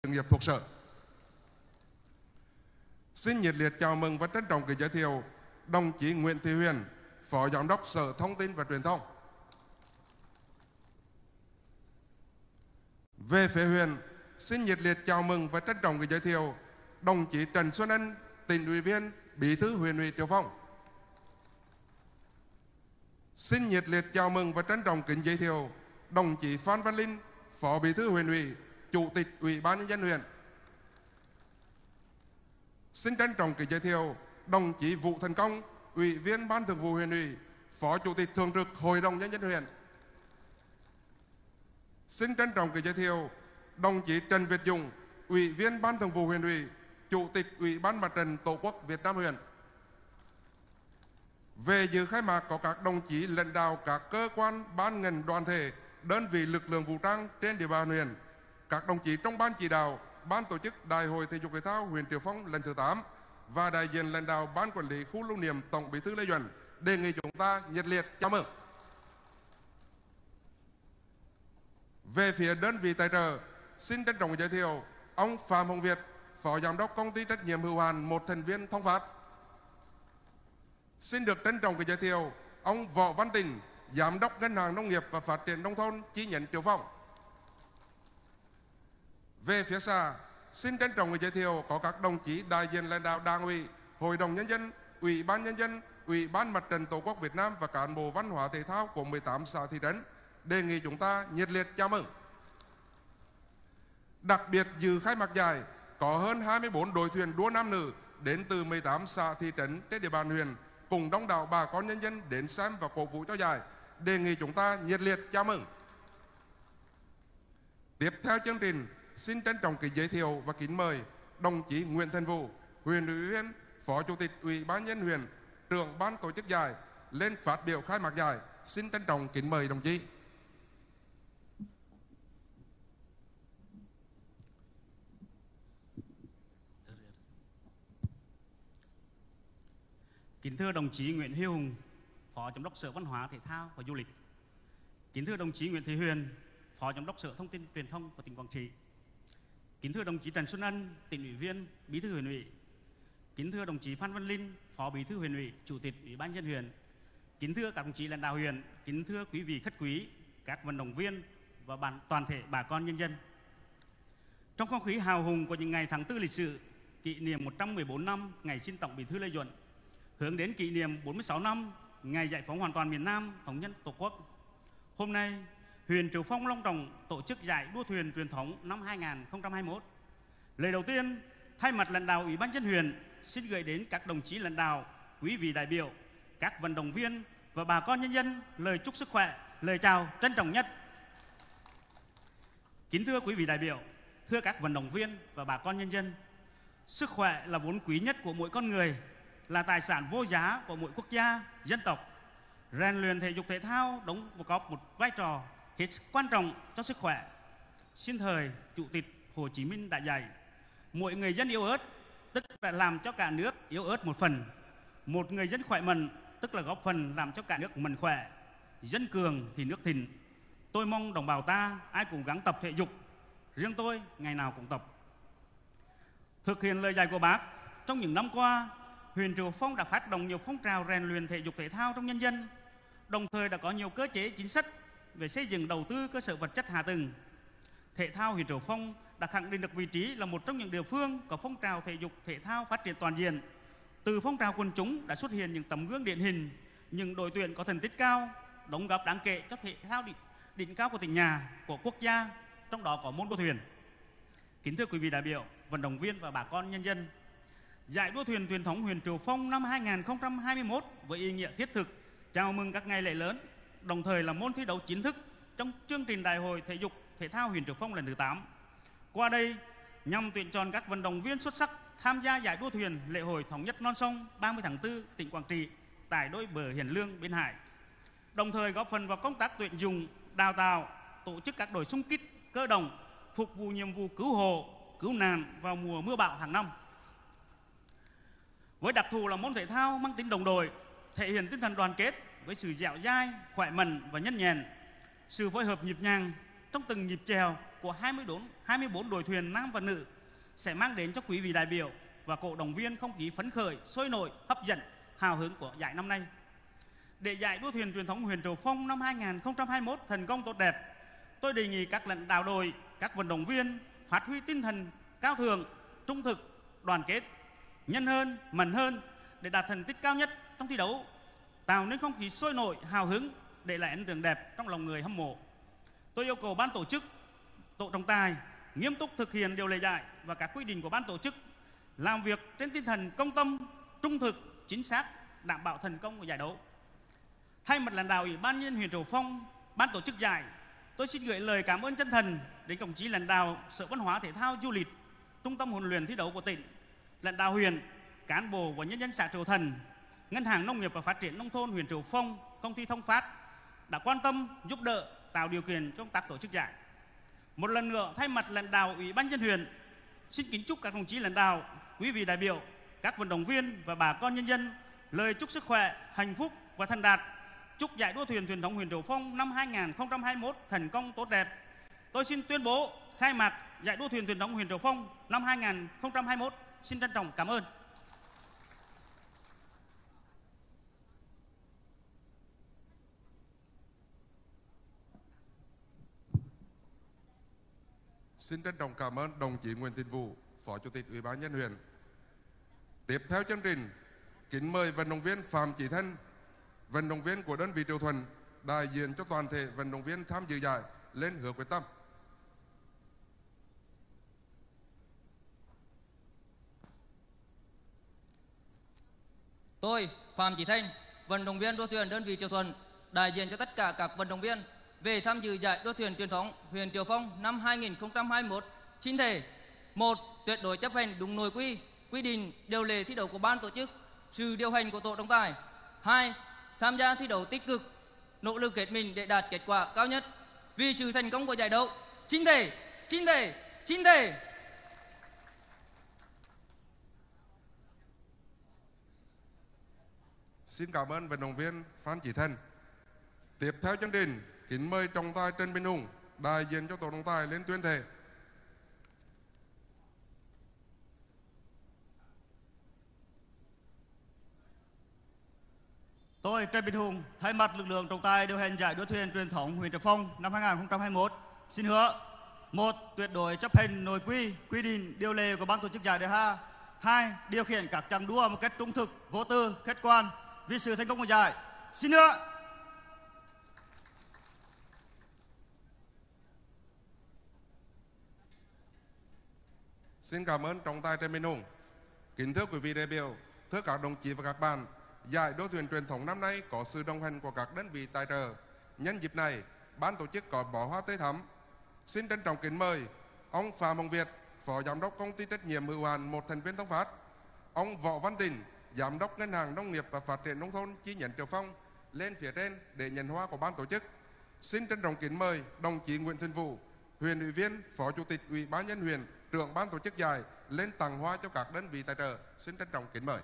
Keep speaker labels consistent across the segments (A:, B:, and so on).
A: nghiệp thuộc sở. Xin nhiệt liệt chào mừng và trân trọng kính giới thiệu đồng chí Nguyễn Thị Huyền, Phó Giám đốc Sở Thông tin và Truyền thông. Về phía huyện, xin nhiệt liệt chào mừng và trân trọng kính giới thiệu đồng chí Trần Xuân Ân, Tỉnh ủy viên, Bí thư Huyện ủy Triệu Phong. Xin nhiệt liệt chào mừng và trân trọng kính giới thiệu đồng chí Phan Văn Linh, Phó Bí thư Huyện ủy, Chủ tịch Ủy ban nhân dân huyện. Xin trân trọng kính giới thiệu đồng chí Vũ Thành Công, Ủy viên Ban Thường vụ Huyện ủy, Phó Chủ tịch Thường trực Hội đồng nhân dân huyện. Xin trân trọng kính giới thiệu đồng chí Trần Việt Dũng, Ủy viên Ban Thường vụ Huyện ủy, Chủ tịch Ủy ban Mặt trận Tổ quốc Việt Nam huyện. Về dự khai mạc có các đồng chí lãnh đạo các cơ quan, ban ngành, đoàn thể, đơn vị lực lượng vũ trang trên địa bàn huyện, các đồng chí trong ban chỉ đạo, ban tổ chức Đại hội Thể dục Thể thao huyện Triệu Phong lần thứ 8 và đại diện lãnh đạo ban quản lý khu lưu niệm Tổng Bí thư Lê Duẩn, đề nghị chúng ta nhiệt liệt chào mừng. Về phía đơn vị tài trợ, xin trân trọng giới thiệu ông Phạm Hồng Việt, Phó Giám đốc Công ty trách nhiệm hữu hạn một thành viên Thông Phát. Xin được trân trọng giới thiệu ông Võ Văn Tình, Giám đốc Ngân hàng Nông nghiệp và Phát triển Nông thôn chi nhánh Triệu Phong. Về phía xã, xin trân trọng giới thiệu có các đồng chí đại diện lãnh đạo Đảng ủy, Hội đồng nhân dân, Ủy ban nhân dân, Ủy ban Mặt trận Tổ quốc Việt Nam và cán bộ văn hóa thể thao của 18 xã thị trấn, đề nghị chúng ta nhiệt liệt chào mừng. Đặc biệt dự khai mạc giải có hơn 24 đội thuyền đua nam nữ đến từ 18 xã thị trấn trên địa bàn huyện, cùng đông đảo bà con nhân dân đến xem và cổ vũ cho giải, đề nghị chúng ta nhiệt liệt chào mừng. Tiếp theo chương trình, xin trân trọng kính giới thiệu và kính mời đồng chí Nguyễn Thành Vũ, huyện ủy viên, Phó Chủ tịch Ủy ban nhân dân huyện, trưởng ban tổ chức giải lên phát biểu khai mạc giải. Xin trân trọng kính mời đồng chí.
B: Kính thưa đồng chí Nguyễn Huy Hùng, Phó Giám đốc Sở Văn hóa Thể thao và Du lịch. Kính thưa đồng chí Nguyễn Thị Huyền, Phó Giám đốc Sở Thông tin Truyền thông của tỉnh Quảng Trị. Kính thưa đồng chí Trần Xuân Ân, Tỉnh ủy viên, Bí thư Huyện ủy. Kính thưa đồng chí Phan Văn Linh, Phó Bí thư Huyện ủy, Chủ tịch Ủy ban nhân dân huyện. Kính thưa các đồng chí lãnh đạo huyện, kính thưa quý vị khách quý, các vận động viên và toàn thể bà con nhân dân. Trong không khí hào hùng của những ngày tháng 4 lịch sử, kỷ niệm 114 năm ngày sinh Tổng Bí thư Lê Duẩn, hướng đến kỷ niệm 46 năm ngày giải phóng hoàn toàn miền Nam thống nhất Tổ quốc, hôm nay huyện Triệu Phong long trọng tổ chức giải đua thuyền truyền thống năm 2021. Lời đầu tiên, thay mặt lãnh đạo Ủy ban nhân dân huyện, xin gửi đến các đồng chí lãnh đạo, quý vị đại biểu, các vận động viên và bà con nhân dân lời chúc sức khỏe, lời chào trân trọng nhất. Kính thưa quý vị đại biểu, thưa các vận động viên và bà con nhân dân, sức khỏe là vốn quý nhất của mỗi con người, là tài sản vô giá của mỗi quốc gia, dân tộc. Rèn luyện thể dục thể thao đóng góp một vai trò hết sức quan trọng cho sức khỏe. Sinh thời Chủ tịch Hồ Chí Minh đã dạy, mỗi người dân yếu ớt tức là làm cho cả nước yếu ớt một phần, một người dân khỏe mạnh tức là góp phần làm cho cả nước mình khỏe. Dân cường thì nước thịnh. Tôi mong đồng bào ta ai cũng gắng tập thể dục, riêng tôi ngày nào cũng tập. Thực hiện lời dạy của Bác, trong những năm qua, huyện Triệu Phong đã phát động nhiều phong trào rèn luyện thể dục thể thao trong nhân dân, đồng thời đã có nhiều cơ chế chính sách về xây dựng đầu tư cơ sở vật chất hạ tầng. Thể thao huyện Triệu Phong đã khẳng định được vị trí là một trong những địa phương có phong trào thể dục thể thao phát triển toàn diện. Từ phong trào quần chúng đã xuất hiện những tấm gương điển hình, những đội tuyển có thành tích cao, đóng góp đáng kể cho thể thao đỉnh cao của tỉnh nhà, của quốc gia, trong đó có môn đua thuyền. Kính thưa quý vị đại biểu, vận động viên và bà con nhân dân, giải đua thuyền truyền thống huyện Triệu Phong năm 2021 với ý nghĩa thiết thực chào mừng các ngày lễ lớn, đồng thời là môn thi đấu chính thức trong chương trình Đại hội Thể dục Thể thao huyện Triệu Phong lần thứ 8. Qua đây, nhằm tuyển chọn các vận động viên xuất sắc tham gia giải đua thuyền lễ hội thống nhất non sông 30 tháng 4 tỉnh Quảng Trị tại đôi bờ Hiền Lương, Biên Hải, đồng thời góp phần vào công tác tuyển dụng, đào tạo, tổ chức các đội xung kích cơ động phục vụ nhiệm vụ cứu hộ, cứu nạn vào mùa mưa bão hàng năm. Với đặc thù là môn thể thao mang tính đồng đội, thể hiện tinh thần đoàn kết với sự dẻo dai, khỏe mạnh và nhanh nhẹn, sự phối hợp nhịp nhàng trong từng nhịp chèo của của 24 đội thuyền nam và nữ sẽ mang đến cho quý vị đại biểu và cổ động viên không khí phấn khởi, sôi nổi, hấp dẫn, hào hứng của giải năm nay. Để giải đua thuyền truyền thống huyện Triệu Phong năm 2021 thành công tốt đẹp, tôi đề nghị các lãnh đạo đội, các vận động viên phát huy tinh thần cao thượng, trung thực, đoàn kết, nhân hơn, mạnh hơn để đạt thành tích cao nhất trong thi đấu, tạo nên không khí sôi nổi, hào hứng, để lại ấn tượng đẹp trong lòng người hâm mộ. Tôi yêu cầu ban tổ chức, tổ trọng tài nghiêm túc thực hiện điều lệ giải và các quy định của ban tổ chức, làm việc trên tinh thần công tâm, trung thực, chính xác, đảm bảo thành công của giải đấu. Thay mặt lãnh đạo Ủy ban nhân dân huyện Triệu Phong, ban tổ chức giải, tôi xin gửi lời cảm ơn chân thành đến đồng chí lãnh đạo Sở Văn hóa Thể thao Du lịch, Trung tâm huấn luyện thi đấu của tỉnh, lãnh đạo huyện, cán bộ và nhân dân xã Triệu Thần, Ngân hàng Nông nghiệp và Phát triển Nông thôn huyện Triệu Phong, công ty Thông Phát đã quan tâm, giúp đỡ, tạo điều kiện cho công tác tổ chức giải. Một lần nữa, thay mặt lãnh đạo Ủy ban nhân dân huyện, xin kính chúc các đồng chí lãnh đạo, quý vị đại biểu, các vận động viên và bà con nhân dân lời chúc sức khỏe, hạnh phúc và thành đạt. Chúc giải đua thuyền truyền thống huyện Triệu Phong năm 2021 thành công tốt đẹp. Tôi xin tuyên bố khai mạc giải đua thuyền truyền thống huyện Triệu Phong năm 2021. Xin trân trọng cảm ơn.
A: Xin trân trọng cảm ơn đồng chí Nguyễn Thị Vũ, Phó Chủ tịch Ủy ban nhân dân huyện. Tiếp theo chương trình, kính mời vận động viên Phạm Chí Thanh, vận động viên của đơn vị Triệu Thuận, đại diện cho toàn thể vận động viên tham dự giải lên hứa quyết tâm.
C: Tôi, Phạm Chí Thanh, vận động viên đua thuyền đơn vị Triệu Thuận, đại diện cho tất cả các vận động viên về tham dự giải đua thuyền truyền thống huyện Triệu Phong năm 2021, xin thề: 1. Tuyệt đối chấp hành đúng nội quy, quy định, điều lệ thi đấu của ban tổ chức, sự điều hành của tổ trọng tài. 2. Tham gia thi đấu tích cực, nỗ lực hết mình để đạt kết quả cao nhất vì sự thành công của giải đấu. Xin thề, xin thề, xin thề.
A: Xin cảm ơn vận động viên Phan Chí Thanh. Tiếp theo chương trình, kính mời trọng tài Trần Minh Hùng, đại diện cho tổ trọng tài lên tuyên thệ.
D: Tôi, Trần Minh Hùng, thay mặt lực lượng trọng tài điều hành giải đua thuyền truyền thống huyện Triệu Phong năm 2021, xin hứa: 1. Tuyệt đối chấp hành nội quy, quy định, điều lệ của ban tổ chức giải đề ha. 2. Điều khiển các chặng đua một cách trung thực, vô tư, khách quan vì sự thành công của giải. Xin hứa.
A: Xin cảm ơn trọng tài Trần Minh Hùng. Kính thưa quý vị đại biểu, thưa các đồng chí và các bạn, giải đua thuyền truyền thống năm nay có sự đồng hành của các đơn vị tài trợ. Nhân dịp này, ban tổ chức có bó hoa tươi thắm. Xin trân trọng kính mời ông Phạm Hồng Việt, Phó Giám đốc Công ty trách nhiệm hữu hạn một thành viên Thông Phát, ông Võ Văn Tình, Giám đốc Ngân hàng Nông nghiệp và Phát triển Nông thôn chi nhánh Triệu Phong lên phía trên để nhận hoa của ban tổ chức. Xin trân trọng kính mời đồng chí Nguyễn Thị Vũ, huyện ủy viên, Phó Chủ tịch Ủy ban nhân dân huyện, trưởng ban tổ chức giải lên tặng hoa cho các đơn vị tài trợ. Xin trân trọng kính mời.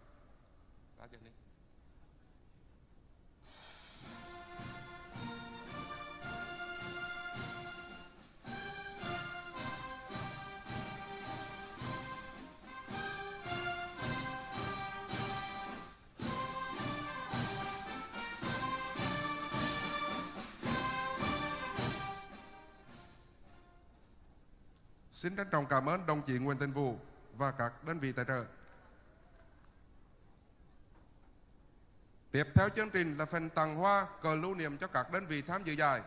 A: Xin trân trọng cảm ơn đồng chí Nguyễn Thị Vũ và các đơn vị tài trợ. Tiếp theo chương trình là phần tặng hoa, cờ lưu niệm cho các đơn vị tham dự giải.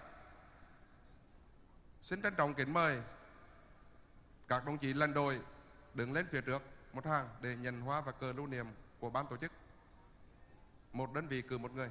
A: Xin trân trọng kính mời các đồng chí lãnh đội đứng lên phía trước một hàng để nhận hoa và cờ lưu niệm của ban tổ chức. Một đơn vị cử một người.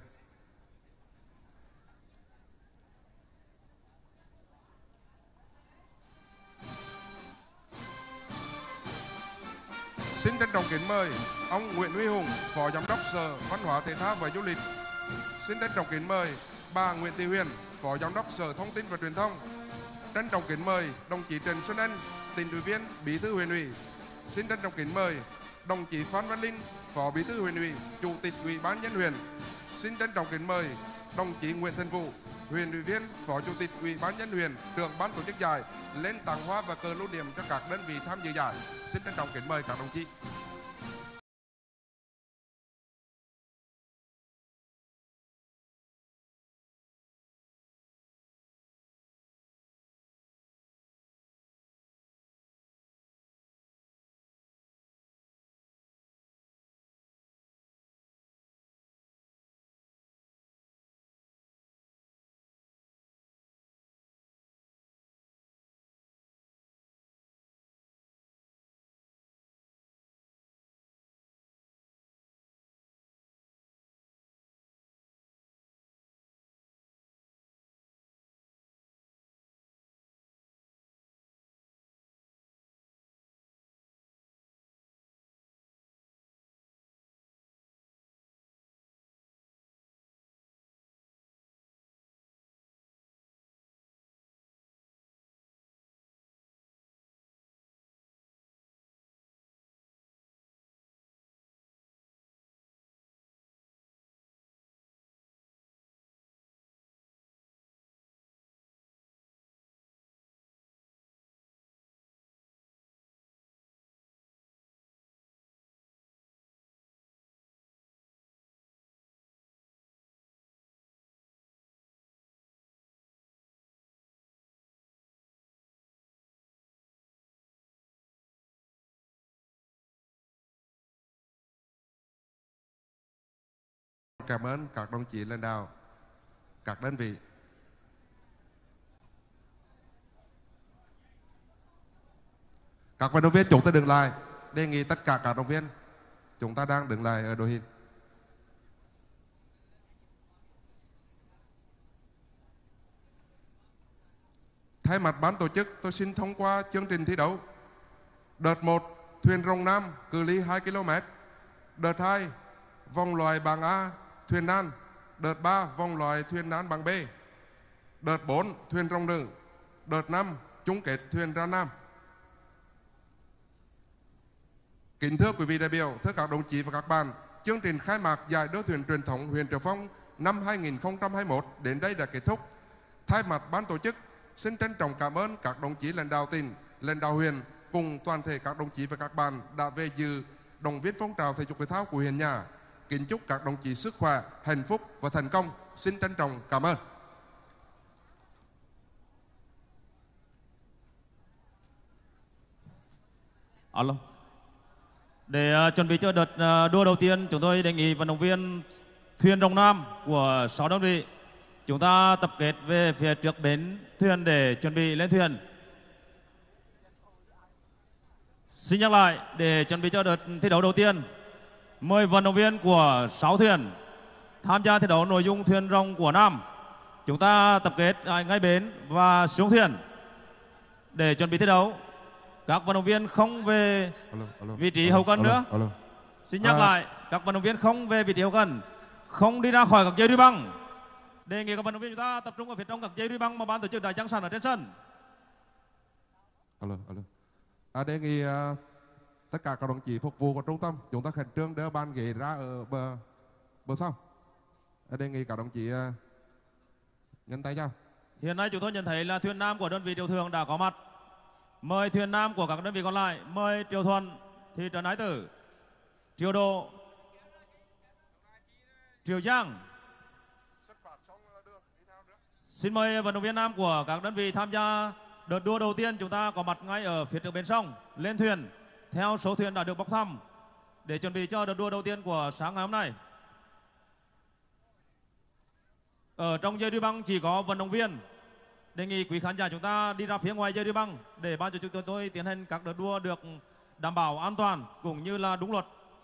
A: Xin trân trọng kính mời ông Nguyễn Huy Hùng, Phó Giám đốc Sở Văn hóa Thể thao và Du lịch. Xin trân trọng kính mời bà Nguyễn Thị Huyền, Phó Giám đốc Sở Thông tin và Truyền thông. Trân trọng kính mời đồng chí Trần Xuân Ân, Tỉnh ủy viên, Bí thư huyện ủy. Xin trân trọng kính mời đồng chí Phan Văn Linh, Phó Bí thư huyện ủy, Chủ tịch Ủy ban nhân dân huyện. Xin trân trọng kính mời đồng chí Nguyễn Thành Vũ, huyện ủy viên, phó chủ tịch ủy ban nhân huyện, trưởng ban tổ chức giải lên tặng hoa và cờ lưu niệm cho các đơn vị tham dự giải. Xin trân trọng kính mời các đồng chí. Cảm ơn các đồng chí lãnh đạo, các đơn vị. Các vận động viên chúng ta đứng lại. Đề nghị tất cả các đồng viên chúng ta đang đứng lại ở đội hình. Thay mặt ban tổ chức, tôi xin thông qua chương trình thi đấu. Đợt 1, thuyền rồng nam, cự ly 2 km. Đợt 2, vòng loại bảng A, thuyền nan. Đợt 3, vòng loại thuyền nan bảng B. Đợt 4, thuyền rồng nữ. Đợt 5, chung kết thuyền ra nam. Kính thưa quý vị đại biểu, thưa các đồng chí và các bạn, chương trình khai mạc giải đua thuyền truyền thống huyện Triệu Phong năm 2021 đến đây đã kết thúc. Thay mặt ban tổ chức, xin trân trọng cảm ơn các đồng chí lãnh đạo tỉnh, lãnh đạo huyện cùng toàn thể các đồng chí và các bạn đã về dự động viên phong trào thể dục thể thao của huyện nhà. Kính chúc các đồng chí sức khỏe, hạnh phúc và thành công. Xin trân trọng cảm ơn.
E: Alo. Để chuẩn bị cho đợt đua đầu tiên, chúng tôi đề nghị vận động viên thuyền rồng nam của 6 đơn vị chúng ta tập kết về phía trước bến thuyền để chuẩn bị lên thuyền. Xin nhắc lại, để chuẩn bị cho đợt thi đấu đầu tiên, mời vận động viên của 6 thuyền tham gia thi đấu nội dung thuyền rồng của nam chúng ta tập kết ngay bến và xuống thuyền để chuẩn bị thi đấu. Các vận động viên không về vị trí hậu cần nữa. Xin nhắc lại, các vận động viên không về vị trí hậu cần, không đi ra khỏi các dây ruy băng. Đề nghị các vận động viên chúng ta tập trung ở phía trong các dây ruy băng mà ban tổ chức đã trang sẵn ở trên sân.
A: Đề nghị tất cả các đồng chí phục vụ của trung tâm chúng ta khẩn trương đưa bàn ghế ra ở bờ sau. Đề nghị các đồng chí nhân tay nhau.
E: Hiện nay chúng tôi nhận thấy là thuyền nam của đơn vị Triệu Thường đã có mặt. Mời thuyền nam của các đơn vị còn lại. Mời Triệu Thuận, thị trấn Ái Tử, Triệu Độ, Triệu Giang. Xin mời vận động viên nam của các đơn vị tham gia đợt đua đầu tiên chúng ta có mặt ngay ở phía trước bến sông, lên thuyền theo số thuyền đã được bốc thăm để chuẩn bị cho đợt đua đầu tiên của sáng ngày hôm nay. Ở trong dây ruy băng chỉ có vận động viên. Đề nghị quý khán giả chúng ta đi ra phía ngoài dây ruy băng để ban tổ chức tôi tiến hành các đợt đua được đảm bảo an toàn cũng như là đúng luật.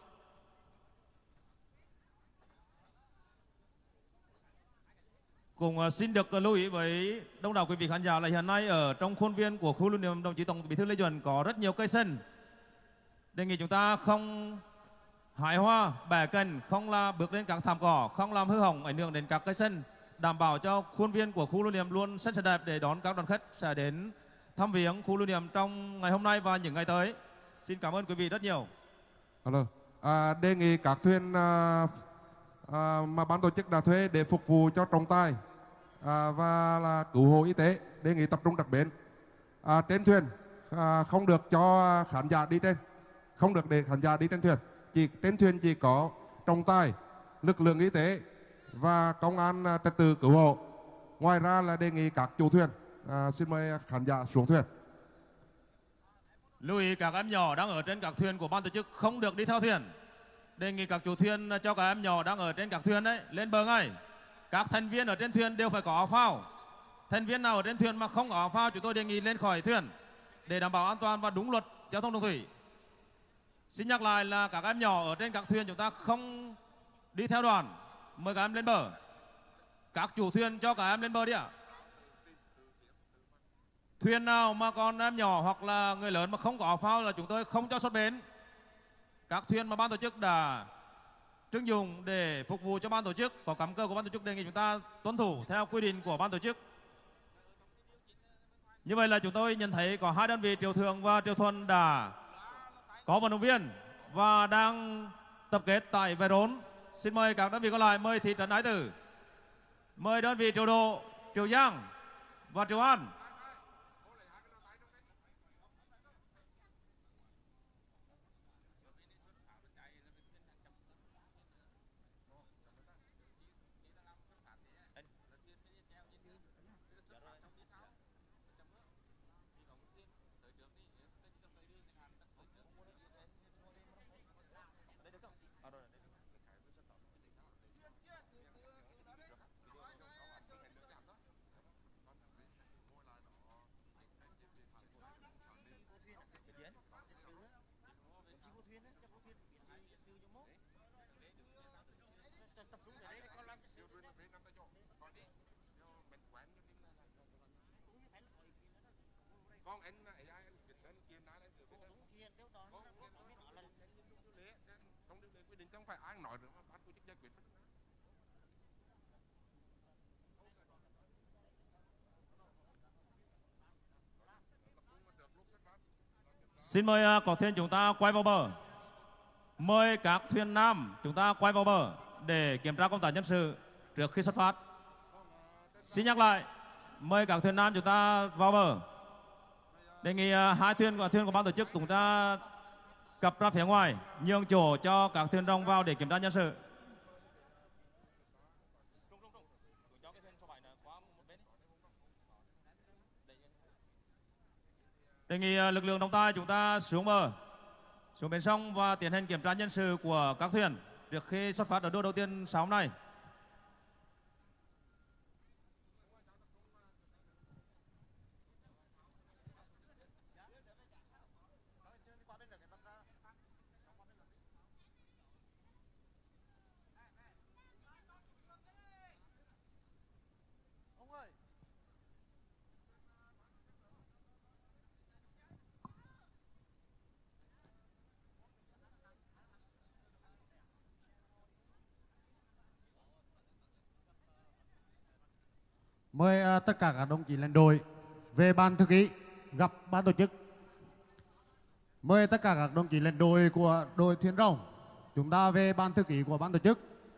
E: Cũng xin được lưu ý với đông đảo quý vị khán giả là hiện nay ở trong khuôn viên của khu lưu niệm đồng chí Tổng Bí thư Lê Duẩn có rất nhiều cây xanh. Đề nghị chúng ta không hái hoa, bẻ cành, không là bước lên các thảm cỏ, không làm hư hỏng ảnh hưởng đến các cây xanh, đảm bảo cho khuôn viên của khu lưu niệm luôn xanh sạch đẹp để đón các đoàn khách sẽ đến thăm viếng khu lưu niệm trong ngày hôm nay và những ngày tới. Xin cảm ơn quý vị rất nhiều.
A: Đề nghị các thuyền mà ban tổ chức đã thuê để phục vụ cho trọng tài và là cứu hộ y tế đề nghị tập trung đặt bến. Trên thuyền không được cho khán giả đi trên, không được để khán giả đi trên thuyền. Trên thuyền chỉ có trọng tài, lực lượng y tế và công an trật tự cứu hộ. Ngoài ra là đề nghị các chủ thuyền xin mời khán giả xuống thuyền.
E: Lưu ý các em nhỏ đang ở trên các thuyền của ban tổ chức không được đi theo thuyền. Đề nghị các chủ thuyền cho các em nhỏ đang ở trên các thuyền đấy lên bờ ngay. Các thành viên ở trên thuyền đều phải có áo phao. Thành viên nào ở trên thuyền mà không có áo phao chúng tôi đề nghị lên khỏi thuyền để đảm bảo an toàn và đúng luật giao thông đường thủy. Xin nhắc lại là các em nhỏ ở trên các thuyền chúng ta không đi theo đoàn. Mời các em lên bờ. Các chủ thuyền cho các em lên bờ đi ạ. Thuyền nào mà còn em nhỏ hoặc là người lớn mà không có áo phao là chúng tôi không cho xuất bến. Các thuyền mà ban tổ chức đã trưng dụng để phục vụ cho ban tổ chức, có cắm cờ của ban tổ chức, đề nghị chúng ta tuân thủ theo quy định của ban tổ chức. Như vậy là chúng tôi nhận thấy có 2 đơn vị Triệu Thượng và Triệu Thuận đã có vận động viên và đang tập kết tại Vẽ Rốn. Xin mời các đơn vị còn lại, mời thị trấn Ái Tử, mời đơn vị Triệu Độ, Triệu Giang và Triệu An. Xin mời các thuyền chúng ta quay vào bờ. Mời các thuyền nam chúng ta quay vào bờ để kiểm tra công tác nhân sự trước khi xuất phát. Xin nhắc lại, mời các thuyền nam chúng ta vào bờ. Đề nghị 2 thuyền của ban tổ chức chúng ta cập ra phía ngoài, nhường chỗ cho các thuyền rồng vào để kiểm tra nhân sự. Đề nghị lực lượng trọng tài chúng ta xuống bờ, xuống bến sông và tiến hành kiểm tra nhân sự của các thuyền trước khi xuất phát ở đua đầu tiên sáng hôm nay.
F: Mời tất cả các đồng chí lãnh đội về ban thư ký gặp ban tổ chức. Mời tất cả các đồng chí lãnh đội của đội thuyền rồng chúng ta về ban thư ký của ban tổ chức.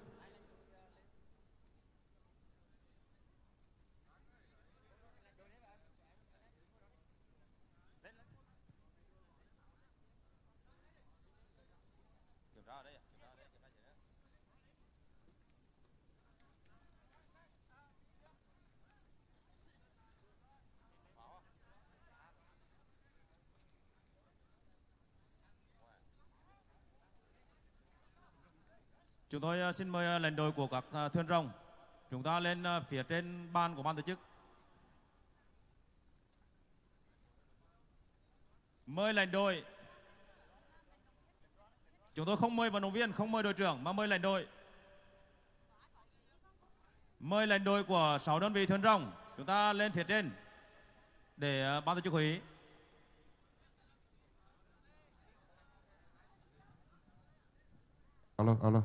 E: Chúng tôi xin mời lãnh đội của các thuyền rồng chúng ta lên phía trên ban của ban tổ chức. Mời lãnh đội. Chúng tôi không mời vận động viên, không mời đội trưởng mà mời lãnh đội. Mời lãnh đội của 6 đơn vị thuyền rồng chúng ta lên phía trên để ban tổ chức hội ý.
A: Alo.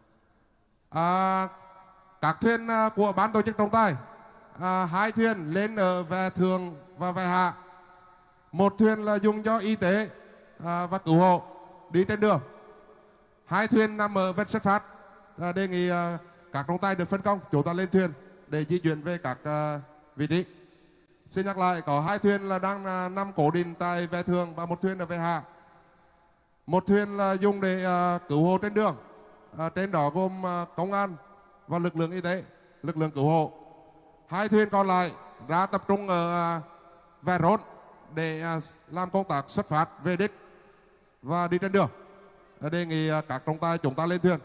A: Các thuyền của ban tổ chức trọng tài, 2 thuyền lên ở Vẽ Thượng và Vẽ Hạ, 1 thuyền là dùng cho y tế và cứu hộ đi trên đường, 2 thuyền nằm ở vết xuất phát. Đề nghị các trọng tài được phân công chúng ta lên thuyền để di chuyển về các vị trí. Xin nhắc lại, có 2 thuyền là đang nằm cố định tại ve thường và 1 thuyền ở ve hạ. 1 thuyền là dùng để cứu hộ trên đường. Trên đó gồm công an và lực lượng y tế, lực lượng cứu hộ. 2 thuyền còn lại ra tập trung ở ve rốn để làm công tác xuất phát về đích và đi trên đường. Đề nghị các trọng tài chúng ta lên thuyền.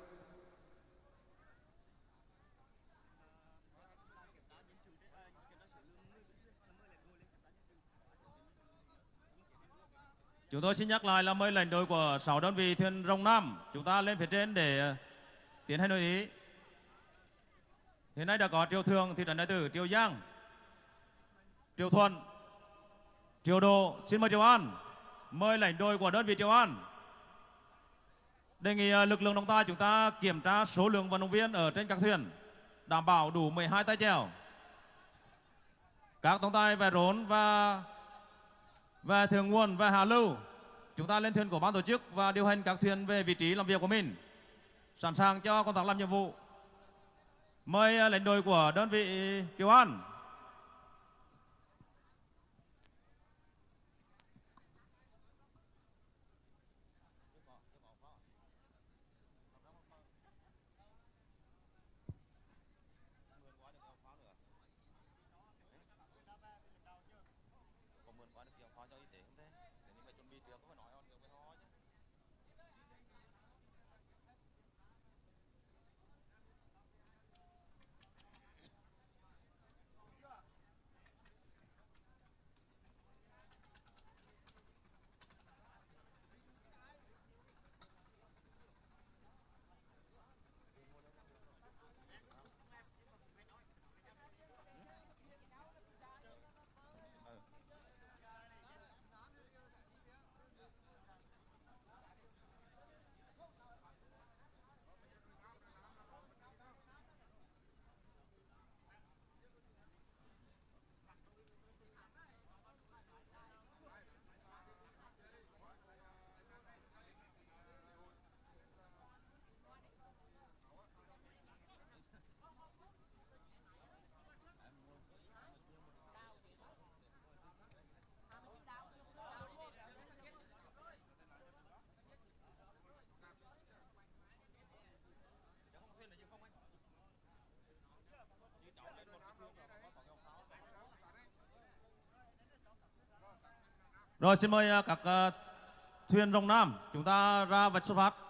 E: Chúng tôi xin nhắc lại là mời lãnh đội của 6 đơn vị thuyền rồng Nam chúng ta lên phía trên để tiến hành hội ý. Hiện nay đã có Triều Thường, Thị trấn Đại Tử, Triều Giang, Triều Thuận, Triều Độ. Xin mời Triều An. Mời lãnh đội của đơn vị Triều An. Đề nghị lực lượng trọng tài chúng ta kiểm tra số lượng vận động viên ở trên các thuyền, đảm bảo đủ 12 tay chèo. Các trọng tài về rốn và thượng nguồn và hạ lưu, chúng ta lên thuyền của ban tổ chức và điều hành các thuyền về vị trí làm việc của mình, sẵn sàng cho công tác làm nhiệm vụ. Mời lãnh đội của đơn vị Triều An. Rồi xin mời các thuyền rồng Nam chúng ta ra vạch xuất phát.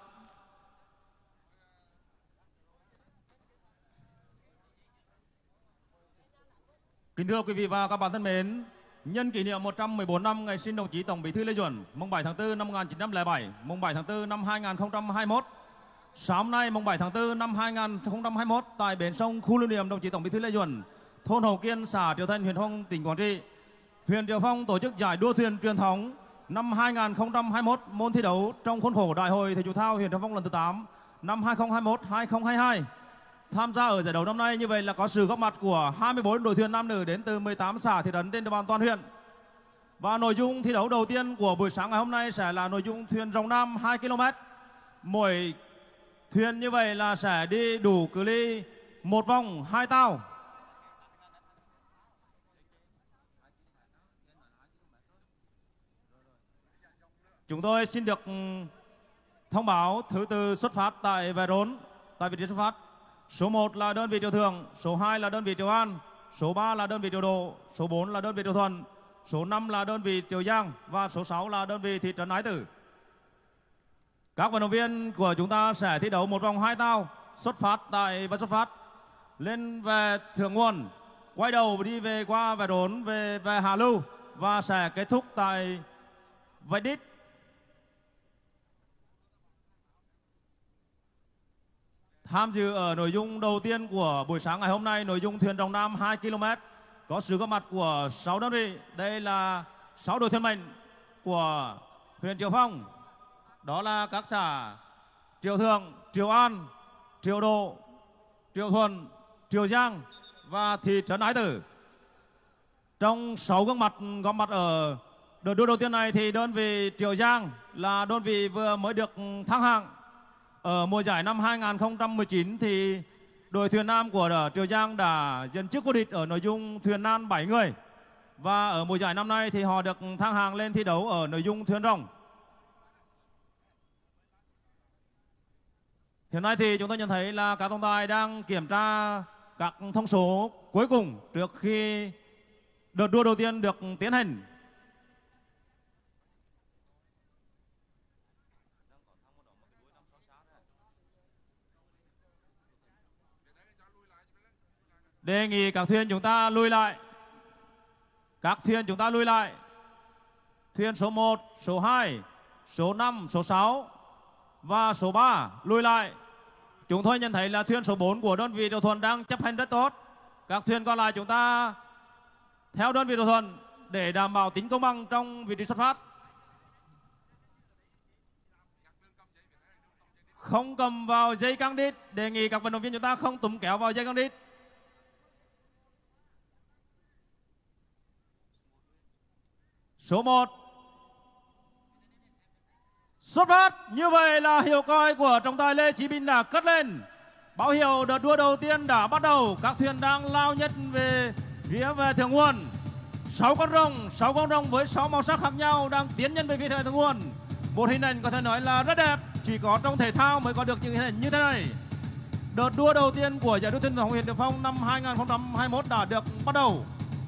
E: Kính thưa quý vị và các bạn thân mến, nhân kỷ niệm 114 năm ngày sinh đồng chí Tổng Bí thư Lê Duẩn, mùng 7 tháng 4 năm 1907, mùng 7 tháng 4 năm 2021. Sáng nay mùng 7 tháng 4 năm 2021 tại bến sông khu lưu niệm đồng chí Tổng Bí thư Lê Duẩn, thôn Hậu Kiên, xã Triệu Thành, huyện Phong, tỉnh Quảng Trị, huyện Triệu Phong tổ chức giải đua thuyền truyền thống năm 2021, môn thi đấu trong khuôn khổ Đại hội Thể dục thể thao huyện Triệu Phong lần thứ 8 năm 2021-2022. Tham gia ở giải đấu năm nay như vậy là có sự góp mặt của 24 đội thuyền nam nữ đến từ 18 xã thị trấn trên địa bàn toàn huyện. Và nội dung thi đấu đầu tiên của buổi sáng ngày hôm nay sẽ là nội dung thuyền rồng Nam 2 km. Mỗi thuyền như vậy là sẽ đi đủ cự ly 1 vòng 2 tàu. Chúng tôi xin được thông báo thứ tự xuất phát tại Vài Rốn, tại vị trí xuất phát. Số 1 là đơn vị Triều Thường, số 2 là đơn vị Triều An, số 3 là đơn vị Triều Độ, số 4 là đơn vị Triều Thuận, số 5 là đơn vị Triều Giang và số 6 là đơn vị thị trấn Ái Tử. Các vận động viên của chúng ta sẽ thi đấu 1 vòng 2 tàu, xuất phát tại và xuất phát lên về thượng nguồn, quay đầu đi về qua Vài Rốn về hạ lưu và sẽ kết thúc tại Vạch Đít. Tham dự ở nội dung đầu tiên của buổi sáng ngày hôm nay, nội dung thuyền rồng Nam 2 km, có sự góp mặt của 6 đơn vị. Đây là 6 đội thuyền mệnh của huyện Triệu Phong. Đó là các xã Triệu Thường, Triệu An, Triệu Độ, Triệu Thuận, Triệu Giang và thị trấn Ái Tử. Trong 6 gương mặt góp mặt ở đợt đua đầu tiên này thì đơn vị Triệu Giang là đơn vị vừa mới được thăng hạng. Ở mùa giải năm 2019 thì đội thuyền nam của Triệu Giang đã giành chức vô địch ở nội dung thuyền nan 7 người. Và ở mùa giải năm nay thì họ được thăng hạng lên thi đấu ở nội dung thuyền rồng. Hiện nay thì chúng tôi nhận thấy là các trọng tài đang kiểm tra các thông số cuối cùng trước khi đợt đua đầu tiên được tiến hành. Đề nghị các thuyền chúng ta lùi lại. Các thuyền chúng ta lùi lại. Thuyền số 1, số 2, số 5, số 6 và số 3 lùi lại. Chúng tôi nhận thấy là thuyền số 4 của đơn vị Triệu Thuận đang chấp hành rất tốt. Các thuyền còn lại chúng ta theo đơn vị Triệu Thuận để đảm bảo tính công bằng trong vị trí xuất phát. Không cầm vào dây căng đít. Đề nghị các vận động viên chúng ta không túm kéo vào dây căng đít. Số 1 xuất phát. Như vậy là hiệu còi của trọng tài Lê Chí Bình đã cất lên. Báo hiệu đợt đua đầu tiên đã bắt đầu. Các thuyền đang lao nhất về phía về thượng nguồn. 6 con rồng với 6 màu sắc khác nhau đang tiến nhân về phía thượng nguồn. Một hình ảnh có thể nói là rất đẹp. Chỉ có trong thể thao mới có được những hình ảnh như thế này. Đợt đua đầu tiên của giải đua thuyền truyền thống huyện Triệu Phong năm 2021 đã được bắt đầu.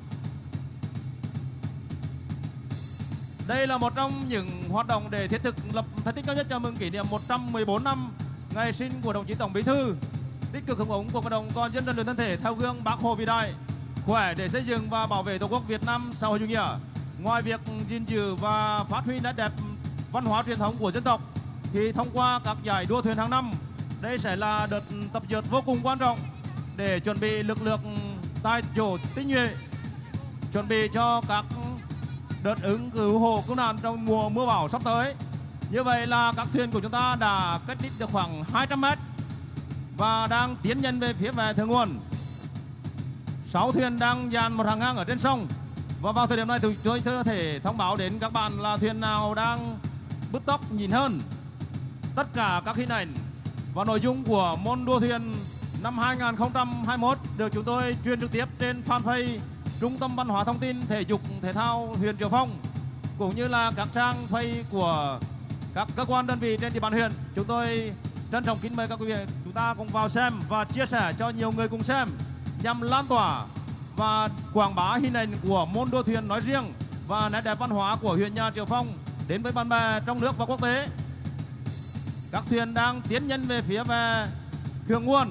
E: Đây là một trong những hoạt động để thiết thực lập thành tích cao nhất chào mừng kỷ niệm 114 năm ngày sinh của đồng chí Tổng Bí thư, tích cực hưởng ứng cuộc vận động toàn dân rèn luyện thân thể theo gương Bác Hồ vĩ đại, khỏe để xây dựng và bảo vệ Tổ quốc Việt Nam xã hội chủ nghĩa. Ngoài việc gìn giữ và phát huy nét đẹp văn hóa truyền thống của dân tộc, thì thông qua các giải đua thuyền hàng năm, đây sẽ là đợt tập dượt vô cùng quan trọng để chuẩn bị lực lượng tại chỗ tinh nhuệ, chuẩn bị cho các đợt ứng cứu hộ cứu nạn trong mùa mưa bão sắp tới. Như vậy là các thuyền của chúng ta đã cách đích được khoảng 200 m và đang tiến nhanh về phía về thượng nguồn. 6 thuyền đang dàn một hàng ngang ở trên sông. Và vào thời điểm này thì tôi có thể thông báo đến các bạn là thuyền nào đang bứt tốc nhìn hơn. Tất cả các hình ảnh và nội dung của môn đua thuyền năm 2021 được chúng tôi truyền trực tiếp trên fanpage Trung tâm Văn hóa Thông tin Thể dục Thể thao huyện Triệu Phong, cũng như là các trang Facebook của các cơ quan đơn vị trên địa bàn huyện. Chúng tôi trân trọng kính mời các quý vị chúng ta cùng vào xem và chia sẻ cho nhiều người cùng xem, nhằm lan tỏa và quảng bá hình ảnh của môn đua thuyền nói riêng và nét đẹp văn hóa của huyện nhà Triệu Phong đến với bạn bè trong nước và quốc tế. Các thuyền đang tiến nhanh về phía về thượng nguồn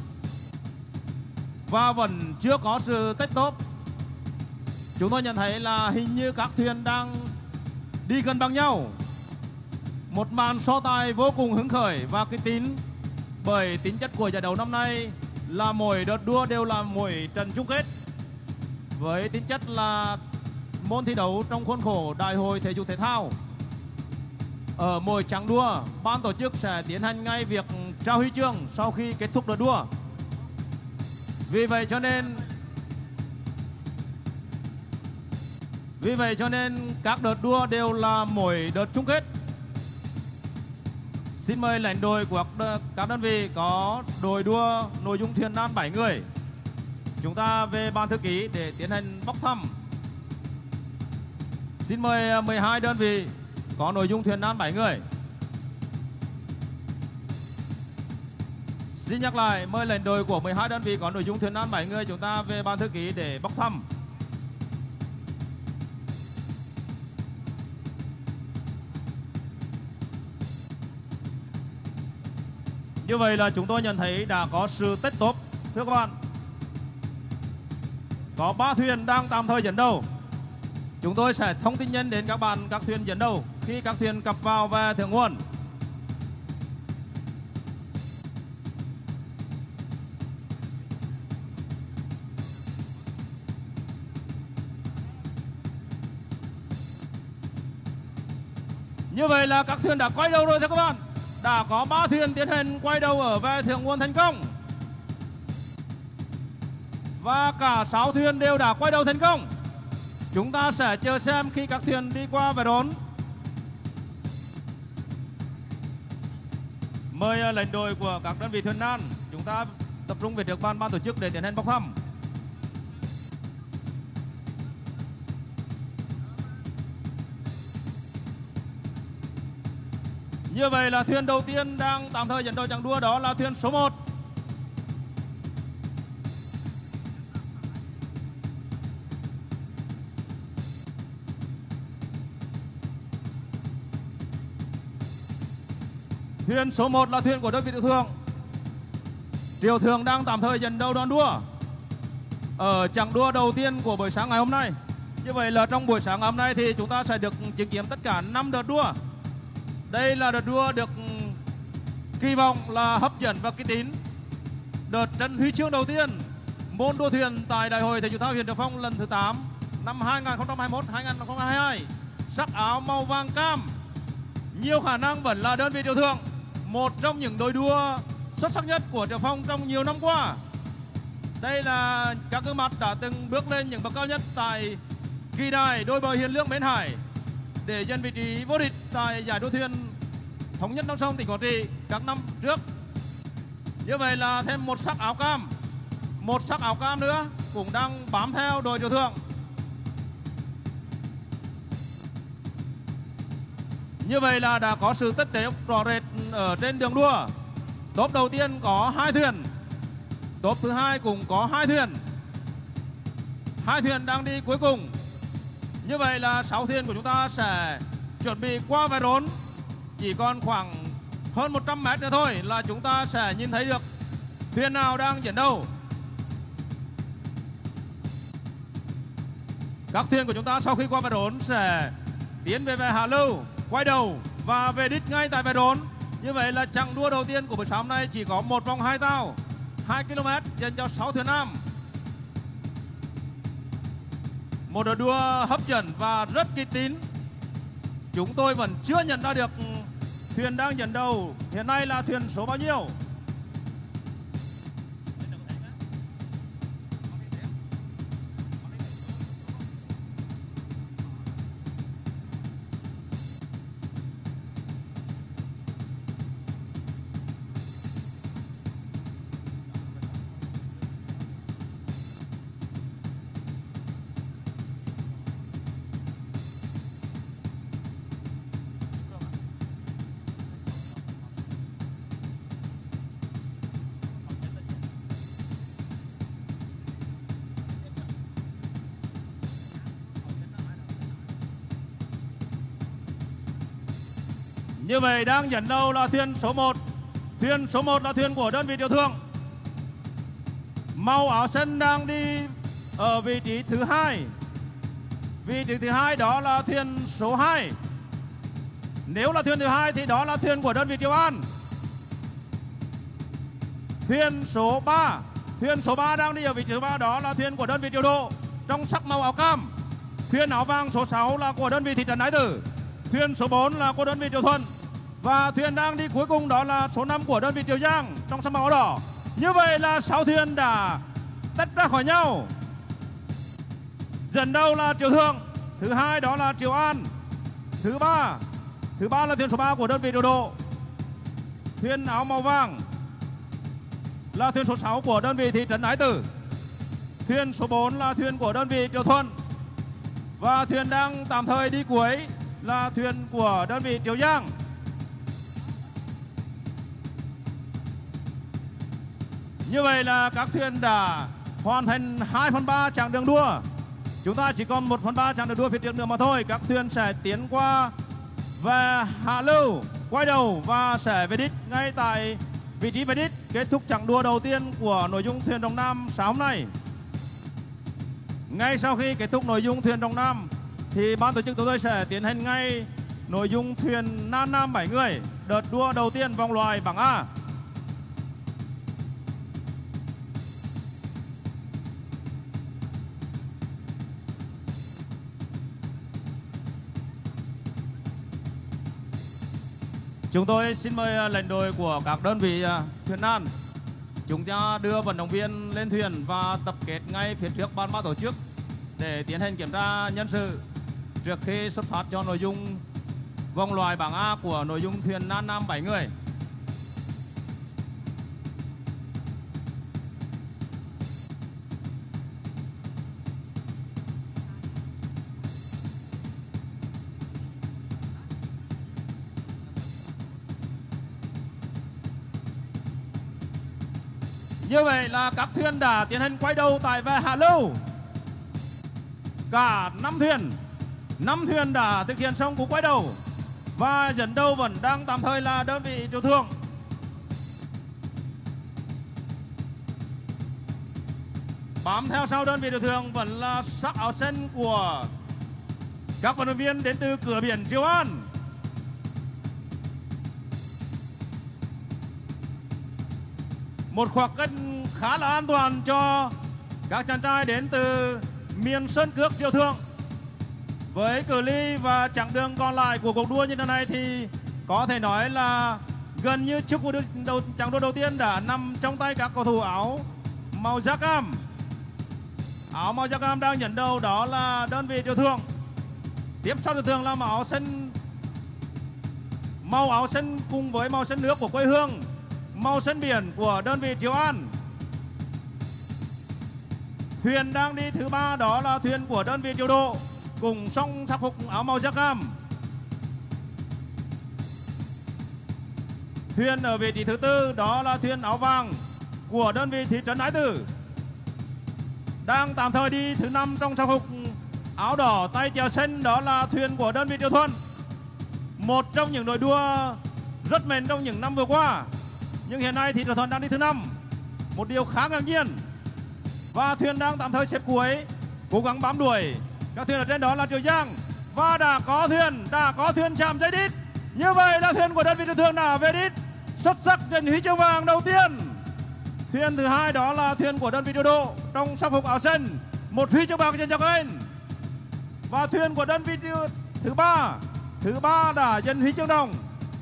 E: và vẫn chưa có sự tách tốt. Chúng tôi nhận thấy là hình như các thuyền đang đi gần bằng nhau. Một màn so tài vô cùng hứng khởi và cái bởi tính chất của giải đấu năm nay là mỗi đợt đua đều là mỗi trận chung kết, với tính chất là môn thi đấu trong khuôn khổ Đại hội Thể dục Thể thao. Ở mỗi chặng đua, ban tổ chức sẽ tiến hành ngay việc trao huy chương sau khi kết thúc đợt đua. Vì vậy cho nên các đợt đua đều là mỗi đợt chung kết. Xin mời lãnh đội của các đơn vị có đội đua nội dung thuyền nan 7 người. Chúng ta về ban thư ký để tiến hành bốc thăm. Xin mời 12 đơn vị có nội dung thuyền nan 7 người. Xin nhắc lại, mời lãnh đội của 12 đơn vị có nội dung thuyền nan 7 người chúng ta về ban thư ký để bốc thăm. Như vậy là chúng tôi nhận thấy đã có sự tách tốt. Thưa các bạn, có 3 thuyền đang tạm thời dẫn đầu. Chúng tôi sẽ thông tin nhanh đến các bạn các thuyền dẫn đầu khi các thuyền cập vào về thượng nguồn. Như vậy là các thuyền đã quay đầu rồi thưa các bạn. Đã có 3 thuyền tiến hành quay đầu ở về thượng nguồn thành công. Và cả 6 thuyền đều đã quay đầu thành công. Chúng ta sẽ chờ xem khi các thuyền đi qua về đốn. Mời lãnh đội của các đơn vị thuyền nan chúng ta tập trung về trước ban tổ chức để tiến hành bốc thăm. Như vậy là thuyền đầu tiên đang tạm thời dẫn đầu chặng đua, đó là thuyền số 1. Thuyền số 1 là thuyền của đơn vị Triệu Thường. Triệu Thường đang tạm thời dẫn đầu đoàn đua ở chặng đua đầu tiên của buổi sáng ngày hôm nay. Như vậy là trong buổi sáng ngày hôm nay thì chúng ta sẽ được chứng kiến tất cả 5 đợt đua. Đây là đợt đua được kỳ vọng là hấp dẫn và uy tín. Đợt tranh huy chương đầu tiên môn đua thuyền tại Đại hội Thể dục thể thao huyện Triệu Phong lần thứ 8 năm 2021-2022. Sắc áo màu vàng cam nhiều khả năng vẫn là đơn vị Triệu Thường, một trong những đội đua xuất sắc nhất của Triệu Phong trong nhiều năm qua. Đây là các gương mặt đã từng bước lên những bậc cao nhất tại kỳ đài đôi bờ Hiền Lương Bến Hải để giành vị trí vô địch tại giải đua thuyền thống nhất non sông tỉnh Quảng Trị các năm trước. Như vậy là thêm một sắc áo cam nữa cũng đang bám theo đội Triệu Thường. Như vậy là đã có sự tất tế rõ rệt ở trên đường đua. Top đầu tiên có 2 thuyền, top thứ hai cũng có 2 thuyền. 2 thuyền đang đi cuối cùng. Như vậy là 6 thuyền của chúng ta sẽ chuẩn bị qua vài rốn. Chỉ còn khoảng hơn 100 mét nữa thôi là chúng ta sẽ nhìn thấy được thuyền nào đang dẫn đầu. Các thuyền của chúng ta sau khi qua vài rốn sẽ tiến về hạ lưu, quay đầu và về đích ngay tại vài rốn. Như vậy là chặng đua đầu tiên của buổi sáng hôm nay chỉ có một vòng 2 tàu 2 km dành cho 6 thuyền nam. Một đội đua hấp dẫn và rất uy tín. Chúng tôi vẫn chưa nhận ra được thuyền đang dẫn đầu hiện nay là thuyền số bao nhiêu. Như vậy đang dẫn đầu là thuyền số 1. Thuyền số 1 là thuyền của đơn vị Triệu Thường. Màu áo xanh đang đi ở vị trí thứ 2. Vị trí thứ 2 đó là thuyền số 2. Nếu là thuyền thứ 2 thì đó là thuyền của đơn vị Triệu An. Thuyền số 3. Thuyền số 3 đang đi ở vị trí thứ 3, đó là thuyền của đơn vị Triệu Độ trong sắc màu áo cam. Thuyền áo vàng số 6 là của đơn vị thị trấn Ái Tử. Thuyền số 4 là của đơn vị Triệu Thuận. Và thuyền đang đi cuối cùng đó là số 5 của đơn vị Triệu Giang trong sắc màu áo đỏ. Như vậy là 6 thuyền đã tách ra khỏi nhau. Dẫn đầu là Triệu Thường, thứ 2 đó là Triệu An, thứ ba là thuyền số 3 của đơn vị Triệu Độ. Thuyền áo màu vàng là thuyền số 6 của đơn vị thị trấn Ái Tử. Thuyền số 4 là thuyền của đơn vị Triệu Thuận. Và thuyền đang tạm thời đi cuối là thuyền của đơn vị Triệu Giang. Như vậy là các thuyền đã hoàn thành 2/3 chặng đường đua. Chúng ta chỉ còn 1/3 chặng đường đua phía trước nữa mà thôi. Các thuyền sẽ tiến qua và hạ lưu, quay đầu và sẽ về đích ngay tại vị trí về đích, kết thúc chặng đua đầu tiên của nội dung thuyền Đồng Nam sáng hôm nay. Ngay sau khi kết thúc nội dung thuyền Đồng Nam thì ban tổ chức chúng tôi sẽ tiến hành ngay nội dung thuyền nan nam 7 người, đợt đua đầu tiên vòng loại bảng A. Chúng tôi xin mời lãnh đội của các đơn vị thuyền nan. Chúng ta đưa vận động viên lên thuyền và tập kết ngay phía trước ban tổ chức để tiến hành kiểm tra nhân sự trước khi xuất phát cho nội dung vòng loại bảng A của nội dung thuyền nan nam 7 người. Như vậy là các thuyền đã tiến hành quay đầu tại ve hạ lưu. Cả 5 thuyền đã thực hiện xong cú quay đầu và dẫn đầu vẫn đang tạm thời là đơn vị Triều Thượng. Bám theo sau đơn vị Triều Thượng vẫn là sắc áo xanh của các vận động viên đến từ cửa biển Triều An. Một khoảng cách khá là an toàn cho các chàng trai đến từ miền Sơn Cước Triều Thượng. Với cự ly và chặng đường còn lại của cuộc đua như thế này thì có thể nói là gần như chặng đua đầu tiên đã nằm trong tay các cầu thủ áo màu da cam. Áo màu da cam đang dẫn đầu đó là đơn vị Triều Thượng. Tiếp sau Triều Thượng là màu áo xanh cùng với màu xanh nước của quê hương, màu xanh biển của đơn vị Triều An. Thuyền đang đi thứ 3 đó là thuyền của đơn vị Triều Độ, cùng song sắc phục áo màu da cam. Thuyền ở vị trí thứ 4 đó là thuyền áo vàng của đơn vị thị trấn Ái Tử. Đang tạm thời đi thứ 5 trong sắc phục áo đỏ tay chèo xanh đó là thuyền của đơn vị Triều Thuận. Một trong những đội đua rất mềm trong những năm vừa qua, nhưng hiện nay thì Triều Thuận đang đi thứ 5. Một điều khá ngạc nhiên. Và thuyền đang tạm thời xếp cuối, cố gắng bám đuổi các thuyền ở trên đó là Triều Giang. Và đã có thuyền chạm dây đít. Như vậy là thuyền của đơn vị Triều Thượng đã về đít, xuất sắc giành huy chương vàng đầu tiên. Thuyền thứ 2 đó là thuyền của đơn vị Triều Độ trong sắc phục áo xanh, một huy chương vàng dành cho các anh. Và thuyền của đơn vị thứ ba đã giành huy chương đồng.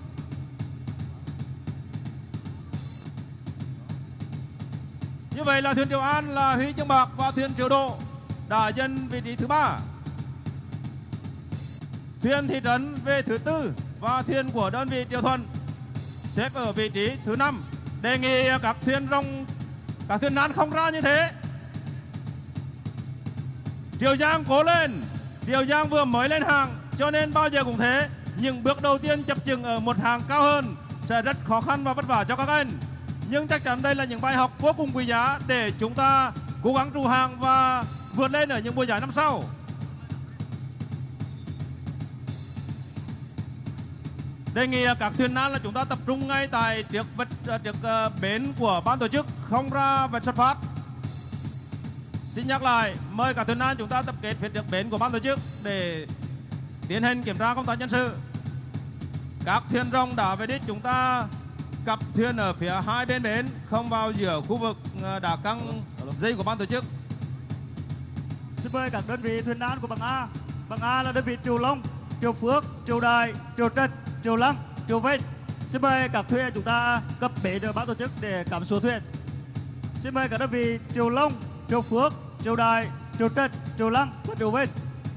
E: Như vậy là thuyền Triều An là huy chương bạc và thuyền Triều Độ đã giành vị trí thứ 3. Thuyền thị trấn về thứ 4 và thuyền của đơn vị Triều Thuận xếp ở vị trí thứ 5. Đề nghị các thuyền nan không ra như thế. Triều Giang cố lên. Triều Giang vừa mới lên hàng cho nên bao giờ cũng thế. Nhưng bước đầu tiên chập chững ở một hàng cao hơn sẽ rất khó khăn và vất vả cho các anh. Nhưng chắc chắn đây là những bài học vô cùng quý giá để chúng ta cố gắng trụ hàng và vượt lên ở những mùa giải năm sau. Đề nghị các thuyền nan là chúng ta tập trung ngay tại trước bến của ban tổ chức, không ra vạch xuất phát. Xin nhắc lại, mời các thuyền nan chúng ta tập kết phía trước bến của ban tổ chức để tiến hành kiểm tra công tác nhân sự. Các thuyền rồng đã về đích chúng ta cặp thuyền ở phía hai bên bến, không vào giữa khu vực đá căng dây của ban tổ chức.
D: Xin mời các đơn vị thuyền nan của bảng A. Bảng A là đơn vị Triều Long, Triều Phước, Triều Đài, Triều Trạch, Triều Lăng, Triều Vinh. Xin mời các thuyền chúng ta cập bến ở ban tổ chức để cắm số thuyền. Xin mời các đơn vị Triều Long, Triều Phước, Triều Đài, Triều Trạch, Triều Lăng và Triều Vinh.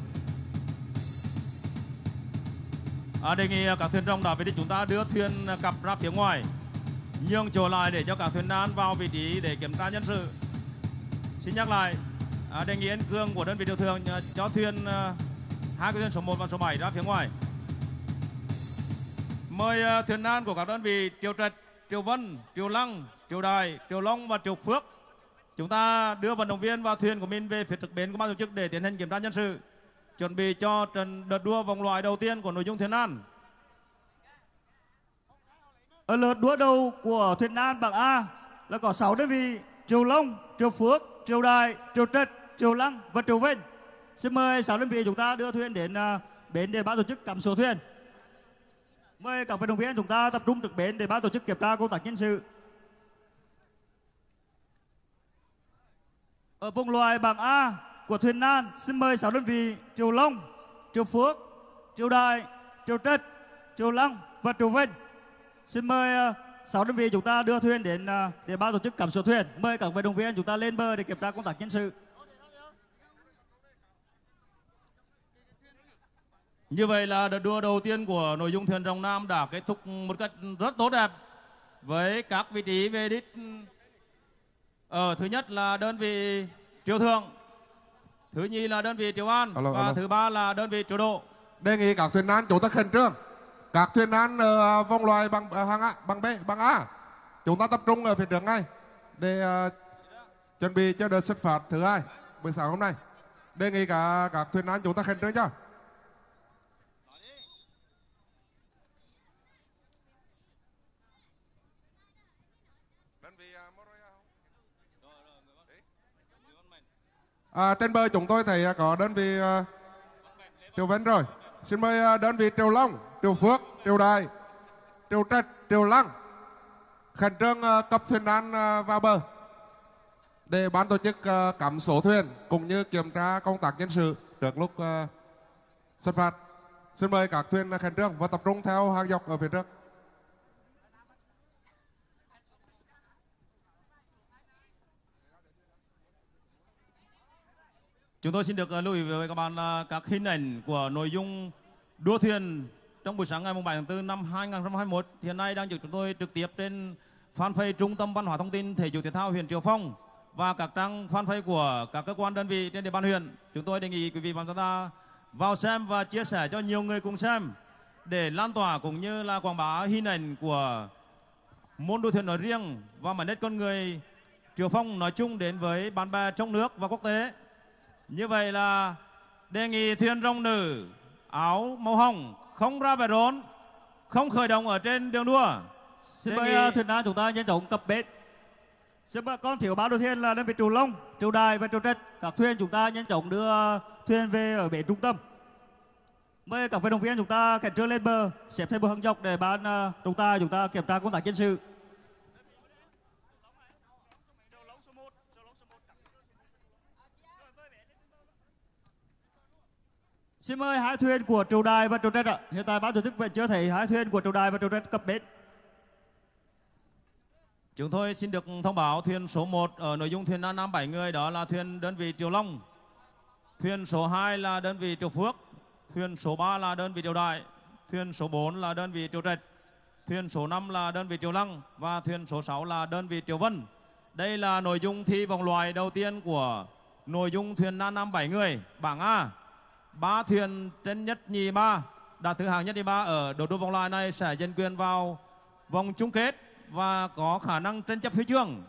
E: Đề nghị các thuyền rồng đã về đích chúng ta đưa thuyền cặp ra phía ngoài, nhường chỗ lại để cho các thuyền nan vào vị trí để kiểm tra nhân sự. Xin nhắc lại, đề nghị anh Cương của đơn vị Triều Thượng cho thuyền hai cái thuyền số 1 và số 7 ra phía ngoài. Mời thuyền nan của các đơn vị Triều Trạch, Triều Vân, Triều Lăng, Triều Đài, Triều Long và Triều Phước chúng ta đưa vận động viên và thuyền của mình về phía trực bến của ban tổ chức để tiến hành kiểm tra nhân sự, chuẩn bị cho trận đợt đua vòng loại đầu tiên của nội dung thuyền nan.
D: Ở lượt đua đầu của thuyền nan bảng A là có 6 đơn vị: Triều Long, Triều Phước, Triều Đài, Triều Trạch, Triều Lăng và Triều Vinh. Xin mời 6 đơn vị chúng ta đưa thuyền đến bến để ban tổ chức cắm số thuyền. Mời các vận động viên chúng ta tập trung trực bến để ban tổ chức kiểm tra công tác nhân sự. Ở vòng loại bảng A của thuyền nan, xin mời 6 đơn vị: Triều Long, Triều Phước, Triều Đài, Triều Trạch, Triều Lăng và Triều Vinh. Xin mời 6 đơn vị chúng ta đưa thuyền đến để ban tổ chức cắm số thuyền. Mời các vận động viên chúng ta lên bờ để kiểm tra công tác nhân sự.
E: Như vậy là đợt đua đầu tiên của nội dung thuyền rồng nam đã kết thúc một cách rất tốt đẹp với các vị trí về đích. Thứ nhất là đơn vị Triều Thượng, thứ nhì là đơn vị Triều An và thứ 3 là đơn vị Triều Độ.
A: Đề nghị các thuyền nan chúng ta khẩn trương. Các thuyền nan vòng loại bằng B, bằng A chúng ta tập trung ở phía trước ngay để chuẩn bị cho đợt xuất phát thứ hai buổi sáng hôm nay. Đề nghị các thuyền nan chúng ta khẩn trương cho. Trên bờ chúng tôi thấy có đơn vị Triều Vân rồi. Xin mời đơn vị Triều Long, Triều Phước, Triều Đại, Triều Trạch, Triều Lăng khẩn trương cập thuyền nan vào bờ để ban tổ chức cắm số thuyền cũng như kiểm tra công tác nhân sự trước lúc xuất phát. Xin mời các thuyền khẩn trương và tập trung theo hàng dọc ở phía trước.
E: Chúng tôi xin được lưu ý với các bạn là các hình ảnh của nội dung đua thuyền trong buổi sáng ngày 7 tháng 4 năm 2021 hiện nay đang được chúng tôi trực tiếp trên fanpage Trung tâm Văn hóa Thông tin Thể dục Thể thao huyện Triệu Phong và các trang fanpage của các cơ quan đơn vị trên địa bàn huyện. Chúng tôi đề nghị quý vị và chúng ta vào xem và chia sẻ cho nhiều người cùng xem để lan tỏa cũng như là quảng bá hình ảnh của môn đua thuyền nói riêng và mảnh đất con người Triệu Phong nói chung đến với bạn bè trong nước và quốc tế. Như vậy là đề nghị thuyền rồng nữ áo màu hồng không ra bè rốn, không khởi động ở trên đường đua.
D: Xin mời thuyền nan chúng ta nhanh chóng cập bến. Xin mời con thiếu báo đầu tiên là đơn vị Triều Long, Triều Đại và Triều Trạch. Các thuyền chúng ta nhanh chóng đưa thuyền về ở bến trung tâm. Mời các vận động viên chúng ta khẩn trương lên bờ, xếp theo bờ hàng dọc để ban chúng ta kiểm tra công tác nhân sự. Xin mời hai thuyền của Triều Đại và Triều Trạch ạ. Hiện tại ban tổ chức vẫn chưa thấy hai thuyền của Triều Đại và Triều Trạch cập bến.
E: Chúng tôi xin được thông báo thuyền số 1 ở nội dung thuyền nam 7 người đó là thuyền đơn vị Triều Long. Thuyền số 2 là đơn vị Triều Phước. Thuyền số 3 là đơn vị Triều Đại. Thuyền số 4 là đơn vị Triều Trạch. Thuyền số 5 là đơn vị Triều Lăng và thuyền số 6 là đơn vị Triều Vân. Đây là nội dung thi vòng loại đầu tiên của nội dung thuyền nam 7 người bảng A. 3 thuyền trên nhất nhì ba đạt thứ hạng nhất nhì ba ở đội đua vòng loại này sẽ giành quyền vào vòng chung kết và có khả năng tranh chấp huy chương.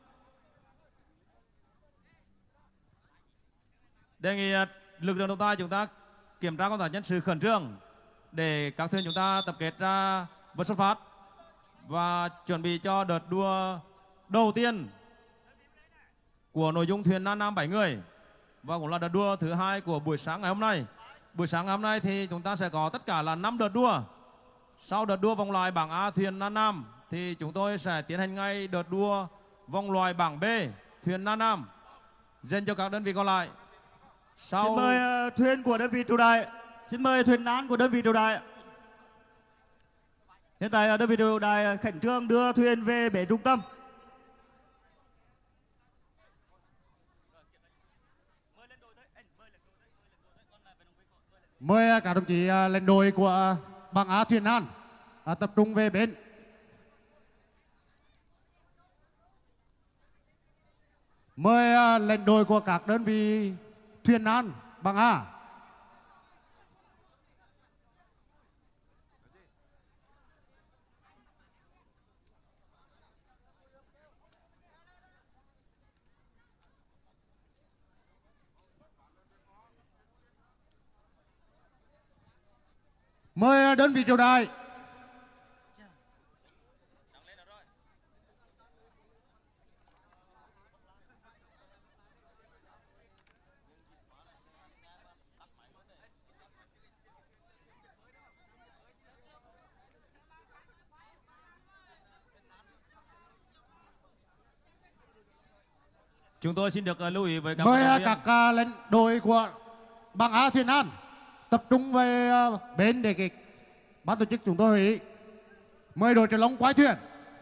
E: Đề nghị lực lượng chúng ta kiểm tra công tác nhân sự khẩn trương để các thuyền chúng ta tập kết ra và xuất phát và chuẩn bị cho đợt đua đầu tiên của nội dung thuyền nam 7 người và cũng là đợt đua thứ hai của buổi sáng ngày hôm nay. Buổi sáng ngày hôm nay thì chúng ta sẽ có tất cả là 5 đợt đua. Sau đợt đua vòng loại bảng A thuyền nam thì chúng tôi sẽ tiến hành ngay đợt đua vòng loại bảng B thuyền nam dành cho các đơn vị còn lại.
D: Xin mời thuyền của đơn vị Triều Đại. Xin mời thuyền nan của đơn vị Triều Đại. Hiện tại đơn vị Triều Đại khẩn trương đưa thuyền về bến trung tâm.
F: Mời các đồng chí lên đội của bảng A thuyền nan tập trung về bến. Mời lên đội của các đơn vị thuyền nan bảng A. Mời đơn vị Triều Đại.
E: Chúng tôi xin được lưu ý với các
F: mời các lên đội của bảng A thuyền nan tập trung về bến để kịch. Ban tổ chức chúng tôi hội ý mời đội Triều Long quay thuyền.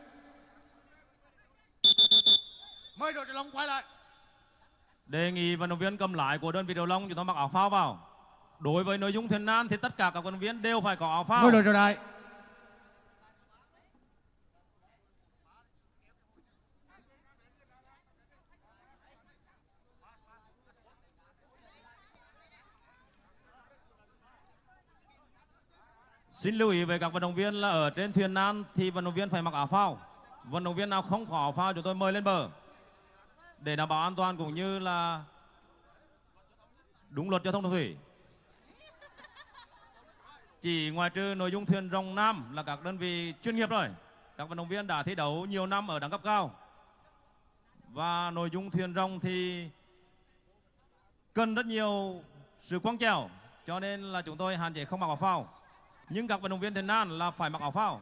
F: Mời đội Triều Long quay lại.
E: Đề nghị vận động viên cầm lái của đơn vị Triều Long chúng ta mặc áo phao vào. Đối với nội dung thuyền nan thì tất cả các vận động viên đều phải có áo phao.
F: Mời đội Triều Đại.
E: Xin lưu ý với các vận động viên là ở trên thuyền nan thì vận động viên phải mặc áo phao. Vận động viên nào không có áo phao chúng tôi mời lên bờ. để đảm bảo an toàn cũng như là đúng luật giao thông đường thủy. Chỉ ngoài trừ nội dung thuyền rồng nam là các đơn vị chuyên nghiệp rồi, các vận động viên đã thi đấu nhiều năm ở đẳng cấp cao, và nội dung thuyền rồng thì cần rất nhiều sự quăng chèo, cho nên là chúng tôi hạn chế không mặc áo phao. Nhưng các vận động viên thuyền nan là phải mặc áo phao.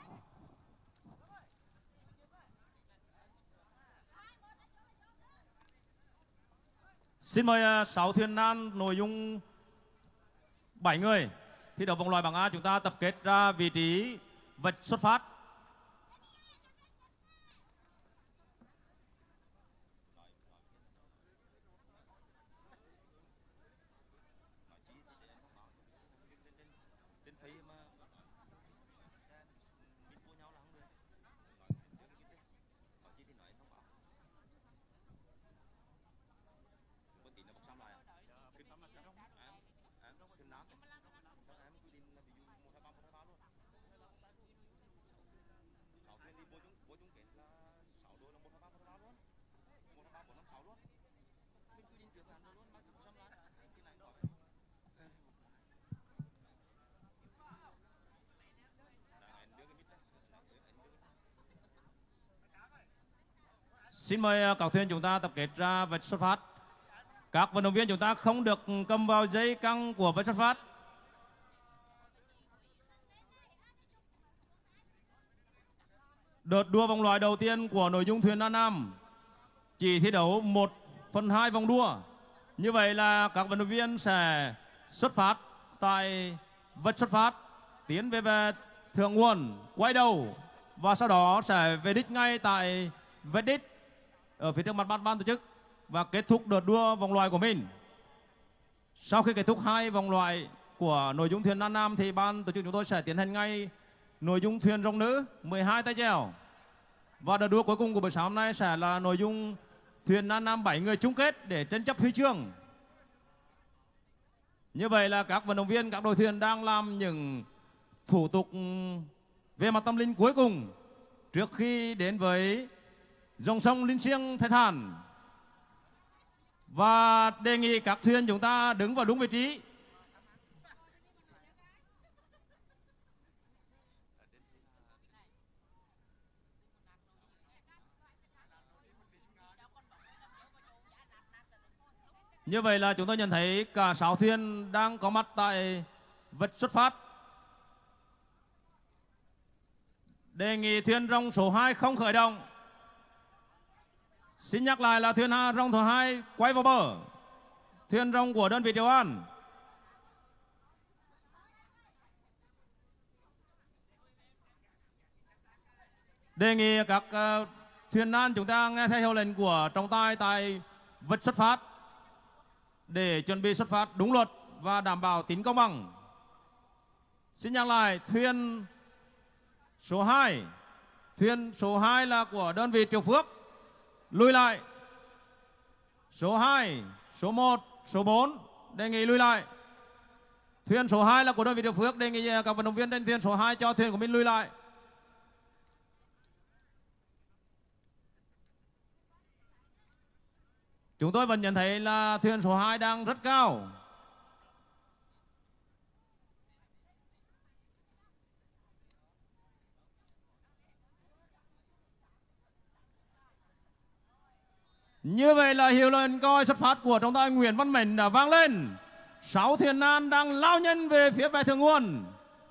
E: Xin mời 6 thuyền nan nội dung 7 người thi đấu vòng loại bảng A, chúng ta tập kết ra vị trí vạch xuất phát. Xin mời các thuyền chúng ta tập kết ra vạch xuất phát. Các vận động viên chúng ta không được cầm vào dây căng của vạch xuất phát. Đợt đua vòng loại đầu tiên của nội dung thuyền nam chỉ thi đấu 1/2 vòng đua. Như vậy là các vận động viên sẽ xuất phát tại vạch xuất phát, tiến về thượng nguồn, quay đầu và sau đó sẽ về đích ngay tại vạch đích ở phía trước mặt ban tổ chức và kết thúc đợt đua vòng loại của mình. Sau khi kết thúc 2 vòng loại của nội dung thuyền nam thì ban tổ chức chúng tôi sẽ tiến hành ngay nội dung thuyền rồng nữ 12 tay chèo. Và đợt đua cuối cùng của buổi sáng hôm nay sẽ là nội dung thuyền nam 7 người chung kết để tranh chấp huy chương. Như vậy là các vận động viên, các đội thuyền đang làm những thủ tục về mặt tâm linh cuối cùng trước khi đến với dòng sông Linh Siêng Thạch Hàn. Và đề nghị các thuyền chúng ta đứng vào đúng vị trí. Như vậy là chúng tôi nhận thấy cả 6 thuyền đang có mặt tại vạch xuất phát. Đề nghị thuyền rồng số 2 không khởi động. Xin nhắc lại là thuyền rồng số 2 quay vào bờ. Thuyền rồng của đơn vị Triệu An. Đề nghị các thuyền nan chúng ta nghe theo hiệu lệnh của trọng tài tại vạch xuất phát để chuẩn bị xuất phát đúng luật và đảm bảo tính công bằng. Xin nhắc lại, thuyền số 2. Thuyền số 2 là của đơn vị Triệu Phước. Lùi lại. Số 2, số 1, số 4 đề nghị lùi lại. Thuyền số 2 là của đơn vị Triệu Phước, đề nghị các vận động viên trên thuyền số 2 cho thuyền của mình lùi lại. Chúng tôi vẫn nhận thấy là thuyền số 2 đang rất cao. Như vậy là hiệu lệnh còi xuất phát của trọng tài Nguyễn Văn Mệnh đã vang lên. 6 thuyền nan đang lao nhanh về phía bè thượng nguồn.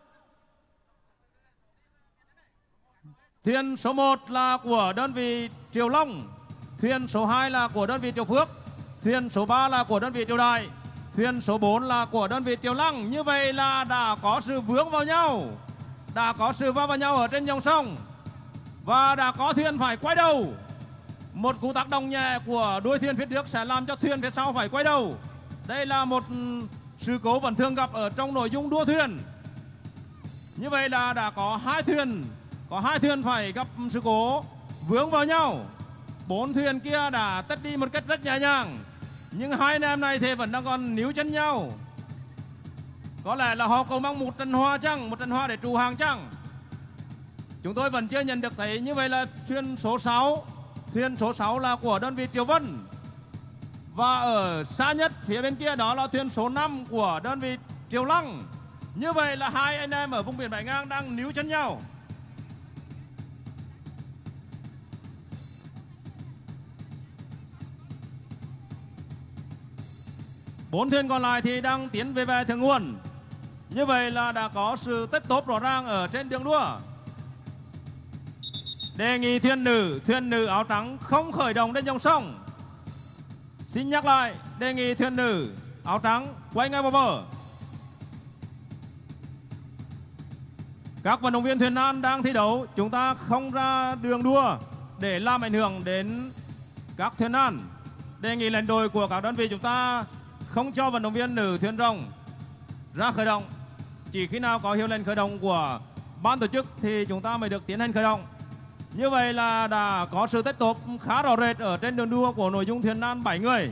E: Thuyền số 1 là của đơn vị Triệu Long. Thuyền số 2 là của đơn vị Triệu Phước. Thuyền số 3 là của đơn vị Triệu Đại. Thuyền số 4 là của đơn vị Triệu Lăng. Như vậy là đã có sự vướng vào nhau, đã có sự va vào nhau ở trên dòng sông và đã có thuyền phải quay đầu. Một cú tác động nhẹ của đuôi thuyền phía trước sẽ làm cho thuyền phía sau phải quay đầu. Đây là một sự cố vẫn thường gặp ở trong nội dung đua thuyền. Như vậy là đã có 2 thuyền phải gặp sự cố vướng vào nhau. 4 thuyền kia đã tất đi một cách rất nhẹ nhàng, nhưng 2 anh em này thì vẫn đang còn níu chân nhau. Có lẽ là họ cầu mong một trận hòa chăng, một trận hòa để trụ hàng chăng. Chúng tôi vẫn chưa nhận được thấy. Như vậy là thuyền số 6, Thuyền số 6 là của đơn vị Triệu Vân. Và ở xa nhất phía bên kia đó là thuyền số 5 của đơn vị Triệu Lăng. Như vậy là hai anh em ở vùng biển Bãi Ngang đang níu chân nhau. Bốn thuyền còn lại thì đang tiến về thượng nguồn. Như vậy là đã có sự tích tốt rõ ràng ở trên đường đua. Đề nghị thuyền nữ áo trắng không khởi động trên dòng sông. Xin nhắc lại, đề nghị thuyền nữ áo trắng quay ngay vào bờ. Các vận động viên thuyền nan đang thi đấu, chúng ta không ra đường đua để làm ảnh hưởng đến các thuyền nan. Đề nghị lãnh đội của các đơn vị chúng ta không cho vận động viên nữ thuyền rồng ra khởi động. Chỉ khi nào có hiệu lệnh khởi động của ban tổ chức thì chúng ta mới được tiến hành khởi động. Như vậy là đã có sự tích tốt khá rõ rệt ở trên đường đua của nội dung thuyền nan 7 người.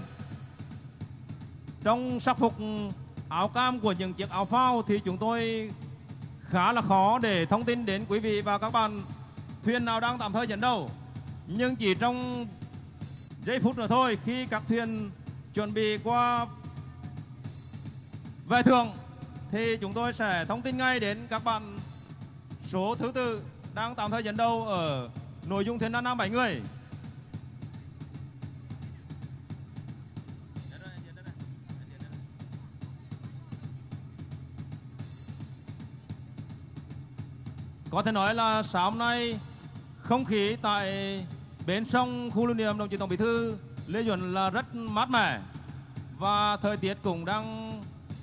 E: Trong sắc phục áo cam của những chiếc áo phao thì chúng tôi khá là khó để thông tin đến quý vị và các bạn thuyền nào đang tạm thời dẫn đầu. Nhưng chỉ trong giây phút nữa thôi, khi các thuyền chuẩn bị qua về thượng thì chúng tôi sẽ thông tin ngay đến các bạn số thứ tự đang tạm thời dẫn đầu ở nội dung thuyền nan nam 7 người. Có thể nói là sáng hôm nay không khí tại bến sông khu lưu niệm đồng chí Tổng Bí thư Lê Duẩn là rất mát mẻ và thời tiết cũng đang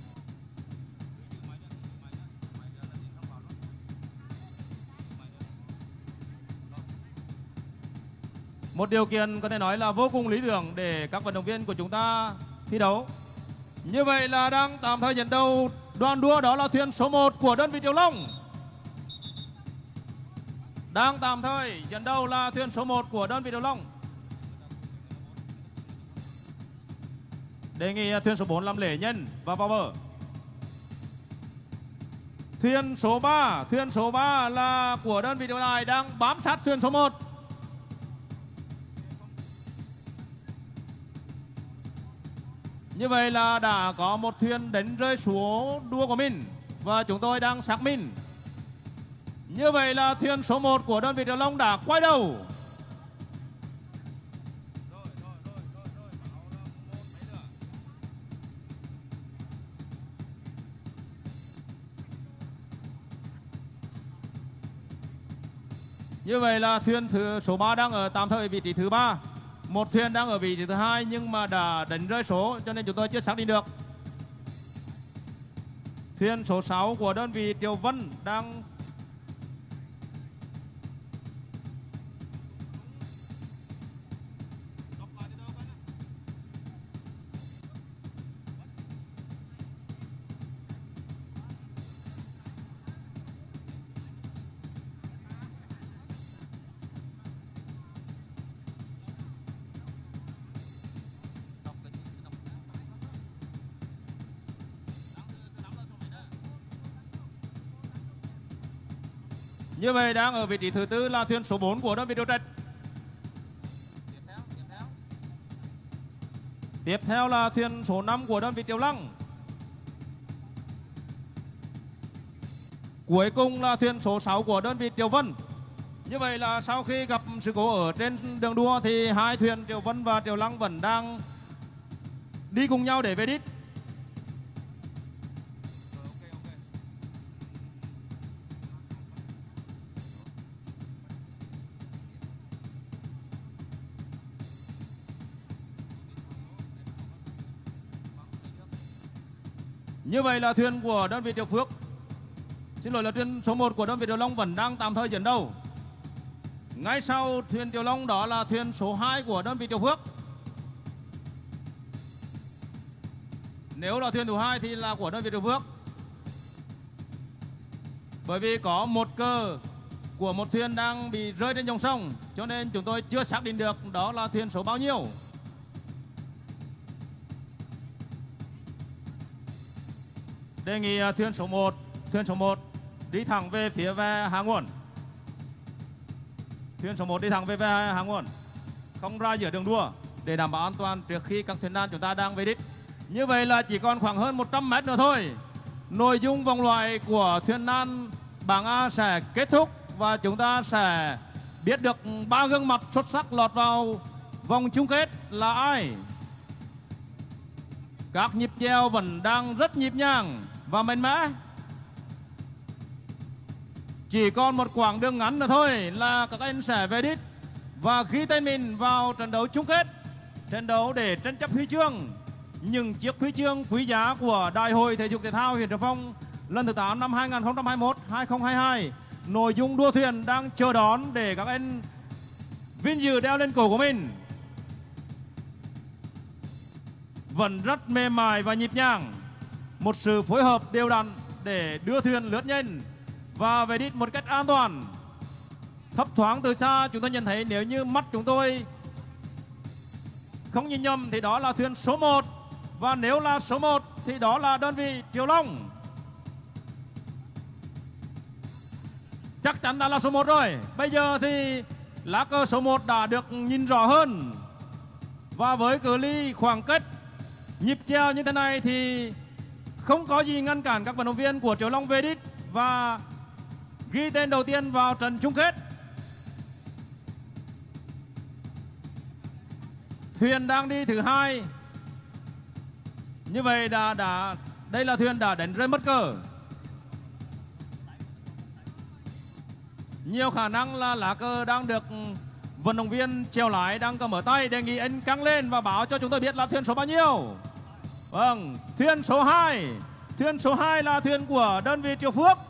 E: một điều kiện có thể nói là vô cùng lý tưởng để các vận động viên của chúng ta thi đấu. Như vậy là đang tạm thời dẫn đầu đoàn đua đó là thuyền số 1 của đơn vị Triệu Long. Đang tạm thời dẫn đầu là thuyền số 1 của đơn vị Triệu Long. Đề nghị thuyền số 4 làm lễ nhân và vào bờ. Thuyền số 3 là của đơn vị Triệu Đài đang bám sát thuyền số 1. Như vậy là đã có một thuyền đánh rơi số đua của mình và chúng tôi đang xác minh. Như vậy là thuyền số 1 của đơn vị Triệu Long đã quay đầu. Như vậy là thuyền số 3 đang ở tạm thời vị trí thứ 3. Một thuyền đang ở vị trí thứ 2 nhưng mà đã đánh rơi số cho nên chúng tôi chưa xác định được. Thuyền số 6 của đơn vị Triệu Vân đang như vậy đang ở vị trí thứ 4 là thuyền số 4 của đơn vị Triệu Trạch. Tiếp theo là thuyền số 5 của đơn vị Triệu Lăng. Cuối cùng là thuyền số 6 của đơn vị Triệu Vân. Như vậy là sau khi gặp sự cố ở trên đường đua thì hai thuyền Triệu Vân và Triệu Lăng vẫn đang đi cùng nhau để về đích. Như vậy là thuyền của đơn vị Triệu Phước, xin lỗi là thuyền số 1 của đơn vị Triệu Long vẫn đang tạm thời dẫn đầu. Ngay sau thuyền Triệu Long đó là thuyền số 2 của đơn vị Triệu Phước. Nếu là thuyền thứ 2 thì là của đơn vị Triệu Phước. Bởi vì có một cờ của một thuyền đang bị rơi trên dòng sông cho nên chúng tôi chưa xác định được đó là thuyền số bao nhiêu. Đề nghị thuyền số 1 đi thẳng về phía ve hạ nguồn. Thuyền số 1 đi thẳng về ve hạ nguồn. không ra giữa đường đua để đảm bảo an toàn trước khi các thuyền đàn chúng ta đang về đích. Như vậy là chỉ còn khoảng hơn 100 mét nữa thôi. Nội dung vòng loại của thuyền đàn bảng A sẽ kết thúc và chúng ta sẽ biết được 3 gương mặt xuất sắc lọt vào vòng chung kết là ai. Các nhịp chèo vẫn đang rất nhịp nhàng và mạnh mẽ. Chỉ còn một quãng đường ngắn nữa thôi là các anh sẽ về đích và ghi tên mình vào trận đấu chung kết, trận đấu để tranh chấp huy chương, những chiếc huy chương quý giá của Đại hội Thể dục Thể thao huyện Triệu Phong lần thứ 8 năm 2021-2022. Nội dung đua thuyền đang chờ đón để các anh vinh dự đeo lên cổ của mình. Vẫn rất mềm mại và nhịp nhàng, một sự phối hợp đều đặn để đưa thuyền lướt nhanh và về đích một cách an toàn. Thấp thoáng từ xa chúng tôi nhận thấy, nếu như mắt chúng tôi không nhìn nhầm thì đó là thuyền số 1, và nếu là số 1 thì đó là đơn vị Triệu Long. Chắc chắn đã là số 1 rồi. Bây giờ thì lá cờ số 1 đã được nhìn rõ hơn, và với cự ly khoảng cách nhịp chèo như thế này thì không có gì ngăn cản các vận động viên của Triệu Long về đích và ghi tên đầu tiên vào trận chung kết. Thuyền đang đi thứ 2. Như vậy đây là thuyền đã đánh rơi mất cờ. Nhiều khả năng là lá cờ đang được vận động viên chèo lái đang cầm ở tay. Đề nghị anh căng lên và báo cho chúng tôi biết là thuyền số bao nhiêu. Vâng, thuyền số 2. Thuyền số 2 là thuyền của đơn vị Triệu Phước.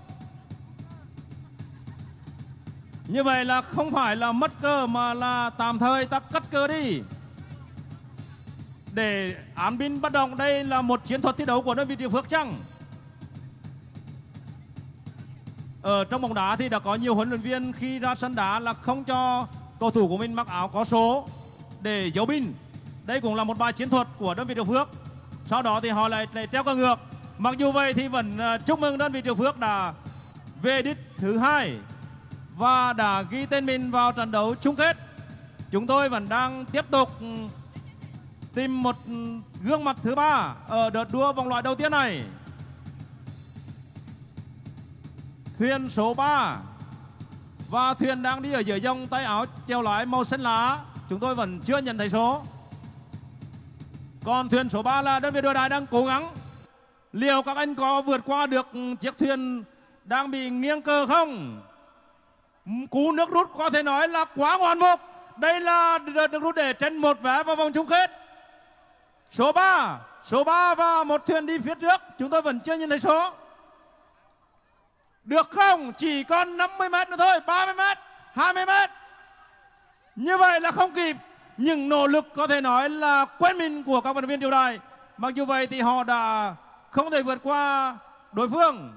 E: Như vậy là không phải là mất cờ mà là tạm thời ta cắt cờ đi để án binh bất động. Đây là một chiến thuật thi đấu của đơn vị Triệu Phước chăng? Ở trong bóng đá thì đã có nhiều huấn luyện viên khi ra sân đá là không cho cầu thủ của mình mặc áo có số để giấu binh. Đây cũng là một bài chiến thuật của đơn vị Triệu Phước. Sau đó thì họ lại treo cờ ngược. Mặc dù vậy thì vẫn chúc mừng đơn vị Triệu Phước đã về đích thứ 2 và đã ghi tên mình vào trận đấu chung kết. Chúng tôi vẫn đang tiếp tục tìm một gương mặt thứ 3 ở đợt đua vòng loại đầu tiên này. Thuyền số 3 và thuyền đang đi ở dưới dòng tay áo chèo lái màu xanh lá. Chúng tôi vẫn chưa nhận thấy số. Còn thuyền số 3 là đơn vị đua đài đang cố gắng. Liệu các anh có vượt qua được chiếc thuyền đang bị nghiêng cờ không? Cú nước rút có thể nói là quá ngoạn mục. Đây là đợt nước rút để tranh một vé vào vòng chung kết. Số 3 và một thuyền đi phía trước. Chúng tôi vẫn chưa nhìn thấy số. Được không? Chỉ còn 50 mét nữa thôi. 30 mét, 20 mét. Như vậy là không kịp. Những nỗ lực có thể nói là quên mình của các vận động viên Triệu Đài. Mặc dù vậy thì họ đã không thể vượt qua đối phương.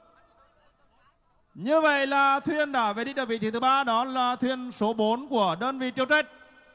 E: Như vậy là thuyền đã về đích ở vị trí thứ 3, đó là thuyền số 4 của đơn vị Triệu Trạch.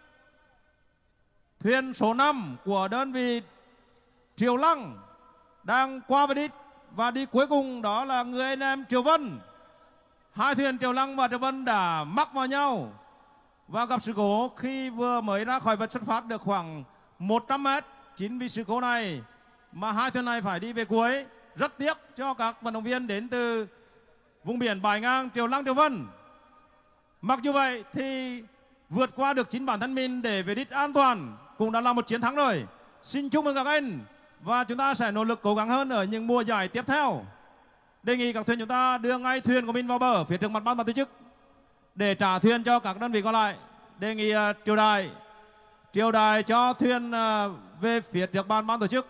E: Thuyền số 5 của đơn vị Triệu Lăng đang qua về đích và đi cuối cùng, đó là người anh em Triệu Vân. Hai thuyền Triệu Lăng và Triệu Vân đã mắc vào nhau và gặp sự cố khi vừa mới ra khỏi vạch xuất phát được khoảng 100 mét. Chính vì sự cố này mà hai thuyền này phải đi về cuối. Rất tiếc cho các vận động viên đến từ vùng biển Bãi Ngang, Triệu Lăng, Triệu Vân. Mặc dù vậy thì vượt qua được chính bản thân mình để về đích an toàn cũng đã là một chiến thắng rồi. Xin chúc mừng các anh và chúng ta sẽ nỗ lực cố gắng hơn ở những mùa giải tiếp theo. Đề nghị các thuyền chúng ta đưa ngay thuyền của mình vào bờ phía trước mặt ban tổ chức để trả thuyền cho các đơn vị còn lại. Đề nghị triều đài cho thuyền về phía trước ban tổ chức.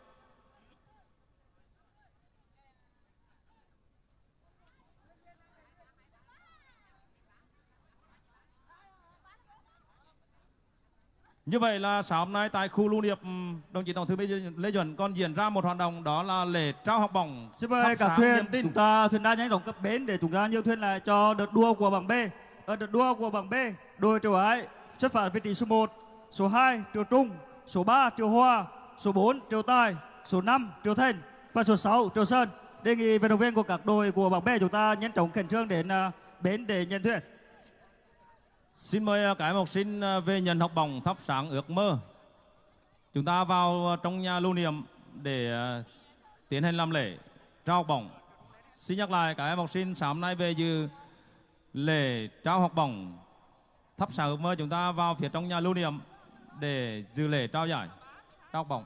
E: Như vậy là sáng hôm nay tại khu lưu niệm đồng chí Tổng thư ký Lê Duẩn còn diễn ra một hoạt động, đó là lễ trao học bổng.
D: Xin mời các thuyền, chúng ta thuyền đa nhanh chóng cập bến để chúng ta nhiều thuyền lại cho đợt đua của bảng B. Ở đợt đua của bảng B, đội Triệu Ái xuất phát vị trí số 1, số 2 Triệu Trung, số 3 Triệu Hoa, số 4 Triệu Tài, số 5 Triệu Thành và số 6 Triệu Sơn. Đề nghị vận động viên của các đội của bảng B chúng ta nhanh chóng khẩn trương đến bến để nhận thuyền.
E: Xin mời các em học sinh về nhận học bổng thắp sáng ước mơ. Chúng ta vào trong nhà lưu niệm để tiến hành làm lễ trao học bổng. Xin nhắc lại các em học sinh sáng nay về dự lễ trao học bổng thắp sáng ước mơ, chúng ta vào phía trong nhà lưu niệm để dự lễ trao giải trao học bổng.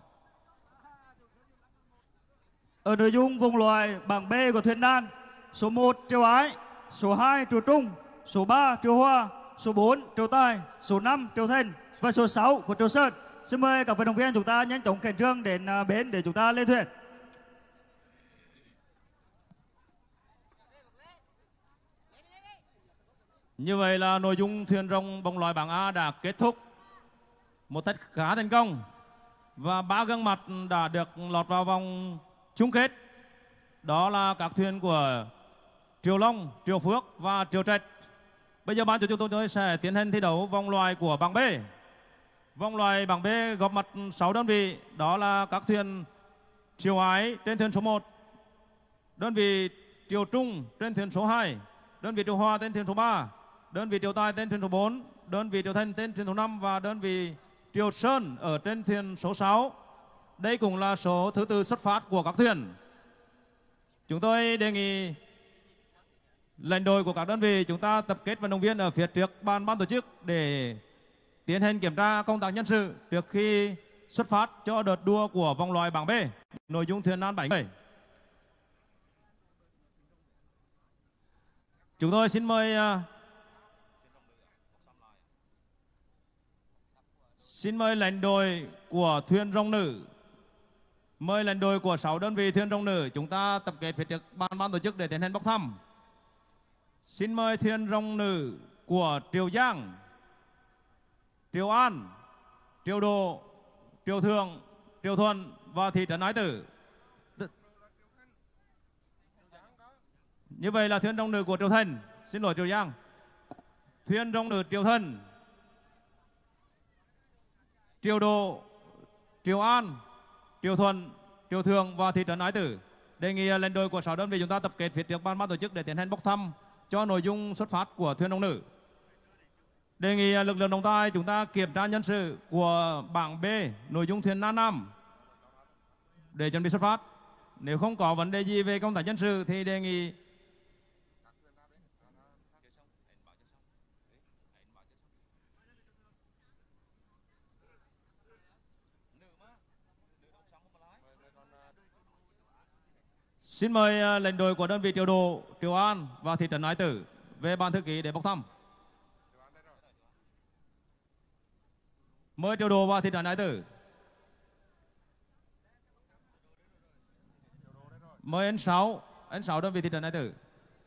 D: Ở nội dung vùng loại bảng B của thuyền nan, số 1 Triều Ái, số 2 Triều Trung, số 3 Triều Hoa, số 4 Triều Tài, số 5 Triều Thành và số 6 của Triều Sơn. Xin mời các vận động viên chúng ta nhanh chóng khẩn trương đến bến để chúng ta lên thuyền.
E: Như vậy là nội dung thuyền rồng bóng loại bảng A đã kết thúc một cách khá thành công và 3 gương mặt đã được lọt vào vòng chung kết. Đó là các thuyền của Triều Long, Triều Phước và Triều Trạch. Bây giờ ban tổ chức chúng tôi sẽ tiến hành thi đấu vòng loại của bảng B. Vòng loại bảng B góp mặt 6 đơn vị, đó là các thuyền Triều Ái trên thuyền số 1, đơn vị Triều Trung trên thuyền số 2, đơn vị Triều Hoa trên thuyền số 3, đơn vị Triều Tài trên thuyền số 4, đơn vị Triều Thành trên thuyền số 5 và đơn vị Triều Sơn ở trên thuyền số 6. Đây cũng là số thứ tự xuất phát của các thuyền. Chúng tôi đề nghị lãnh đội của các đơn vị chúng ta tập kết vận động viên ở phía trước ban tổ chức để tiến hành kiểm tra công tác nhân sự trước khi xuất phát cho đợt đua của vòng loại bảng B, nội dung thuyền nan 7 người. Chúng tôi xin mời lãnh đội của thuyền rồng nữ, mời lãnh đội của 6 đơn vị thuyền rồng nữ chúng ta tập kết phía trước ban tổ chức để tiến hành bốc thăm. Xin mời thuyền rồng nữ của Triều Giang, Triều An, Triều Độ, Triều Thượng, Triều Thuận và thị trấn Ái Tử. Như vậy là thuyền rồng nữ của Triều Thành, xin lỗi Triều Giang. Thuyền rồng nữ Triều Thân, Triều Độ, Triều An, Triều Thuận, Triều Thượng và thị trấn Ái Tử. Đề nghị lãnh đội của 6 đơn vị chúng ta tập kết phía trước ban tổ chức để tiến hành bốc thăm cho nội dung xuất phát của thuyền rồng nữ. Đề nghị lực lượng trọng tài chúng ta kiểm tra nhân sự của bảng B, nội dung thuyền nan nam để chuẩn bị xuất phát. Nếu không có vấn đề gì về công tác nhân sự thì đề nghị xin mời lãnh đội của đơn vị Triều Độ, Triều An và thị trấn Ái Tử về ban thư ký để bốc thăm. Mời Triều Độ và thị trấn Ái Tử. Mời N6 đơn vị thị trấn Ái Tử.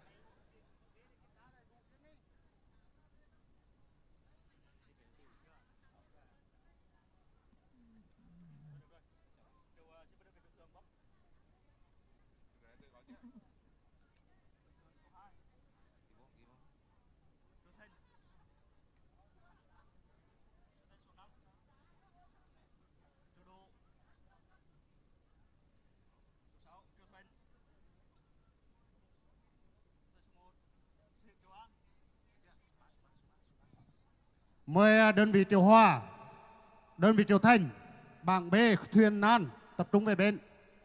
F: Mời đơn vị Triều Hoa, đơn vị Triều Thành, bảng B thuyền nan tập trung về bên.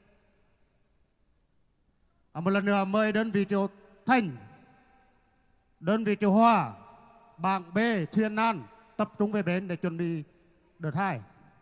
F: Một lần nữa mời đơn vị Triều Thành, đơn vị Triều Hoa, bảng B thuyền nan tập trung về bên để chuẩn bị đợt 2.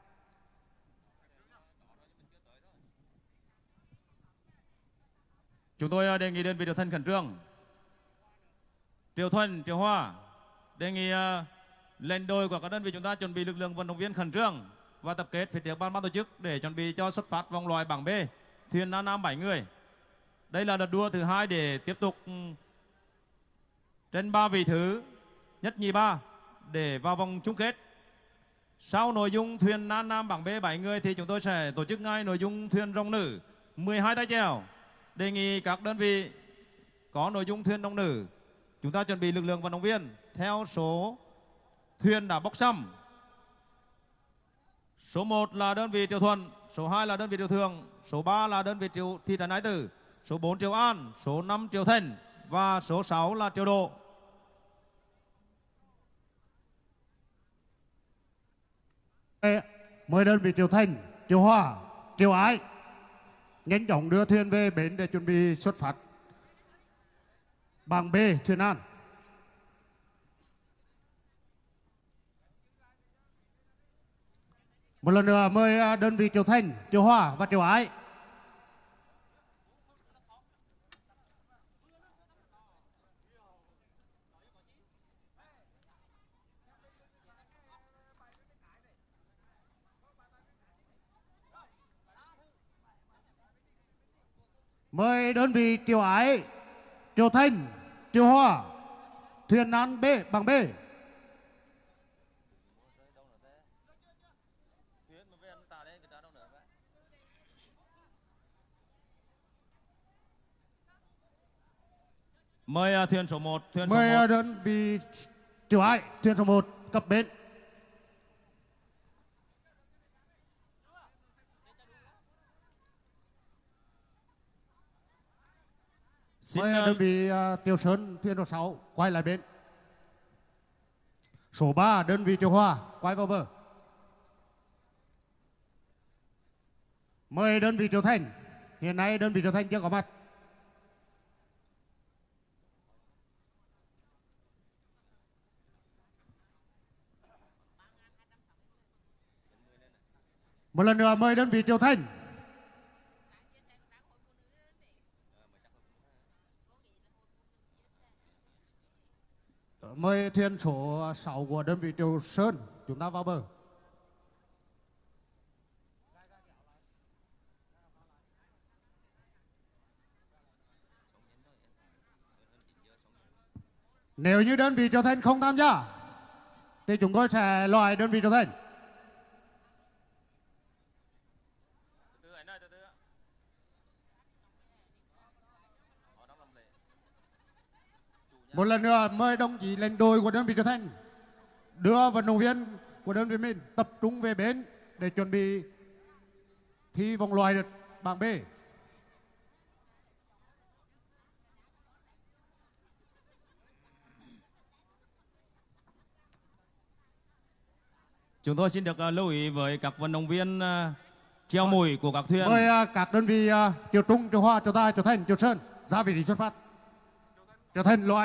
E: Chúng tôi đề nghị đơn vị Triều Thành khẩn trương. Triều Thuận, Triều Hoa đề nghị lãnh đội của các đơn vị chúng ta chuẩn bị lực lượng vận động viên khẩn trương và tập kết phía trước ban tổ chức để chuẩn bị cho xuất phát vòng loại bảng B thuyền nan nam 7 người. Đây là đợt đua thứ 2 để tiếp tục trên 3 vị thứ nhất nhì ba để vào vòng chung kết. Sau nội dung thuyền nan nam bảng B 7 người thì chúng tôi sẽ tổ chức ngay nội dung thuyền rồng nữ 12 tay chèo. Đề nghị các đơn vị có nội dung thuyền rồng nữ chúng ta chuẩn bị lực lượng vận động viên theo số thuyền đã bốc thăm. Số 1 là đơn vị Triều Thuận, số 2 là đơn vị Triều Thượng, số 3 là đơn vị thị trấn Ái Tử, số 4 Triều An, số 5 Triều Thành và số 6 là Triều Độ.
F: Mời đơn vị Triệu Thành, Triệu Hòa, Triệu Ái nhanh chóng đưa thuyền về bến để chuẩn bị xuất phát. Bảng B thuyền An. Một lần nữa mời đơn vị Triệu Thành, Triệu Hòa và Triệu Ái. Mời đơn vị Triệu Ái, Triệu Thành, Triệu Hòa, thuyền An B, bảng B.
E: Mời thuyền số 1,
F: Mời đơn vị Triệu Ái, thuyền số 1 cập bến. Mời đơn vị Triệu Sơn, thuyền số 6 quay lại bến. Số 3 đơn vị Triệu Hòa quay vào bờ. Mời đơn vị Triệu Thành. Hiện nay đơn vị Triệu Thành chưa có mặt. Một lần nữa mời đơn vị Triệu Thành. Mời thuyền số 6 của đơn vị Triệu Sơn chúng ta vào bờ. Nếu như đơn vị Triệu Thành không tham gia thì chúng tôi sẽ loại đơn vị Triệu Thành. Một lần nữa mời đồng chí lãnh đội của đơn vị Triệu Thành đưa vận động viên của đơn vị mình tập trung về bến để chuẩn bị thi vòng loại được bảng B.
E: Chúng tôi xin được lưu ý với các vận động viên treo mùi của các thuyền.
F: Mời các đơn vị Triệu Trung, Triệu Hòa, Triệu Tài, Triệu Thành, Triệu Sơn ra vị trí xuất phát. Triệu Thành loại.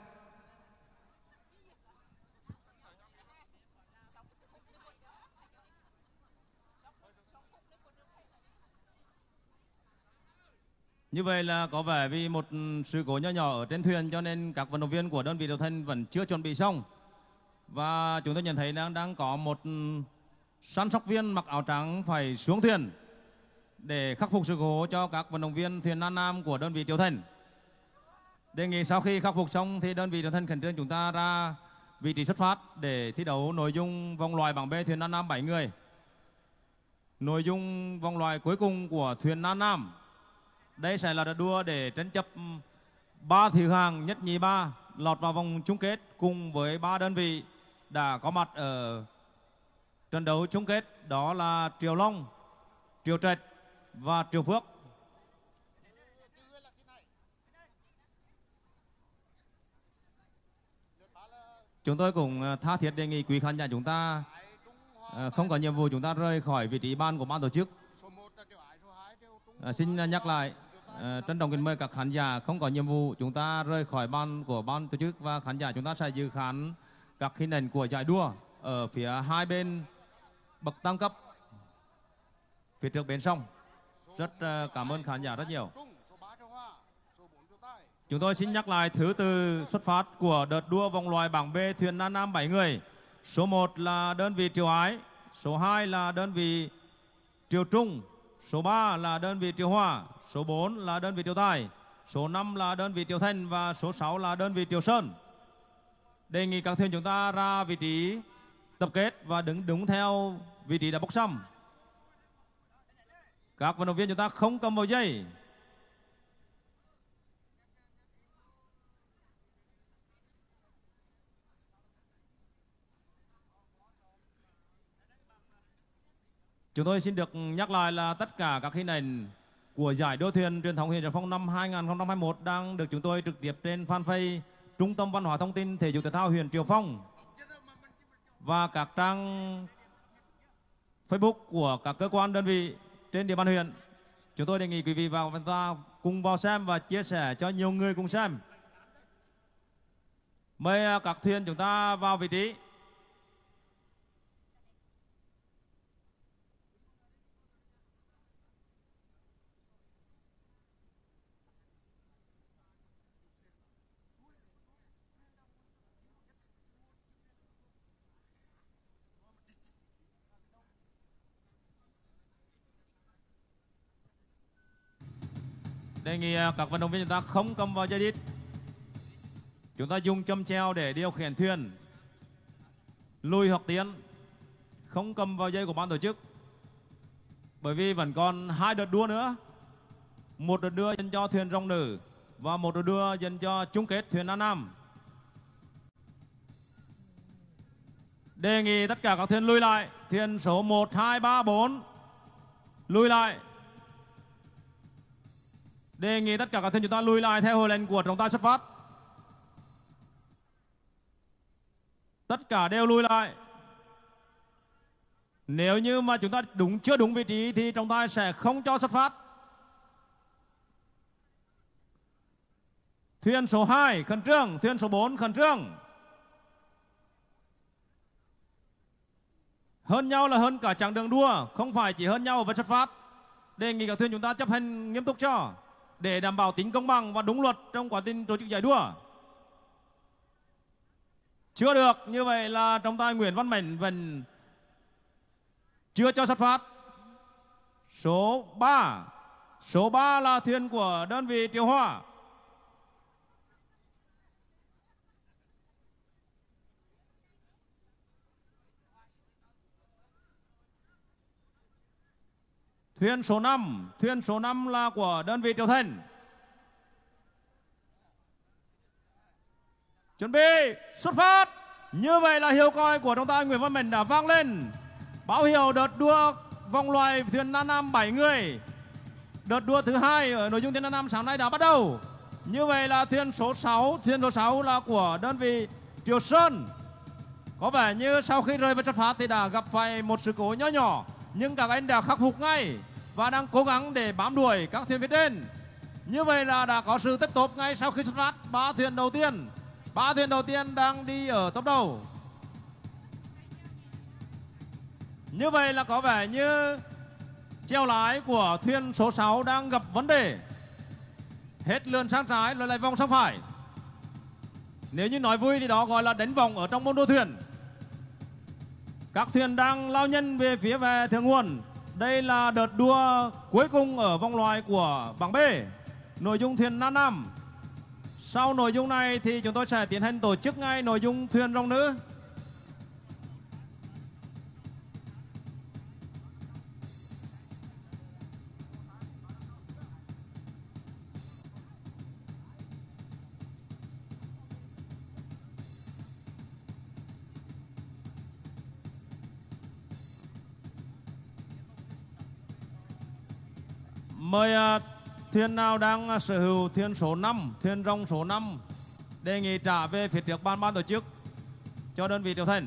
E: Như vậy là có vẻ vì một sự cố nhỏ nhỏ ở trên thuyền cho nên các vận động viên của đơn vị Triệu Thành vẫn chưa chuẩn bị xong. Và chúng tôi nhận thấy đang có một săn sóc viên mặc áo trắng phải xuống thuyền để khắc phục sự cố cho các vận động viên thuyền An Nam của đơn vị Triệu Thành. Đề nghị sau khi khắc phục xong thì đơn vị Triệu Thành khẩn trương chúng ta ra vị trí xuất phát để thi đấu nội dung vòng loại bảng B thuyền An Nam 7 người. Nội dung vòng loại cuối cùng của thuyền An Nam. Đây sẽ là đợt đua để tranh chấp 3 thị hạng nhất nhì ba lọt vào vòng chung kết cùng với 3 đơn vị đã có mặt ở trận đấu chung kết, đó là Triệu Long, Triệu Trạch và Triệu Phước. Chúng tôi cũng tha thiết đề nghị quý khán giả chúng ta không có nhiệm vụ chúng ta rời khỏi vị trí ban của ban tổ chức. Xin nhắc lại, trân trọng kính mời các khán giả không có nhiệm vụ chúng ta rời khỏi ban của ban tổ chức, và khán giả chúng ta sẽ dự khán các hình ảnh của giải đua ở phía hai bên bậc tam cấp phía trước bến sông. Rất cảm ơn khán giả rất nhiều. Chúng tôi xin nhắc lại thứ tự xuất phát của đợt đua vòng loại bảng B thuyền An Nam 7 người. Số 1 là đơn vị Triệu Ái, số 2 là đơn vị Triệu Trung, số 3 là đơn vị Triệu Hòa, số 4 là đơn vị Triệu Tài, số 5 là đơn vị Triệu Thành và số 6 là đơn vị Triệu Sơn. Đề nghị các thuyền chúng ta ra vị trí tập kết và đứng đúng theo vị trí đã bốc xăm. Các vận động viên chúng ta không cầm vào dây. Chúng tôi xin được nhắc lại là tất cả các hình ảnh của giải đua thuyền truyền thống huyện Triệu Phong năm 2021 đang được chúng tôi trực tiếp trên fanpage Trung tâm Văn hóa Thông tin Thể dục Thể thao huyện Triệu Phong và các trang Facebook của các cơ quan đơn vị trên địa bàn huyện. Chúng tôi đề nghị quý vị và ta cùng vào xem và chia sẻ cho nhiều người cùng xem. Mời các thuyền chúng ta vào vị trí. Đề nghị các vận động viên chúng ta không cầm vào dây đít. Chúng ta dùng châm treo để điều khiển thuyền lùi hoặc tiến, không cầm vào dây của ban tổ chức. Bởi vì vẫn còn 2 đợt đua nữa. Một đợt đua dành cho thuyền rồng nữ và một đợt đua dành cho chung kết thuyền nam. Đề nghị tất cả các thuyền lùi lại. Thuyền số 1, 2, 3, 4 lùi lại. Đề nghị tất cả các thuyền chúng ta lùi lại theo hiệu lệnh của trọng tài xuất phát. Tất cả đều lùi lại. Nếu như mà chúng ta chưa đúng vị trí thì trọng tài sẽ không cho xuất phát. Thuyền số 2 khẩn trương, thuyền số 4 khẩn trương. Hơn nhau là hơn cả chặng đường đua, không phải chỉ hơn nhau ở vạch xuất phát. Đề nghị các thuyền chúng ta chấp hành nghiêm túc cho, để đảm bảo tính công bằng và đúng luật trong quá trình tổ chức giải đua. Chưa được, như vậy là trọng tài Nguyễn Văn Mệnh vẫn chưa cho xuất phát. Số 3 là thuyền của đơn vị Triệu Hoa. Thuyền số 5 là của đơn vị Triệu Thành. Chuẩn bị xuất phát. Như vậy là hiệu còi của trọng tài Nguyễn Văn Mệnh đã vang lên, báo hiệu đợt đua vòng loại thuyền nam 7 người. Đợt đua thứ 2 ở nội dung thuyền nam sáng nay đã bắt đầu. Như vậy là thuyền số 6 là của đơn vị Triệu Sơn. Có vẻ như sau khi rơi vào xuất phát thì đã gặp phải một sự cố nhỏ, nhưng các anh đã khắc phục ngay và đang cố gắng để bám đuổi các thuyền phía trên. Như vậy là đã có sự tích tốt ngay sau khi xuất phát. 3 thuyền đầu tiên đang đi ở top đầu. Như vậy là có vẻ như chèo lái của thuyền số 6 đang gặp vấn đề. Hết lượn sang trái rồi lại vòng sang phải. Nếu như nói vui thì đó gọi là đánh vòng ở trong môn đua thuyền. Các thuyền đang lao nhanh về phía về thượng nguồn. Đây là đợt đua cuối cùng ở vòng loại của bảng B, nội dung thuyền nam. Sau nội dung này thì chúng tôi sẽ tiến hành tổ chức ngay nội dung thuyền rồng nữ. Mời thuyền nào đang sở hữu thuyền số 5, thuyền rồng số 5 đề nghị trả về phía trước ban tổ chức cho đơn vị Triệu Thành.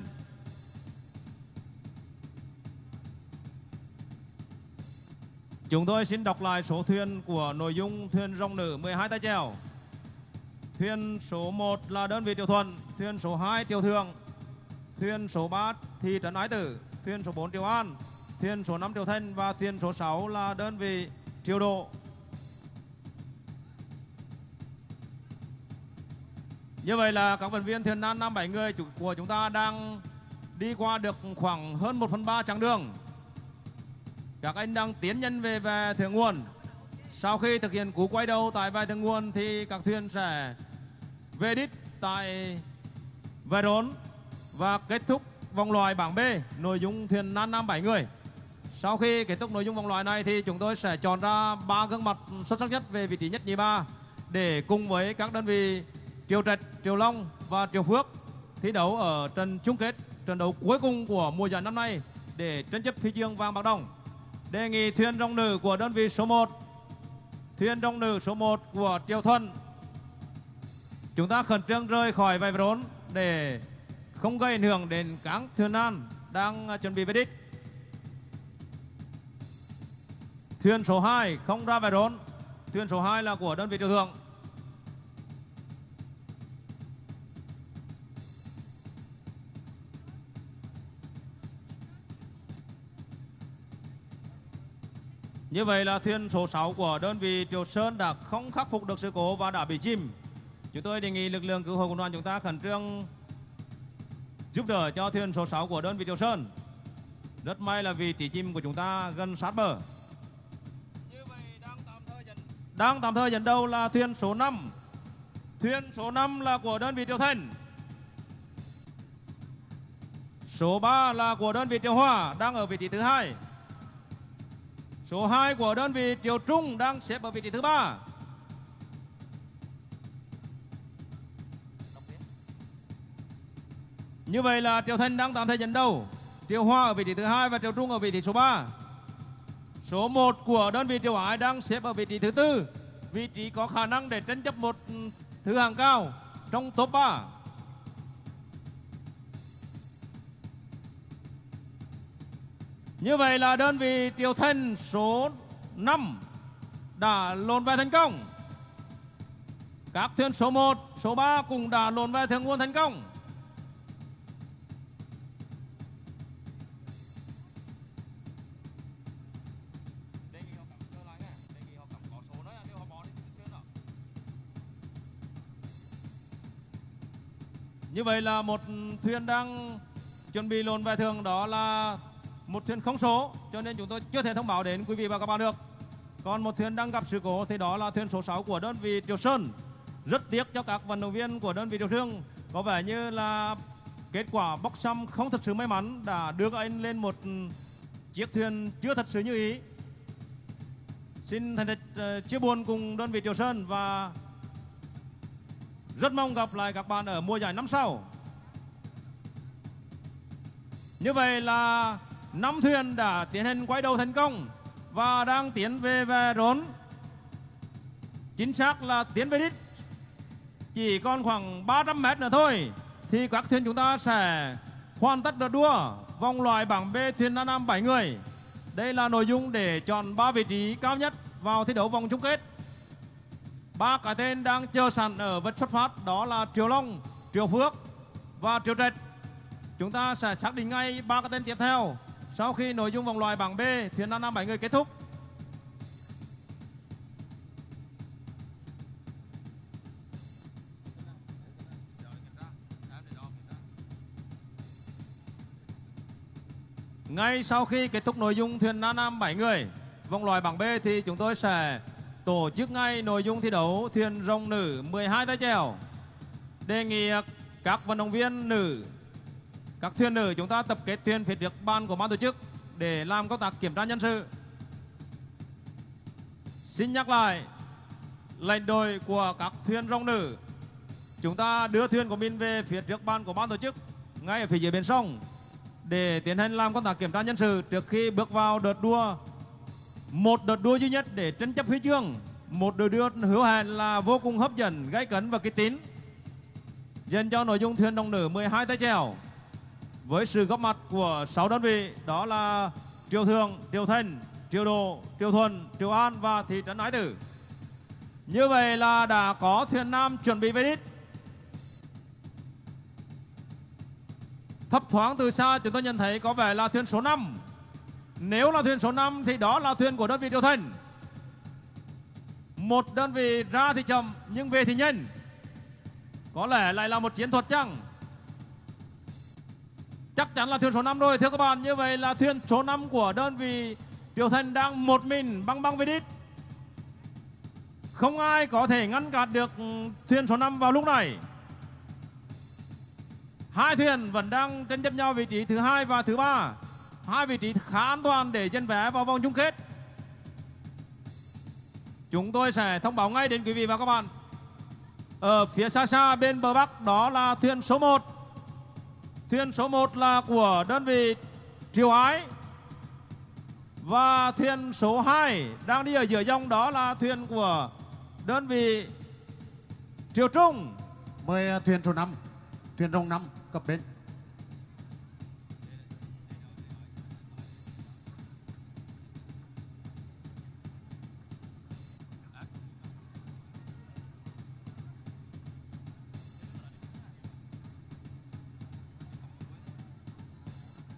E: Chúng tôi xin đọc lại số thuyền của nội dung thuyền rồng nữ 12 tay chèo. Thuyền số 1 là đơn vị Triệu Thuận, thuyền số 2 Triệu Thượng, thuyền số 3 thị trấn Ái Tử, thuyền số 4 Triệu An, thuyền số 5 Triệu Thành và thuyền số 6 là đơn vị Triệu Độ. Như vậy là các vận viên thuyền nam 7 người của chúng ta đang đi qua được khoảng hơn 1/3 chặng đường. Các anh đang tiến nhanh về thượng nguồn. Sau khi thực hiện cú quay đầu tại vai thượng nguồn thì các thuyền sẽ về đích tại vai rốn và kết thúc vòng loại bảng B, nội dung thuyền nam 7 người. Sau khi kết thúc nội dung vòng loại này thì chúng tôi sẽ chọn ra 3 gương mặt xuất sắc nhất về vị trí nhất nhì ba để cùng với các đơn vị Triệu Trạch, Triệu Long và Triệu Phước thi đấu ở trận chung kết, trận đấu cuối cùng của mùa giải năm nay để tranh chấp huy chương vàng bạc đồng. Đề nghị thuyền rồng nữ của đơn vị số 1, thuyền rồng nữ số 1 của Triệu Thuận, chúng ta khẩn trương rời khỏi vai rốn để không gây ảnh hưởng đến các thuyền nam đang chuẩn bị về đích. Thuyền số 2 không ra về rốn. Thuyền số 2 là của đơn vị Triều Thượng. Như vậy là thuyền số 6 của đơn vị Triều Sơn đã không khắc phục được sự cố và đã bị chìm. Chúng tôi đề nghị lực lượng cứu hộ của đoàn chúng ta khẩn trương giúp đỡ cho thuyền số 6 của đơn vị Triều Sơn. Rất may là vị trí chìm của chúng ta gần sát bờ. Như vậy đang tạm thời dẫn đầu là thuyền số 5. Thuyền số 5 là của đơn vị Triều Thành. Số 3 là của đơn vị Triều Hòa, đang ở vị trí thứ 2. Số 2 của đơn vị Triều Trung đang xếp ở vị trí thứ 3. Như vậy là Triều Thành đang tạm thời dẫn đầu, Triều Hòa ở vị trí thứ 2 và Triều Trung ở vị trí số 3. Số 1 của đơn vị Triều Ái đang xếp ở vị trí thứ 4, vị trí có khả năng để tranh chấp một thứ hạng cao trong top 3. Như vậy là đơn vị Triều Thành số 5 đã lồn về thành công. Các thuyền số 1, số 3 cũng đã lồn về thượng nguồn thành công. Như vậy là một thuyền đang chuẩn bị lồn về thượng, đó là một thuyền không số, cho nên chúng tôi chưa thể thông báo đến quý vị và các bạn được. Còn một thuyền đang gặp sự cố thì đó là thuyền số 6 của đơn vị Triều Sơn. Rất tiếc cho các vận động viên của đơn vị Triều Thương. Có vẻ như là kết quả bốc thăm không thật sự may mắn đã đưa các anh lên một chiếc thuyền chưa thật sự như ý. Xin thành thật chia buồn cùng đơn vị Triều Sơn và rất mong gặp lại các bạn ở mùa giải năm sau. Như vậy là 5 thuyền đã tiến hành quay đầu thành công và đang tiến về rốn. Chính xác là tiến về đích. Chỉ còn khoảng 300 mét nữa thôi thì các thuyền chúng ta sẽ hoàn tất đợt đua vòng loại bảng B thuyền Nam 7 người. Đây là nội dung để chọn 3 vị trí cao nhất vào thi đấu vòng chung kết. 3 cái tên đang chờ sẵn ở vạch xuất phát, đó là Triều Long, Triều Phước và Triều Trạch. Chúng ta sẽ xác định ngay 3 cái tên tiếp theo sau khi nội dung vòng loại bảng B thuyền Nam 7 người kết thúc. Ngay sau khi kết thúc nội dung thuyền Nam 7 người vòng loại bảng B thì chúng tôi sẽ tổ chức ngay nội dung thi đấu thuyền rồng nữ 12 tay chèo. Đề nghị các vận động viên nữ, các thuyền nữ chúng ta tập kết thuyền phía trước ban của ban tổ chức để làm công tác kiểm tra nhân sự. Xin nhắc lại lệnh đội của các thuyền rồng nữ, chúng ta đưa thuyền của mình về phía trước ban của ban tổ chức ngay ở phía dưới bến sông để tiến hành làm công tác kiểm tra nhân sự trước khi bước vào đợt đua. Một đợt đua duy nhất để tranh chấp huy chương, một đợt đua hứa hẹn là vô cùng hấp dẫn, gay cấn và kịch tính dành cho nội dung thuyền rồng nữ 12 tay chèo với sự góp mặt của 6 đơn vị, đó là Triều Thượng, Triều Thành, Triều Đồ, Triều Thuần, Triều An và thị trấn Ái Tử. Như vậy là đã có thuyền nam chuẩn bị về đích. Thấp thoáng từ xa chúng tôi nhận thấy có vẻ là thuyền số 5. Nếu là thuyền số 5 thì đó là thuyền của đơn vị Triều Thành. Một đơn vị ra thì chậm nhưng về thì nhanh. Có lẽ lại là một chiến thuật chăng? Chắc chắn là thuyền số 5 rồi thưa các bạn. Như vậy là thuyền số 5 của đơn vị Triều Thành đang một mình băng về đích. Không ai có thể ngăn cản được thuyền số 5 vào lúc này. Hai thuyền vẫn đang tranh chấp nhau vị trí thứ 2 và thứ 3. Hai vị trí khá an toàn để giành vé vào vòng chung kết. Chúng tôi sẽ thông báo ngay đến quý vị và các bạn. Ở phía xa xa bên bờ bắc đó là thuyền số 1. Thuyền số 1 là của đơn vị Triều Ái. Và thuyền số 2 đang đi ở giữa dòng, đó là thuyền của đơn vị Triều Trung.
F: Mời thuyền số 5, thuyền rồng 5 cập bến.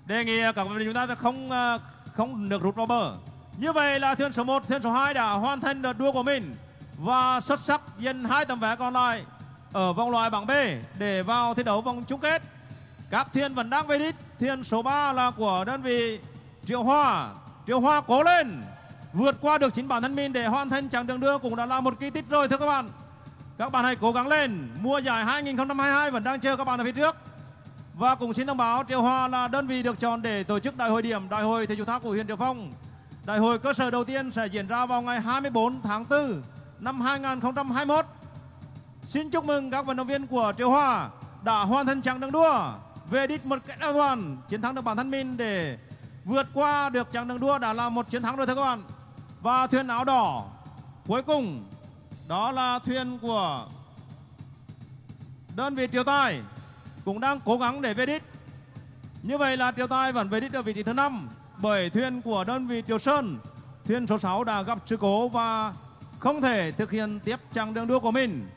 E: Đề nghị các vận động viên chúng ta sẽ không được rút vào bờ. Như vậy là thuyền số 1, thuyền số 2 đã hoàn thành đợt đua của mình và xuất sắc giành 2 tấm vé còn lại ở vòng loại bảng B để vào thi đấu vòng chung kết. Các thuyền vẫn đang về đích. Thuyền số 3 là của đơn vị Triệu Hoa. Triệu Hoa cố lên, vượt qua được chính bản thân mình để hoàn thành chặng đường đua cũng đã là một kỳ tích rồi thưa các bạn. Các bạn hãy cố gắng lên. Mùa giải 2022 vẫn đang chờ các bạn ở phía trước. Và cũng xin thông báo Triệu Hoa là đơn vị được chọn để tổ chức đại hội điểm, đại hội thể dục thao của huyện Triệu Phong. Đại hội cơ sở đầu tiên sẽ diễn ra vào ngày 24 tháng 4 năm 2021. Xin chúc mừng các vận động viên của Triệu Hoa đã hoàn thành chặng đường đua về đích một cách an toàn, chiến thắng được bản thân mình để vượt qua được chặng đường đua đã là một chiến thắng rồi thưa các bạn. Và thuyền áo đỏ cuối cùng đó là thuyền của đơn vị Triệu Tài cũng đang cố gắng để về đích. Như vậy là Triệu Tài vẫn về đích ở vị trí thứ 5 bởi thuyền của đơn vị Triệu Sơn, thuyền số 6 đã gặp sự cố và không thể thực hiện tiếp chặng đường đua của mình.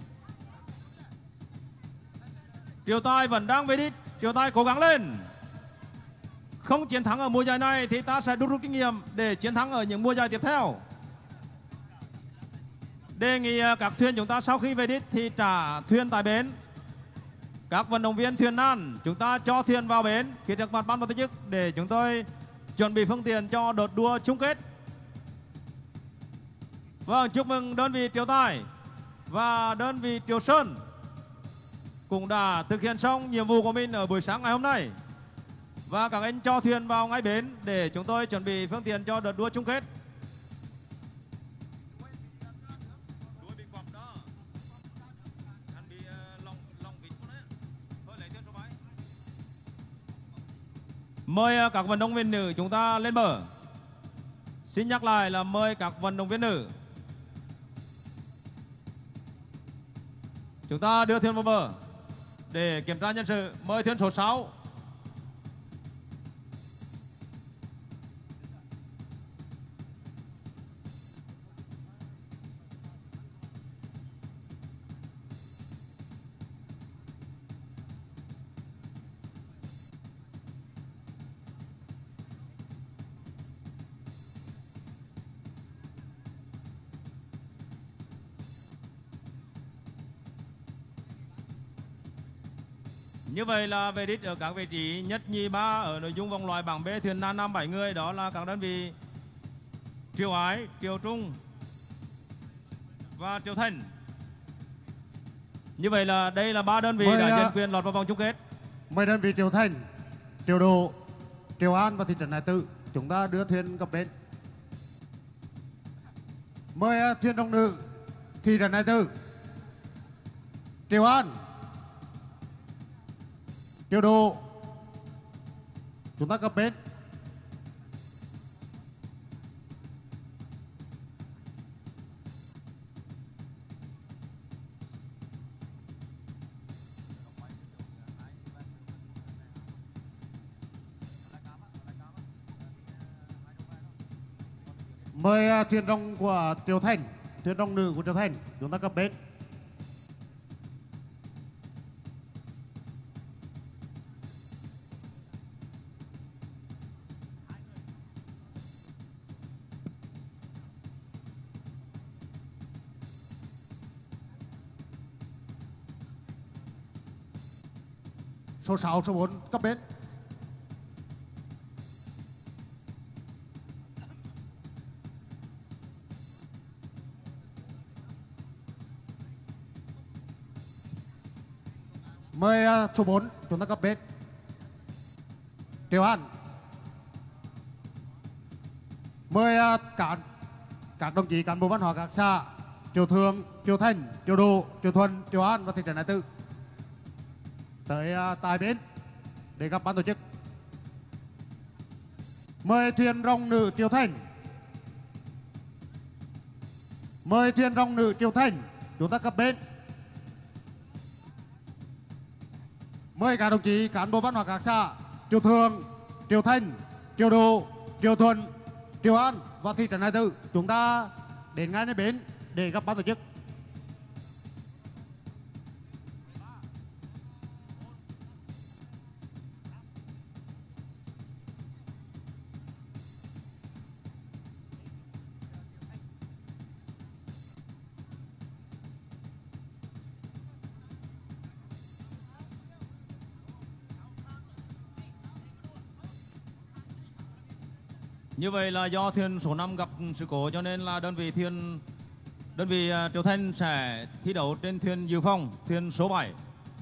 E: Triệu Tài vẫn đang về đích. Triệu Tài cố gắng lên. Không chiến thắng ở mùa giải này thì ta sẽ rút kinh nghiệm để chiến thắng ở những mùa giải tiếp theo. Đề nghị các thuyền chúng ta sau khi về đích thì trả thuyền tại bến. Các vận động viên thuyền nan chúng ta cho thuyền vào bến phía trước mặt ban tổ chức để chúng tôi chuẩn bị phương tiện cho đợt đua chung kết. Vâng, chúc mừng đơn vị Triệu Tài và đơn vị Triệu Sơn cũng đã thực hiện xong nhiệm vụ của mình ở buổi sáng ngày hôm nay. Và các anh cho thuyền vào ngay bến để chúng tôi chuẩn bị phương tiện cho đợt đua chung kết. Mời các vận động viên nữ chúng ta lên bờ. Xin nhắc lại là mời các vận động viên nữ chúng ta đưa thuyền vào bờ để kiểm tra nhân sự. Mời thuyền số 6. Như vậy là về đích ở các vị trí nhất, nhì, ba ở nội dung vòng loại bảng B thuyền nan nam 7 người, đó là các đơn vị Triệu Ái, Triệu Trung và Triệu Thành. Như vậy là đây là 3 đơn vị đã giành quyền lọt vào vòng chung kết.
F: Mời đơn vị Triệu Thành, Triệu Độ, Triệu An và thị trấn Đại Tự chúng ta đưa thuyền cập bến. Mời thuyền đồng nữ thị trấn Đại Tự, Triệu An, Triệu Độ chúng ta cập bến. Mời thuyền rồng của Triệu Thành, thuyền rồng nữ của Triệu Thành chúng ta cập bến. Số 6, số 4 cập bến. Mời số 4 chúng ta cập bến. Triệu An. Mời các đồng chí cán bộ văn hóa các xã Triệu Thượng, Triệu Thành, Triệu Độ, Triệu Thuần, Triệu An và thị trấn Đại Tự tới tại bến để gặp ban tổ chức. Mời thuyền rồng nữ Triệu Thành. Mời thuyền rồng nữ Triệu Thành chúng ta cập bến. Mời các đồng chí cán bộ văn hóa các xã Triệu Thượng, Triệu Thành, Triệu Độ, Triệu Thuần, Triệu An và thị trấn Đại Tự chúng ta đến ngay nơi bến để gặp ban tổ chức.
E: Như vậy là do thuyền số 5 gặp sự cố cho nên là đơn vị Triệu Thanh sẽ thi đấu trên thuyền dự phòng, thuyền số 7.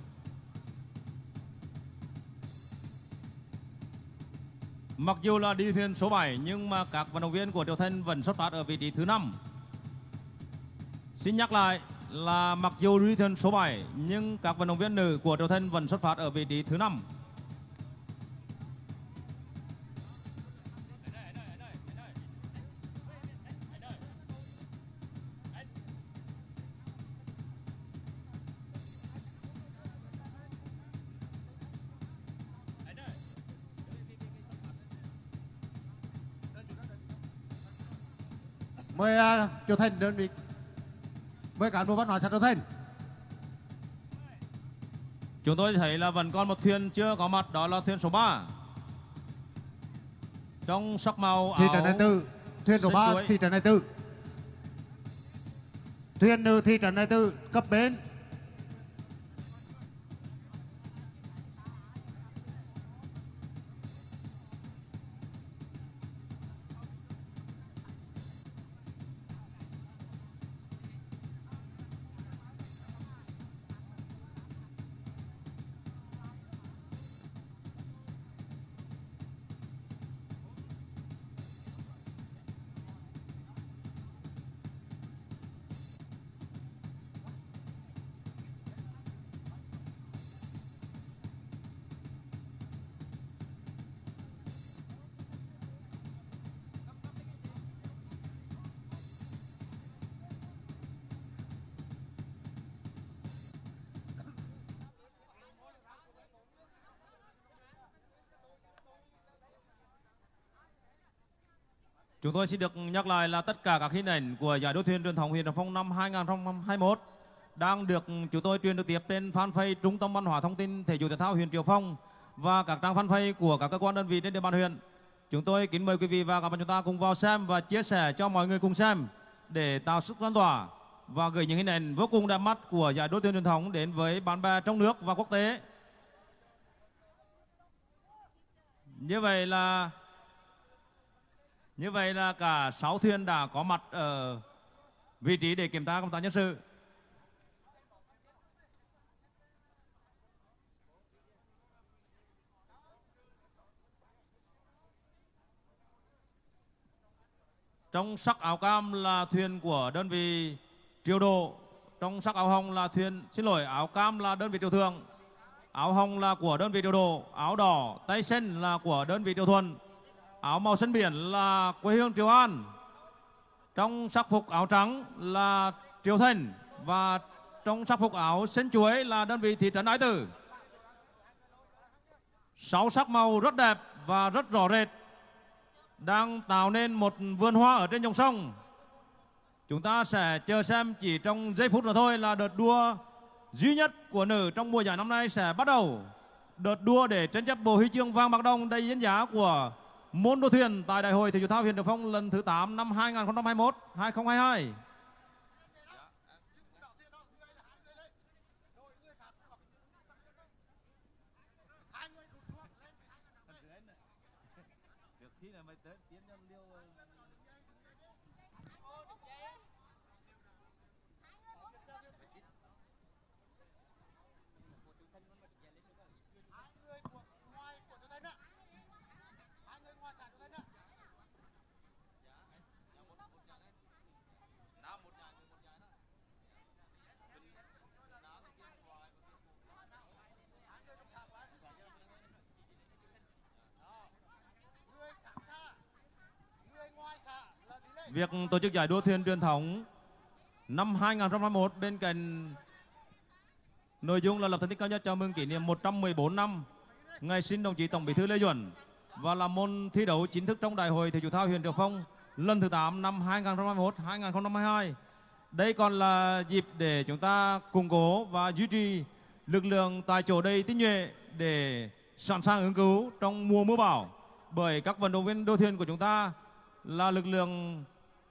E: Mặc dù là đi thuyền số 7 nhưng mà các vận động viên của Triệu Thanh vẫn xuất phát ở vị trí thứ 5. Xin nhắc lại là mặc dù đi thuyền số 7 nhưng các vận động viên nữ của Triệu Thanh vẫn xuất phát ở vị trí thứ 5.
F: Mời Triệu Thanh đơn vị, mời cán bộ văn hóa xã Triệu Thanh.
E: Chúng tôi thấy là vẫn còn một thuyền chưa có mặt, đó là thuyền số 3. Trong sắc màu
F: Thị
E: áo
F: trấn Đại Từ, thuyền số
E: xanh
F: 3
E: chuối.
F: thị trấn Đại Từ. Thuyền nữ thị trấn Đại Từ cập bến.
E: Chúng tôi xin được nhắc lại là tất cả các hình ảnh của giải đua thuyền truyền thống Huyền Triệu Phong năm 2021 đang được chúng tôi truyền trực tiếp trên fanpage Trung tâm Văn hóa Thông tin Thể dục Thể thao Huyền Triệu Phong và các trang fanpage của các cơ quan đơn vị trên địa bàn huyện. Chúng tôi kính mời quý vị và các bạn chúng ta cùng vào xem và chia sẻ cho mọi người cùng xem để tạo sức lan tỏa và gửi những hình ảnh vô cùng đẹp mắt của giải đua thuyền truyền thống đến với bạn bè trong nước và quốc tế. Như vậy là cả 6 thuyền đã có mặt ở vị trí để kiểm tra công tác nhân sự. Trong sắc áo cam là thuyền của đơn vị Triều Độ, trong sắc áo hồng là áo cam là đơn vị Triều Thượng, áo hồng là của đơn vị Triều Độ, áo đỏ tay xanh là của đơn vị Triều Thuần, áo màu xanh biển là quê hương Triều An, trong sắc phục áo trắng là Triều Thành và trong sắc phục áo xanh chuối là đơn vị thị trấn Ái Tử. 6 sắc màu rất đẹp và rất rõ rệt đang tạo nên một vườn hoa ở trên dòng sông. Chúng ta sẽ chờ xem chỉ trong giây phút nữa thôi là đợt đua duy nhất của nữ trong mùa giải năm nay sẽ bắt đầu. Đợt đua để tranh chấp bộ huy chương vàng bạc đồng đầy danh giá của môn đua thuyền tại Đại hội Thể dục thể thao Huyền Triệu Phong lần thứ 8 năm 2021-2022. Việc tổ chức giải đua thuyền truyền thống năm 2021 bên cạnh nội dung là lập thành tích cao nhất chào mừng kỷ niệm 114 năm ngày sinh đồng chí Tổng Bí thư Lê Duẩn và là môn thi đấu chính thức trong Đại hội Thể dục thể thao Huyền Triệu Phong lần thứ 8 năm 2021-2022. Đây còn là dịp để chúng ta củng cố và duy trì lực lượng tại chỗ đầy tinh nhuệ để sẵn sàng ứng cứu trong mùa mưa bão, bởi các vận động viên đua thuyền của chúng ta là lực lượng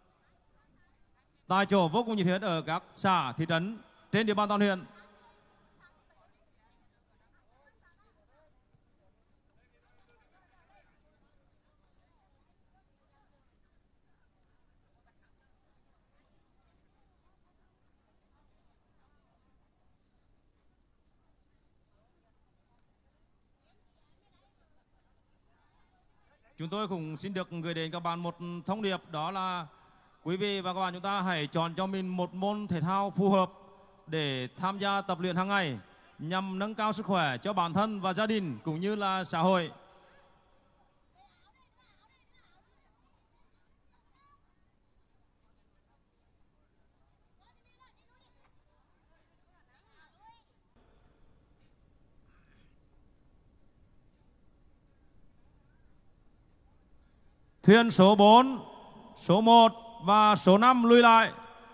E: tại chỗ vô cùng nhiệt huyết ở các xã, thị trấn trên địa bàn toàn huyện. Chúng tôi cũng xin được gửi đến các bạn một thông điệp, đó là quý vị và các bạn chúng ta hãy chọn cho mình một môn thể thao phù hợp để tham gia tập luyện hàng ngày nhằm nâng cao sức khỏe cho bản thân và gia đình cũng như là xã hội. Thuyền số 4, số 1 và số 5 lùi lại.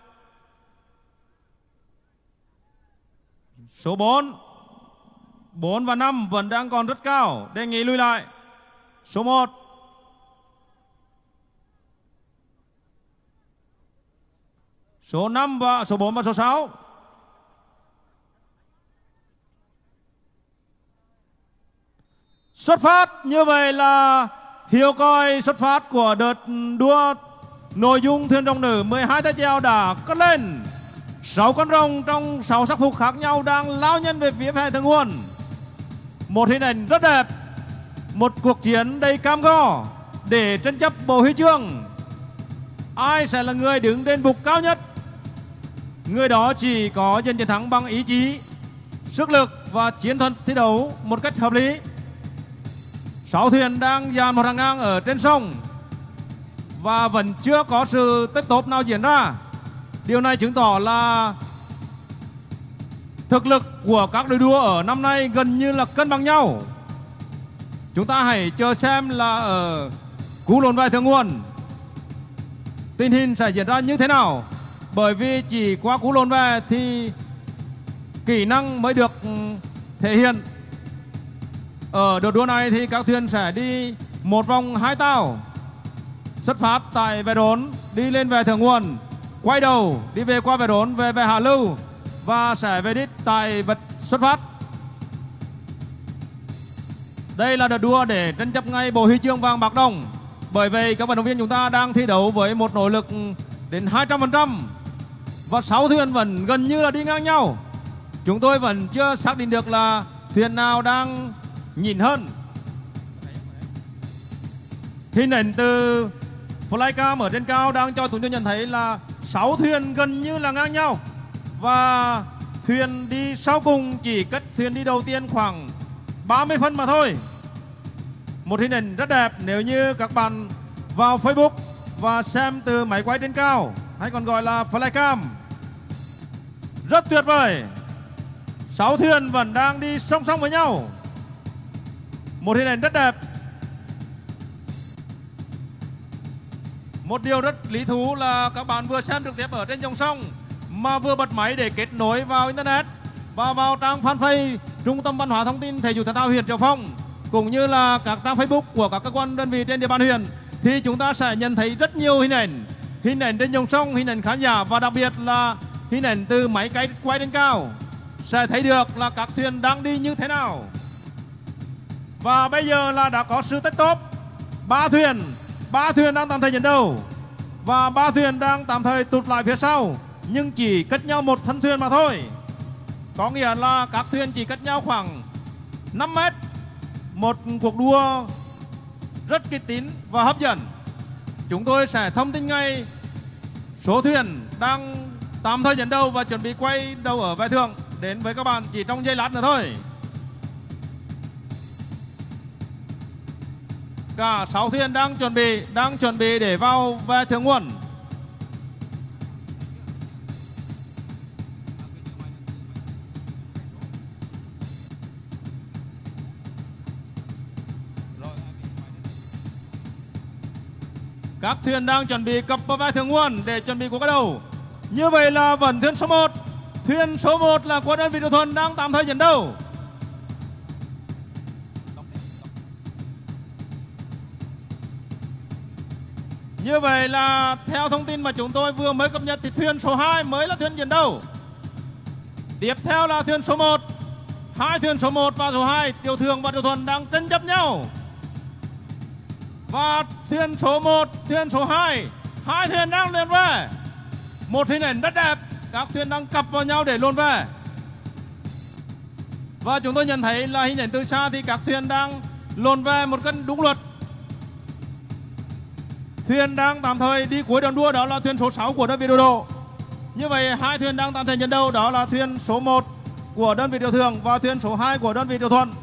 E: Số 4, 4 và 5 vẫn đang còn rất cao, đề nghị lùi lại. Số 1. Số 5 và số 4 và số 6. Xuất phát. Như vậy là hiệu còi xuất phát của đợt đua nội dung thuyền rồng nữ 12 tay chèo đã cất lên. 6 con rồng trong 6 sắc phục khác nhau đang lao nhân về phía phe thượng nguồn. Một hình ảnh rất đẹp, một cuộc chiến đầy cam go để tranh chấp bộ huy chương. Ai sẽ là người đứng trên bục cao nhất? Người đó chỉ có giành chiến thắng bằng ý chí, sức lực và chiến thuật thi đấu một cách hợp lý. 6 thuyền đang dàn một hàng ngang ở trên sông và vẫn chưa có sự tích tốp nào diễn ra. Điều này chứng tỏ là thực lực của các đội đua ở năm nay gần như là cân bằng nhau. Chúng ta hãy chờ xem là ở cú lộn về thượng nguồn tình hình sẽ diễn ra như thế nào. Bởi vì chỉ qua cú lộn về thì kỹ năng mới được thể hiện. Ở đợt đua này thì các thuyền sẽ đi một vòng 2 tàu, xuất phát tại Vẽ Đốn, đi lên về thượng nguồn, quay đầu đi về qua Vẽ Đốn về Hạ Lưu và sẽ về đích tại vật xuất phát. Đây là đợt đua để tranh chấp ngay bộ huy chương vàng bạc đồng. Bởi vậy các vận động viên chúng ta đang thi đấu với một nỗ lực đến 200% và 6 thuyền vẫn gần như là đi ngang nhau. Chúng tôi vẫn chưa xác định được là thuyền nào đang nhìn hơn. Hình ảnh từ flycam ở trên cao đang cho chúng tôi nhận thấy là 6 thuyền gần như là ngang nhau và thuyền đi sau cùng chỉ cách thuyền đi đầu tiên khoảng 30 phân mà thôi. Một hình ảnh rất đẹp nếu như các bạn vào Facebook và xem từ máy quay trên cao, hay còn gọi là flycam. Rất tuyệt vời. 6 thuyền vẫn đang đi song song với nhau. Một hình ảnh rất đẹp. Một điều rất lý thú là các bạn vừa xem trực tiếp ở trên dòng sông mà vừa bật máy để kết nối vào internet và vào trang fanpage Trung tâm Văn hóa Thông tin Thể dục Thể thao huyện Triệu Phong cũng như là các trang Facebook của các cơ quan đơn vị trên địa bàn huyện, thì chúng ta sẽ nhận thấy rất nhiều hình ảnh trên dòng sông, hình ảnh khán giả và đặc biệt là hình ảnh từ máy quay trên cao, sẽ thấy được là các thuyền đang đi như thế nào. Và bây giờ là đã có sự tách top. 3 thuyền đang tạm thời dẫn đầu và 3 thuyền đang tạm thời tụt lại phía sau, nhưng chỉ cách nhau một thân thuyền mà thôi. Có nghĩa là các thuyền chỉ cách nhau khoảng 5 mét. Một cuộc đua rất kịch tính và hấp dẫn. Chúng tôi sẽ thông tin ngay số thuyền đang tạm thời dẫn đầu và chuẩn bị quay đầu ở Vẽ Thượng đến với các bạn chỉ trong giây lát nữa thôi. Cả 6 thuyền đang chuẩn bị để vào Vẽ Thượng nguồn. Các thuyền đang chuẩn bị cập vào Vẽ Thượng nguồn để chuẩn bị cuộc bắt đầu. Như vậy là vẫn thuyền số 1. Thuyền số 1 là của đơn vị Triệu Thuần đang tạm thời dẫn đầu. Như vậy là theo thông tin mà chúng tôi vừa mới cập nhật thì thuyền số 2 mới là thuyền dẫn đầu. Tiếp theo là thuyền số 1. Hai thuyền số 1 và số 2, Triệu Thường và Triệu Thuần đang tranh chấp nhau. Và thuyền số 1, thuyền số 2, hai thuyền đang lượn về. Một hình ảnh rất đẹp, các thuyền đang cặp vào nhau để lộn về. Và chúng tôi nhận thấy là hình ảnh từ xa thì các thuyền đang lộn về một cách đúng luật. thuyền đang tạm thời đi cuối đoạn đua đó là thuyền số 6 của đơn vị điều độ. Như vậy hai thuyền đang tạm thời nhận đầu đó là thuyền số 1 của đơn vị điều thường và thuyền số 2 của đơn vị điều thuận.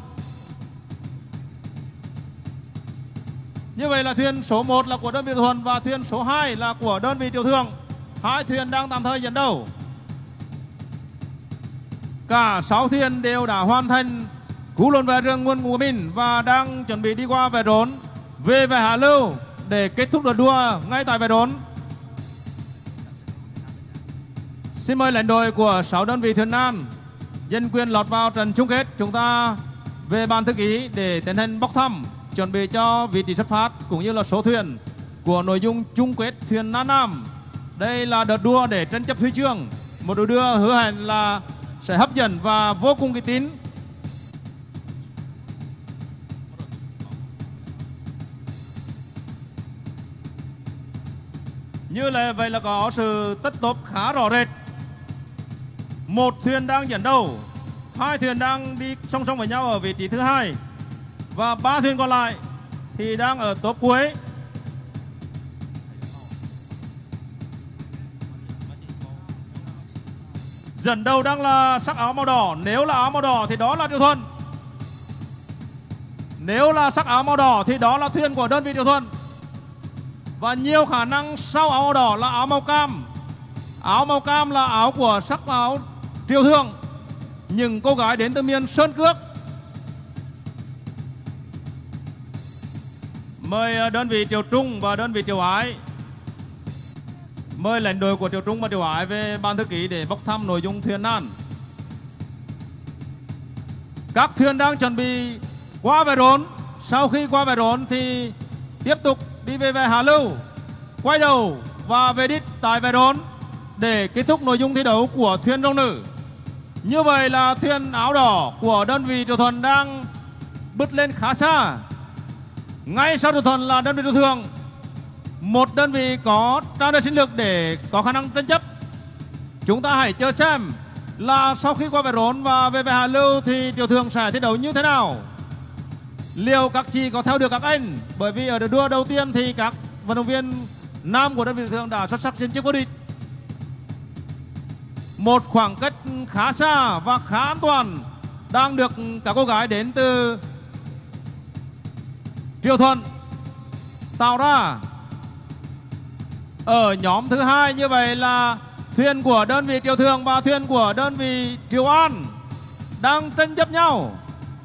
E: Như vậy là thuyền số 1 là của đơn vị điều thuận và thuyền số 2 là của đơn vị điều thường. Hai thuyền đang tạm thời dẫn đầu. Cả 6 thuyền đều đã hoàn thành cú luồn về rừng nguồn của mình và đang chuẩn bị đi qua vệt rốn về Hạ Lưu để kết thúc đợt đua ngay tại vệt rốn. Xin mời lãnh đội của 6 đơn vị thuyền nan dân quyền lọt vào trận chung kết. Chúng ta về ban thư ký để tiến hành bốc thăm, chuẩn bị cho vị trí xuất phát cũng như là số thuyền của nội dung chung kết thuyền nan nam. Đây là đợt đua để tranh chấp huy chương, một đợt đua hứa hẹn là sẽ hấp dẫn và vô cùng uy tín. Như là vậy là có sự tất tốc khá rõ rệt. Một thuyền đang dẫn đầu, hai thuyền đang đi song song với nhau ở vị trí thứ hai và 3 thuyền còn lại thì đang ở top cuối. Dẫn đầu đang là sắc áo màu đỏ. Nếu là áo màu đỏ thì đó là Điều Thuận. Nếu là sắc áo màu đỏ thì đó là thuyền của đơn vị Điều Thuận. Và nhiều khả năng sau áo màu đỏ là áo màu cam. Áo màu cam là áo của sắc áo Triều Thường, những cô gái đến từ miền Sơn Cước. Mời đơn vị Triều Trung và đơn vị Triều Ái. Mời lãnh đội của Triều Trung và Triều Ái về ban thư ký để bốc thăm nội dung thuyền nan. Các thuyền đang chuẩn bị qua vệt rốn. Sau khi qua vệt rốn thì tiếp tục đi về Hạ Lưu, quay đầu và về đích tại vệt rốn để kết thúc nội dung thi đấu của thuyền rồng nữ. Như vậy là thuyền áo đỏ của đơn vị Triều Thuận đang bứt lên khá xa. Ngay sau Triều Thuận là đơn vị Triều Thường, một đơn vị có trao đổi sinh lực để có khả năng tranh chấp. Chúng ta hãy chờ xem là sau khi qua vệt rốn và về Hạ Lưu thì Triều Thường sẽ thi đấu như thế nào. Liệu các chị có theo được các anh? Bởi vì ở đợt đua đầu tiên thì các vận động viên nam của đơn vị Triều Thường đã xuất sắc trên chiếc vô địch. Một khoảng cách khá xa và khá an toàn đang được các cô gái đến từ Triều Thuận tạo ra. Ở nhóm thứ hai như vậy là thuyền của đơn vị Triều Thường và thuyền của đơn vị Triều An đang tranh chấp nhau.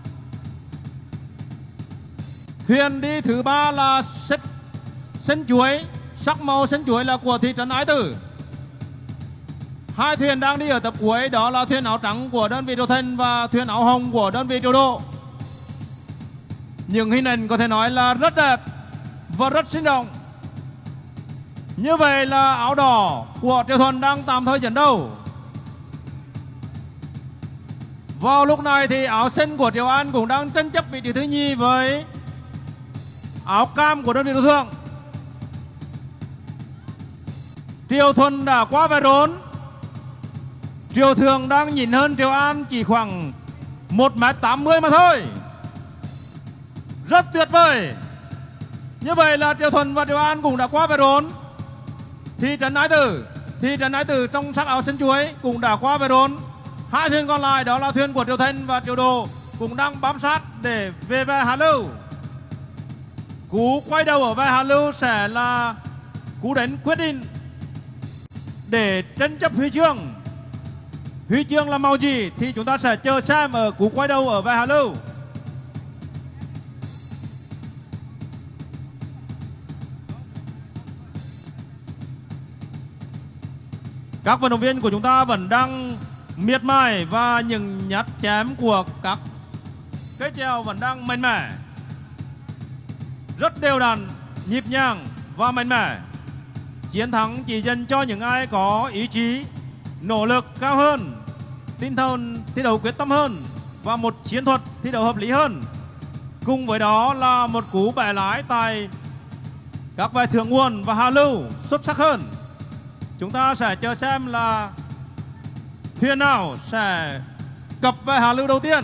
E: Thuyền đi thứ ba là sân chuối, sắc màu sân chuối là của thị trấn Ái Tử. Hai thuyền đang đi ở tập cuối, đó là thuyền áo trắng của đơn vị Triều Thanh và thuyền áo hồng của đơn vị Triều Độ. Những hình ảnh có thể nói là rất đẹp và rất sinh động. Như vậy là áo đỏ của Triều Thuận đang tạm thời dẫn đầu. Vào lúc này thì áo xanh của Triều An cũng đang tranh chấp vị trí thứ nhì với áo cam của đơn vị Triều Thường. Triều Thuận đã qua vệt rốn. Triều Thường đang nhìn hơn Triều An chỉ khoảng 1m80 mà thôi. Rất tuyệt vời. Như vậy là Triều Thuận và Triều An cũng đã qua vệt rốn. Thị trấn Ái Tử trong sắc áo xanh chuối cũng đã qua vệt rốn. Hai thuyền còn lại đó là thuyền của Triều Thanh và Triều Đồ cũng đang bám sát để về Hạ Lưu. Cú quay đầu ở Hạ Lưu sẽ là cú đánh quyết định để tranh chấp huy chương. Huy chương là màu gì thì chúng ta sẽ chờ xem ở cú quay đầu ở Hạ Lưu. Các vận động viên của chúng ta vẫn đang miệt mài và những nhát chém của các cây chèo vẫn đang mạnh mẽ, rất đều đặn, nhịp nhàng và mạnh mẽ. Chiến thắng chỉ dành cho những ai có ý chí, nỗ lực cao hơn, tinh thần thi đấu quyết tâm hơn và một chiến thuật thi đấu hợp lý hơn. Cùng với đó là một cú bẻ lái tại các vạch thượng nguồn và hạ lưu xuất sắc hơn. Chúng ta sẽ chờ xem là thuyền nào sẽ cập về hạ lưu đầu tiên.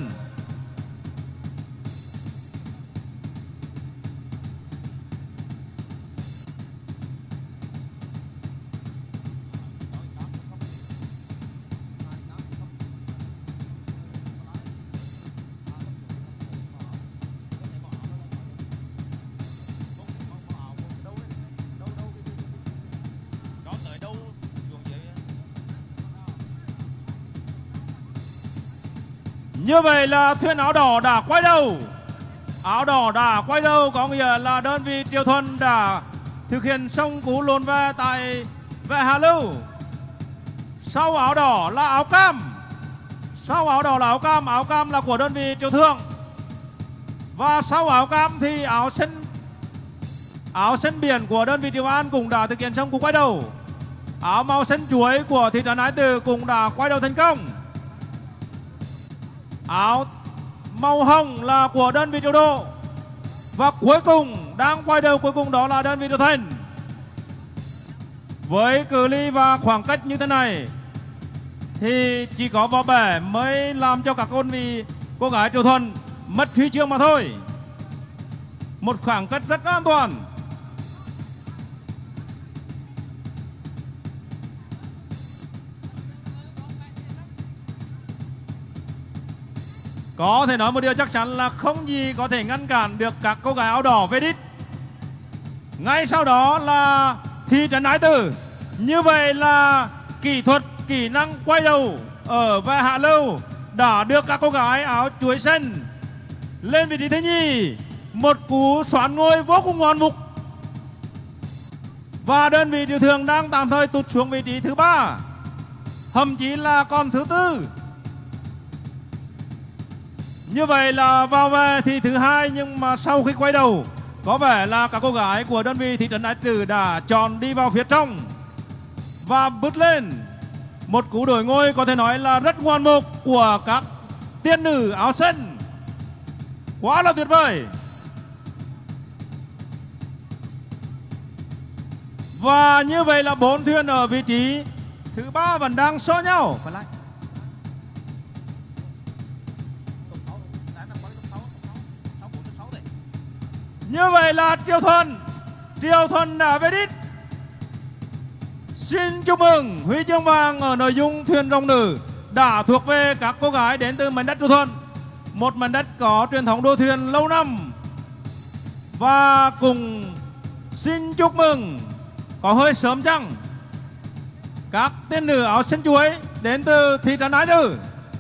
E: Như vậy là thuyền áo đỏ đã quay đầu. Áo đỏ đã quay đầu có nghĩa là đơn vị Triệu Thuần đã thực hiện xong cú luồn về tại về Hạ Lưu. Sau áo đỏ là áo cam. Sau áo đỏ là áo cam là của đơn vị Triệu Thương. Và sau áo cam thì áo xanh biển của đơn vị Triệu An cũng đã thực hiện xong cú quay đầu. Áo màu xanh chuối của thị trấn Ái Tử cũng đã quay đầu thành công. Áo màu hồng là của đơn vị Triệu Độ. Và cuối cùng đang quay đầu cuối cùng đó là đơn vị Triệu Thành. Với cự ly và khoảng cách như thế này thì chỉ có vào bể mới làm cho các cô gái Triệu Thuần mất huy chương mà thôi. Một khoảng cách rất an toàn. Có thể nói một điều chắc chắn là không gì có thể ngăn cản được các cô gái áo đỏ về đích. Ngay sau đó là thị trấn Ái Tử. Như vậy là kỹ thuật, kỹ năng quay đầu ở về Hạ Lưu đã được các cô gái áo chuối xanh lên vị trí thứ nhì. Một cú xoán ngôi vô cùng ngoạn mục. Và đơn vị Triệu Thường đang tạm thời tụt xuống vị trí thứ 3, thậm chí là còn thứ 4. Như vậy là vào về thì thứ 2, nhưng mà sau khi quay đầu có vẻ là các cô gái của đơn vị thị trấn Ái Tử đã chọn đi vào phía trong và bứt lên một cú đổi ngôi có thể nói là rất ngoạn mục của các tiên nữ áo xanh. Quá là tuyệt vời. Và như vậy là 4 thuyền ở vị trí thứ 3 vẫn đang so nhau. Như vậy là Triệu Thuần đã về đích. Xin chúc mừng huy chương vàng ở nội dung thuyền rồng nữ đã thuộc về các cô gái đến từ mảnh đất Triệu Thuần, một mảnh đất có truyền thống đua thuyền lâu năm. Và cùng xin chúc mừng, có hơi sớm chăng, các tiên nữ áo xanh chuối đến từ thị trấn Ái Tử.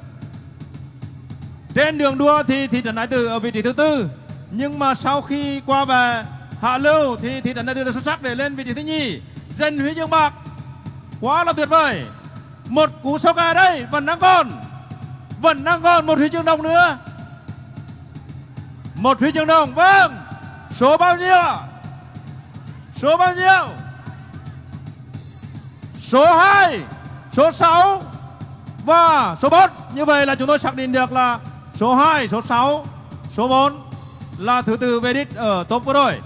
E: Trên đường đua thì thị trấn Ái Tử ở vị trí thứ 4, nhưng mà sau khi qua về Hạ Lưu thì thị trấn Ái Tử đã xuất sắc để lên vị trí thứ nhì, giành huy chương bạc. Quá là tuyệt vời. Một cú sâu ca đây, vẫn đang còn một huy chương đồng nữa. Một huy chương đồng, vâng. Số bao nhiêu ạ? Số 2, số 6 và số 4. Như vậy là chúng tôi xác định được là số 2, số 6, số 4 là thứ tự về đích ở top vừa rồi.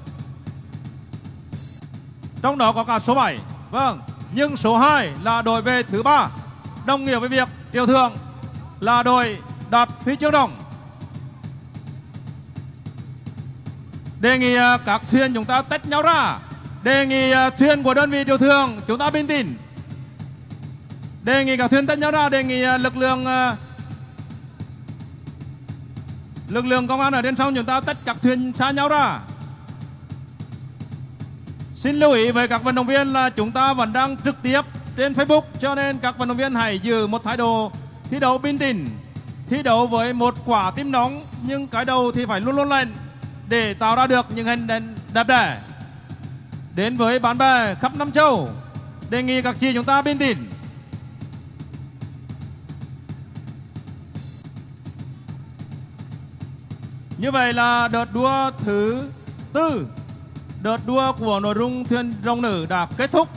E: Trong đó có cả số 7. Vâng, nhưng số 2 là đội về thứ 3, đồng nghĩa với việc Triệu Thường là đội đạt huy chương đồng. Đề nghị các thuyền chúng ta tách nhau ra. Đề nghị thuyền của đơn vị Triệu Thường chúng ta bình tĩnh. Đề nghị các thuyền tách nhau ra. Đề nghị lực lượng công an ở trên sông chúng ta tách các thuyền xa nhau ra. Xin lưu ý với các vận động viên là chúng ta vẫn đang trực tiếp trên Facebook, cho nên các vận động viên hãy giữ một thái độ thi đấu bình tĩnh, thi đấu với một quả tim nóng, nhưng cái đầu thì phải luôn luôn lên để tạo ra được những hình ảnh đẹp đẽ đến với bạn bè khắp năm châu. Đề nghị các chị chúng ta bình tĩnh. Như vậy là đợt đua thứ 4, đợt đua của nội dung thuyền rồng nữ đã kết thúc.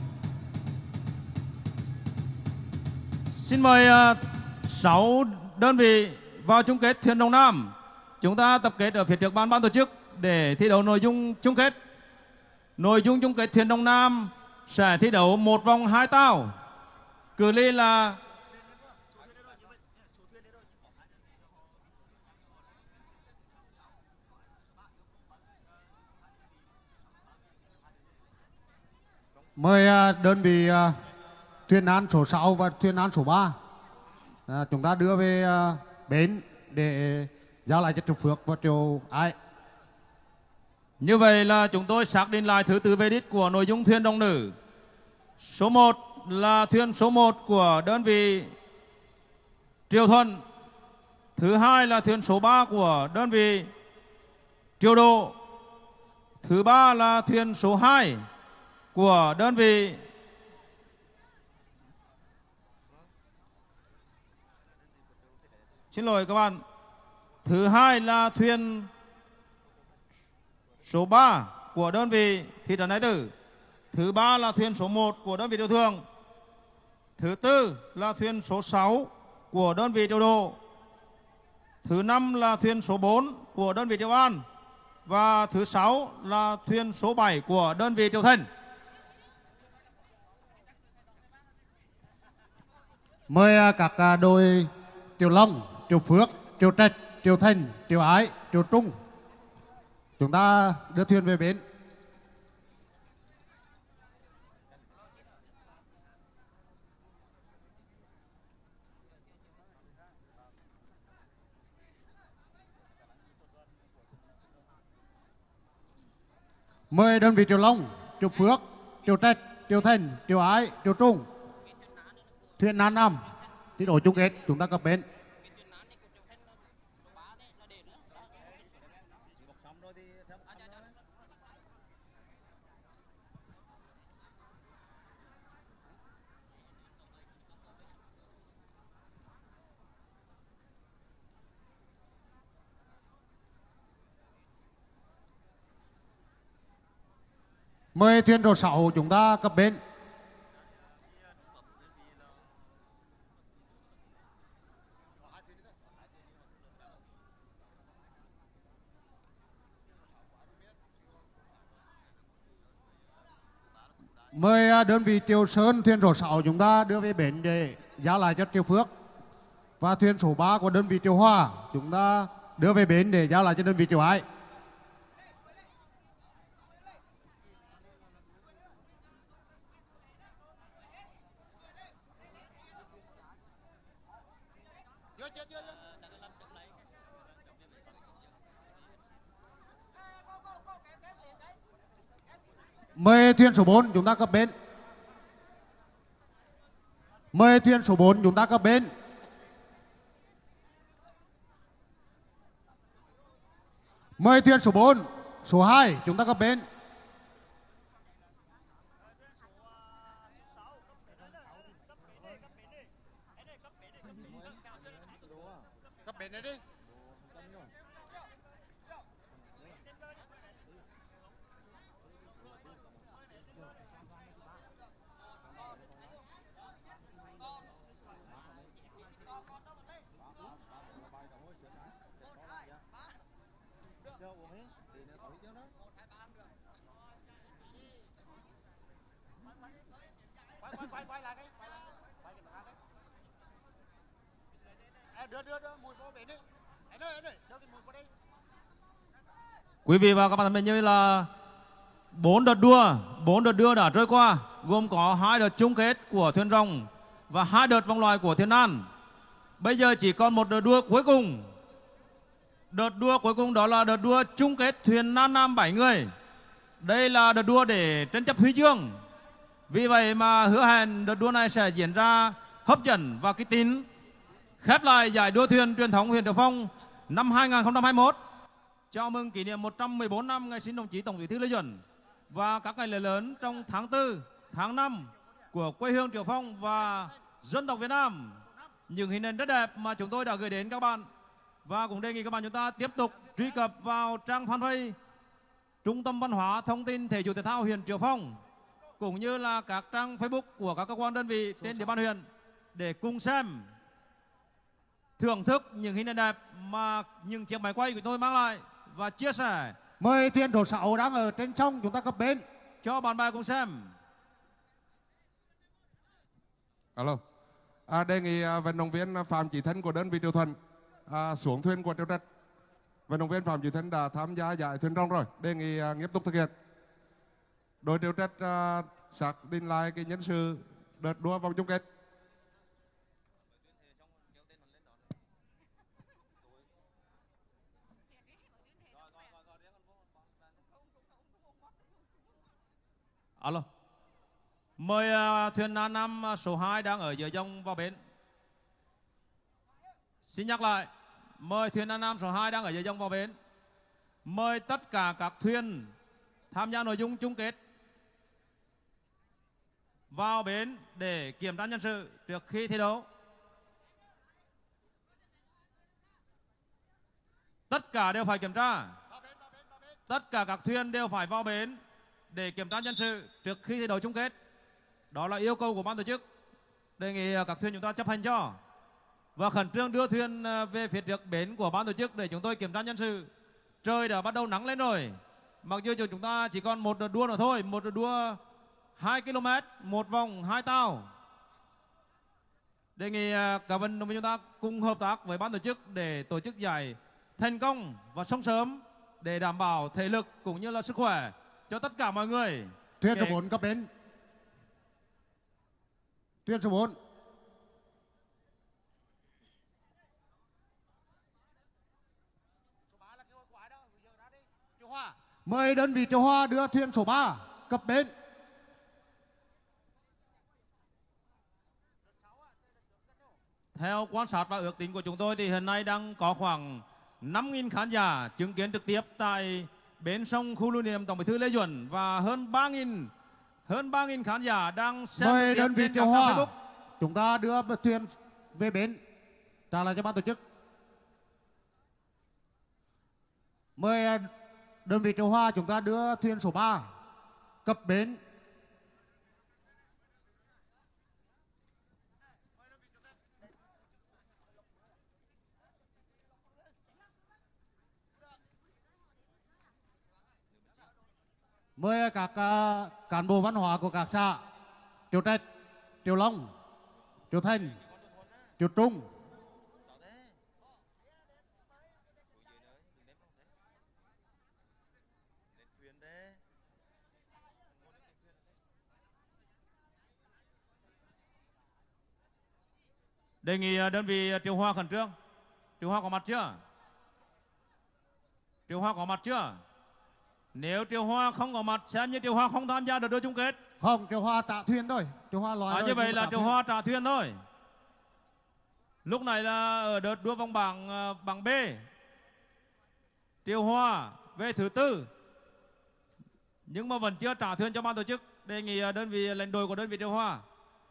E: Xin mời 6 đơn vị vào chung kết thuyền rồng nam. Chúng ta tập kết ở phía trước ban tổ chức để thi đấu nội dung chung kết. Nội dung chung kết thuyền rồng nam sẽ thi đấu một vòng 2 tàu. Cự ly là
F: mời đơn vị thuyền án số 6 và thuyền án số 3 chúng ta đưa về bến để giao lại cho Triệu Phước và Triệu Ái.
E: như vậy là chúng tôi xác định lại thứ tự về đích của nội dung thuyền rồng nữ. Số 1 là thuyền số 1 của đơn vị Triệu Thuần Thứ hai là thuyền số 3 của đơn vị Triều Độ. Thứ ba là thuyền số 2 của đơn vị Xin lỗi các bạn. Thứ hai là thuyền số 3 của đơn vị thị trấn Ái Tử. Thứ ba là thuyền số 1 của đơn vị Triều Thường. Thứ tư là thuyền số 6 của đơn vị Triều Độ. Thứ năm là thuyền số 4 của đơn vị Triều An. Và thứ 6 là thuyền số 7 của đơn vị Triều Thành.
F: Mời các đội Triều Long, Triều Phước, Triều Trạch, Triều Thành, Triều Ái, Triều Trung chúng ta đưa thuyền về bến. Mời đơn vị Triều Long, Triều Phước, Triều Trạch, Triều Thành, Triều Ái, Triều Trung thuyền Nan Nam thi đấu chung kết chúng ta cập bến. Mời thuyền số 6 chúng ta cập bến. Mời đơn vị Triều Sơn thuyền số 6 chúng ta đưa về bến để giao lại cho Triều Phước. Và thuyền số 3 của đơn vị Triều Hòa chúng ta đưa về bến để giao lại cho đơn vị Triều Ái. Mời thuyền số 4 chúng ta cập bến. Mời thuyền số 4 chúng ta cập bến. Mời thuyền số 4, số 2 chúng ta cập bến. Cập bến đây đi.
E: Quý vị và các bạn thân mến, như là 4 đợt đua đã trôi qua, gồm có 2 đợt chung kết của thuyền rồng và 2 đợt vòng loại của thuyền nan. Bây giờ chỉ còn một đợt đua cuối cùng. Đợt đua cuối cùng đó là đợt đua chung kết thuyền nan nam 7 người. Đây là đợt đua để tranh chấp huy chương. Vì vậy mà hứa hẹn đợt đua này sẽ diễn ra hấp dẫn và kịch tính, khép lại giải đua thuyền truyền thống huyện Triệu Phong năm 2021. Chào mừng kỷ niệm 114 năm ngày sinh đồng chí Tổng Bí thư Lê Duẩn và các ngày lễ lớn trong tháng 4, tháng 5 của quê hương Triệu Phong và dân tộc Việt Nam. Những hình ảnh rất đẹp mà chúng tôi đã gửi đến các bạn. Và cũng đề nghị các bạn chúng ta tiếp tục truy cập vào trang fanpage Trung tâm Văn hóa Thông tin Thể dục Thể thao huyện Triệu Phong, cũng như là các trang Facebook của các cơ quan đơn vị trên địa bàn huyện để cùng xem, thưởng thức những hình ảnh đẹp mà những chiếc máy quay của tôi mang lại và chia sẻ.
F: Mời thuyền số 6 đang ở trên sông chúng ta cập bến
E: cho bạn bè cùng xem.
A: Alo. Đề nghị vận động viên Phạm Chí Thân của đơn vị Triều Thuận xuống thuyền của Triều Trạch. Vận động viên Phạm Chí Thân đã tham gia giải thuyền rồng rồi, đề nghị nghiêm túc thực hiện. Đội Triều Trạch xác định lại cái nhân sự đợt đua vòng chung kết.
E: Alo. Mời thuyền Nan Nam số 2 đang ở dưới dòng vào bến. Xin nhắc lại, mời thuyền An Nam số 2 đang ở dưới dòng vào bến. Mời tất cả các thuyền tham gia nội dung chung kết vào bến để kiểm tra nhân sự trước khi thi đấu. Tất cả đều phải kiểm tra. Tất cả các thuyền đều phải vào bến để kiểm tra nhân sự trước khi thi đấu chung kết. Đó là yêu cầu của ban tổ chức. Đề nghị các thuyền chúng ta chấp hành cho và khẩn trương đưa thuyền về phía trước bến của ban tổ chức để chúng tôi kiểm tra nhân sự. Trời đã bắt đầu nắng lên rồi. Mặc dù chúng ta chỉ còn một đợt đua nữa thôi, một đợt đua 2 km, một vòng 2 tàu. Đề nghị các vận động viên chúng ta cùng hợp tác với ban tổ chức để tổ chức giải thành công và xong sớm để đảm bảo thể lực cũng như là sức khỏe cho tất cả mọi người.
F: Thuyền số 4 cập bến. Thuyền số 4. Mời đơn vị Triệu Hoa đưa thuyền số 3 cập bến.
E: Theo quan sát và ước tính của chúng tôi thì hiện nay đang có khoảng 5.000 khán giả chứng kiến trực tiếp tại bến sông khu lưu niệm Tổng Bí thư Lê Duẩn và hơn 3.000 khán giả đang xem
F: Mời
E: trực tiếp
F: đơn vị
E: trên
F: Triệu
E: các
F: Hoa
E: Facebook.
F: chúng ta đưa thuyền về bến, trả lại cho ban tổ chức. Mời đơn vị Triệu Hoa chúng ta đưa thuyền số 3 cập bến. Mời các cán bộ văn hóa của các xã Triệu Trạch, Triệu Long, Triệu Thành, Triệu Trung,
E: Đề nghị đơn vị Triệu Hoa khẩn trương. Triệu Hoa có mặt chưa? Triệu Hoa có mặt chưa? Nếu Triệu Hoa không có mặt xem như Triệu Hoa không tham gia đợt đua chung kết.
F: không, Triệu Hoa trả thuyền thôi. Triệu Hoa loại
E: Như vậy là Triệu Hoa trả thuyền thôi. Lúc này là ở đợt đua vòng bảng B. Triệu Hoa về thứ 4 nhưng mà vẫn chưa trả thuyền cho ban tổ chức. Đề nghị đơn vị lãnh đội của đơn vị Triệu Hoa.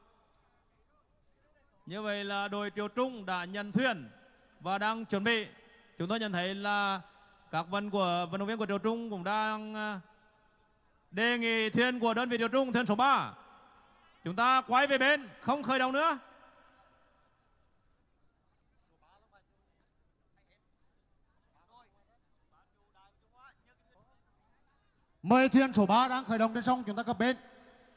E: Như vậy là đội Triệu Trung đã nhận thuyền và đang chuẩn bị. Chúng tôi nhận thấy là các vận động viên của Triệu Trung cũng đang đề nghị thuyền của đơn vị Triệu Trung, thuyền số 3, chúng ta quay về bến, không khởi động nữa.
F: Mời thuyền số 3 đang khởi động trên sông chúng ta cập bến.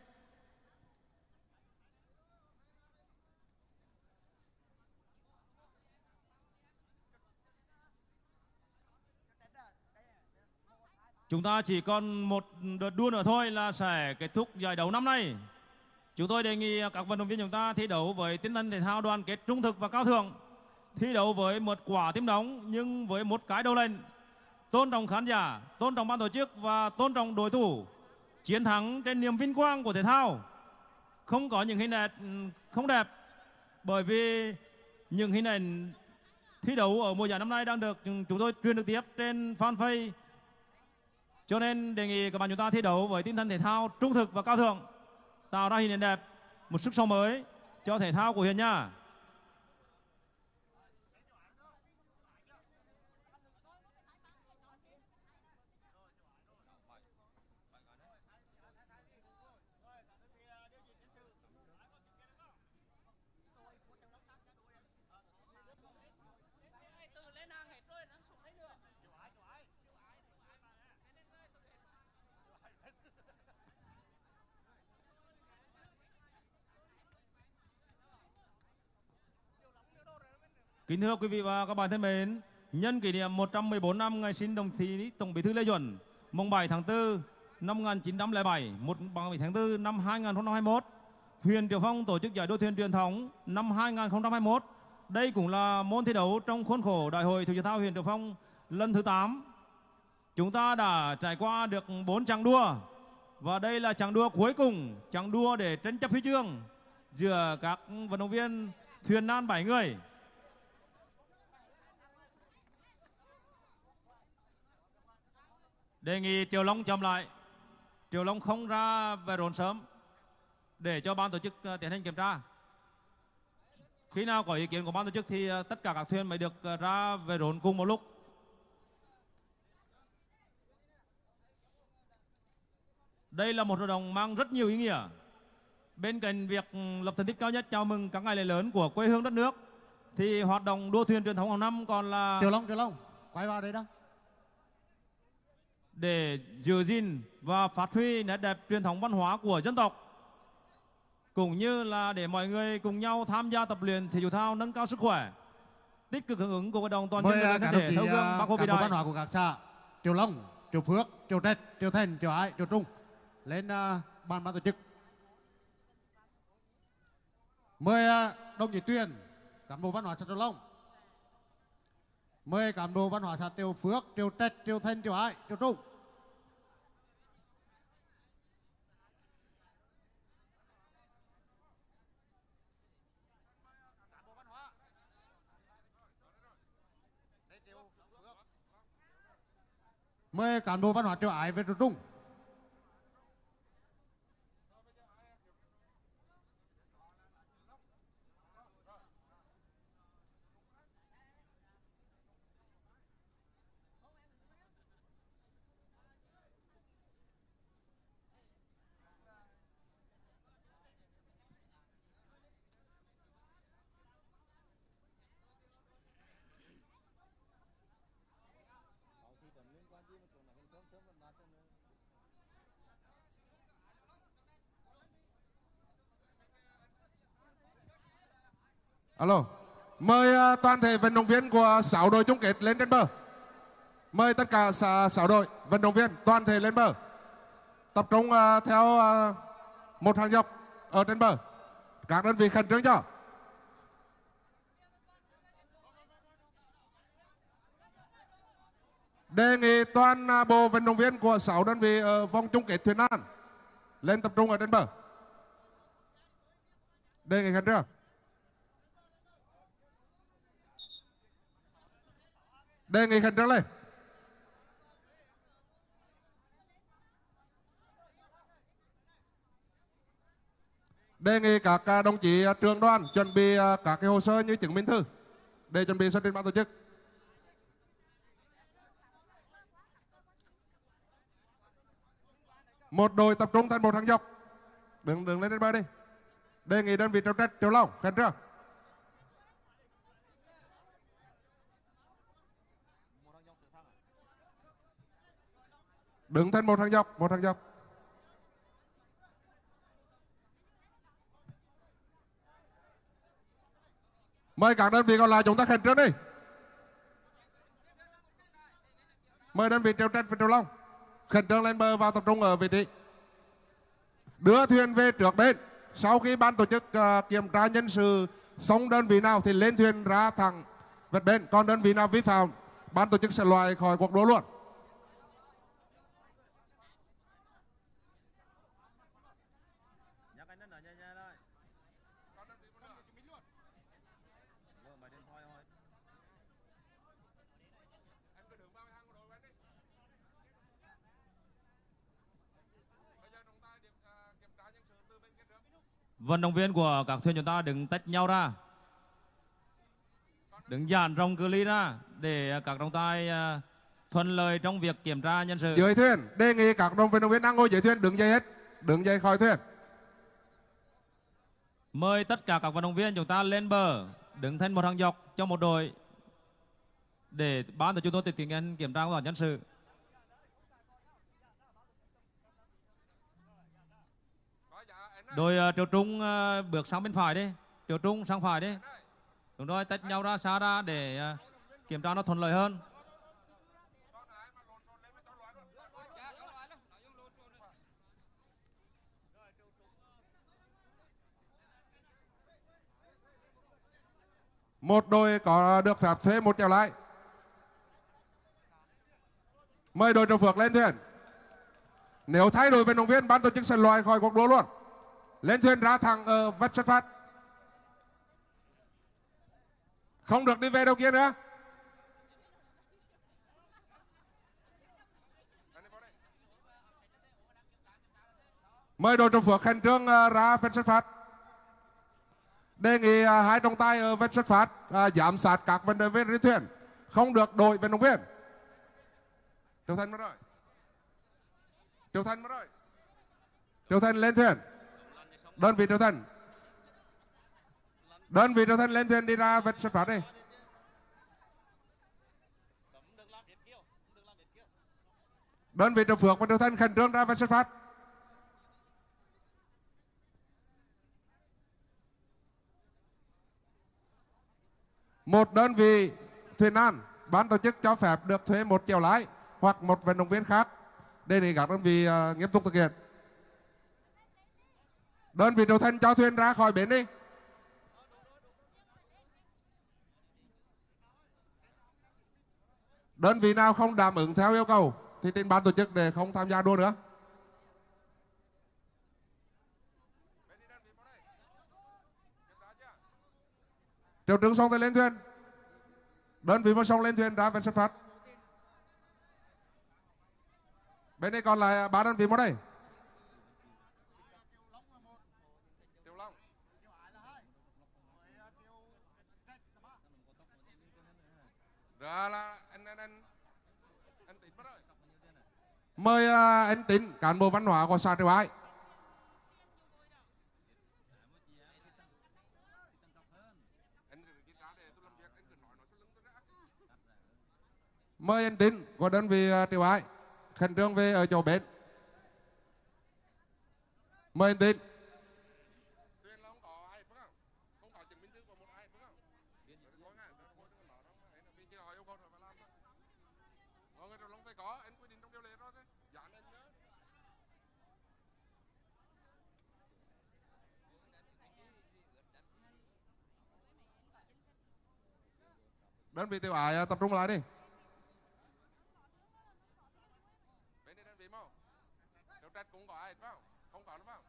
E: Chúng ta chỉ còn một đợt đua nữa thôi là sẽ kết thúc giải đấu năm nay. Chúng tôi đề nghị các vận động viên chúng ta thi đấu với tinh thần thể thao đoàn kết, trung thực và cao thượng. Thi đấu với một quả tim nóng nhưng với một cái đầu lệnh. Tôn trọng khán giả, tôn trọng ban tổ chức và tôn trọng đối thủ. Chiến thắng trên niềm vinh quang của thể thao. Không có những hình ảnh không đẹp. Bởi vì những hình ảnh thi đấu ở mùa giải năm nay đang được chúng tôi truyền trực tiếp trên fanpage. Cho nên đề nghị các bạn chúng ta thi đấu với tinh thần thể thao trung thực và cao thượng, tạo ra hình ảnh đẹp, một sức sống mới cho thể thao của huyện nha. Kính thưa quý vị và các bạn thân mến, nhân kỷ niệm 114 năm ngày sinh đồng chí Tổng Bí thư Lê Duẩn, mùng 7 tháng 4 năm 1907, 7 tháng 4 năm 2021, huyện Triệu Phong tổ chức giải đua thuyền truyền thống năm 2021. Đây cũng là môn thi đấu trong khuôn khổ Đại hội Thể dục Thể thao huyện Triệu Phong lần thứ 8. Chúng ta đã trải qua được 4 chặng đua và đây là chặng đua cuối cùng, chặng đua để tranh chấp huy chương giữa các vận động viên thuyền nan 7 người. Đề nghị Triều Long chậm lại. Triều Long không ra về rốn sớm để cho ban tổ chức tiến hành kiểm tra. Khi nào có ý kiến của ban tổ chức thì tất cả các thuyền mới được ra về rốn cùng một lúc. Đây là một hoạt động mang rất nhiều ý nghĩa. Bên cạnh việc lập thành tích cao nhất chào mừng các ngày lễ lớn của quê hương đất nước, thì hoạt động đua thuyền truyền thống hàng năm còn là
F: Triều Long, quay vào đây đó.
E: để giữ gìn và phát huy nét đẹp truyền thống văn hóa của dân tộc, cũng như là để mọi người cùng nhau tham gia tập luyện thể dục thao nâng cao sức khỏe, tích cực hưởng ứng của hoạt động toàn dân
F: Mời
E: thân
F: các đồng
E: thể
F: chí
E: theo gương Bác Hồ vĩ
F: cán bộ
E: đại.
F: văn hóa của các xã Triều Long, Triều Phước, Triều Trạch, Triều Thành, Triều Ái, Triều Trung lên ban tổ chức. Mời đồng chí Tuyền, cán bộ văn hóa xã Triều Long. Mời cán bộ văn hóa xã Triều Phước, Triều Trạch, Triều Thành, Triều Ái, Triều Trung. Mời cán bộ văn hóa Triều Ái về Triều Trung.
A: Alo, mời toàn thể vận động viên của 6 đội chung kết lên trên bờ. Mời tất cả 6 đội vận động viên toàn thể lên bờ. Tập trung theo một hàng dọc ở trên bờ. Các đơn vị khẩn trương cho. Đề nghị toàn bộ vận động viên của 6 đơn vị ở vòng chung kết thuyền nan lên tập trung ở trên bờ. Đề nghị khẩn trương. Đề nghị khẩn trương lên. Đề nghị các đồng chí trưởng đoàn chuẩn bị các cái hồ sơ như chứng minh thư để chuẩn bị xuất trình ban tổ chức. Một đội tập trung thành một hàng dọc. Đừng lên trên bờ đi. Đề nghị đơn vị Triều Trạch, Triều Long khẩn trương. Đứng thành một hàng dọc, một hàng dọc. Mời các đơn vị còn lại chúng ta khẩn trương đi. Mời đơn vị Triều Trạch và Triều Long khẩn trương lên bờ và tập trung ở vị trí. Đưa thuyền về trước bến. Sau khi ban tổ chức kiểm tra nhân sự xong đơn vị nào thì lên thuyền ra thẳng vạch bến. Còn đơn vị nào vi phạm, ban tổ chức sẽ loại khỏi cuộc đua luôn.
E: Vận động viên của các thuyền chúng ta đứng tách nhau ra, đứng dàn rộng cự ly ra để các trọng tài thuận lợi trong việc kiểm tra nhân sự.
A: Dưới thuyền, đề nghị các vận động viên đang ngồi dưới thuyền đứng dậy hết, đứng dậy khỏi thuyền.
E: Mời tất cả các vận động viên chúng ta lên bờ, đứng thành một hàng dọc cho một đội để ban tổ chức chúng tôi tiến hành kiểm tra toàn nhân sự. Đội Triều Trung bước sang bên phải đi, Triều Trung sang phải đi. Chúng tôi tách nhau ra xa ra để kiểm tra nó thuận lợi hơn.
A: Một đội có được phép thuê một chèo lái. Mời đội Triều Phước lên thuyền. Nếu thay đổi vận động viên, ban tổ chức sẽ loại khỏi cuộc đua luôn. Lên thuyền ra thẳng ở vạch xuất phát. Không được đi về đâu kia nữa. Mời đội Trọng Phước khẩn trương ra vạch xuất phát. Đề nghị hai trọng tài ở vạch xuất phát giám sát các vận động viên đi thuyền, không được đội vận động viên. Triệu Thành mất rồi. Triệu Thành mất rồi. Triệu Thành lên thuyền. Đơn vị Triệu Thành. Đơn vị Triệu Thành lên thuyền đi ra vạch xuất phát đi. Đơn vị Trọng Phước và Triệu Thành khẩn trương ra vạch xuất phát. Một đơn vị thuyền nan, ban tổ chức cho phép được thuê một chèo lái hoặc một vận động viên khác. Đề nghị các đơn vị nghiêm túc thực hiện. Đơn vị Triệu Thành cho thuyền ra khỏi bến đi. Đơn vị nào không đáp ứng theo yêu cầu thì trên ban tổ chức để không tham gia đua nữa. Triệu Trương Sông thì lên thuyền. Đơn vị một sông lên thuyền ra vạch xuất phát. Bên đây còn lại 3 đơn vị một đây. Đó là anh Tín mất rồi. Mời anh Tín, cán bộ văn hóa của xã Triệu Ái. Mời anh Tín của đơn vị Triệu Ái khẩn trương về ở chỗ bến. Mời anh Tín. Đơn vị Tiểu Ái tập trung lại đi. Bên đây đơn vị mau. Điều trách cũng có ai vào? Không có nó vào.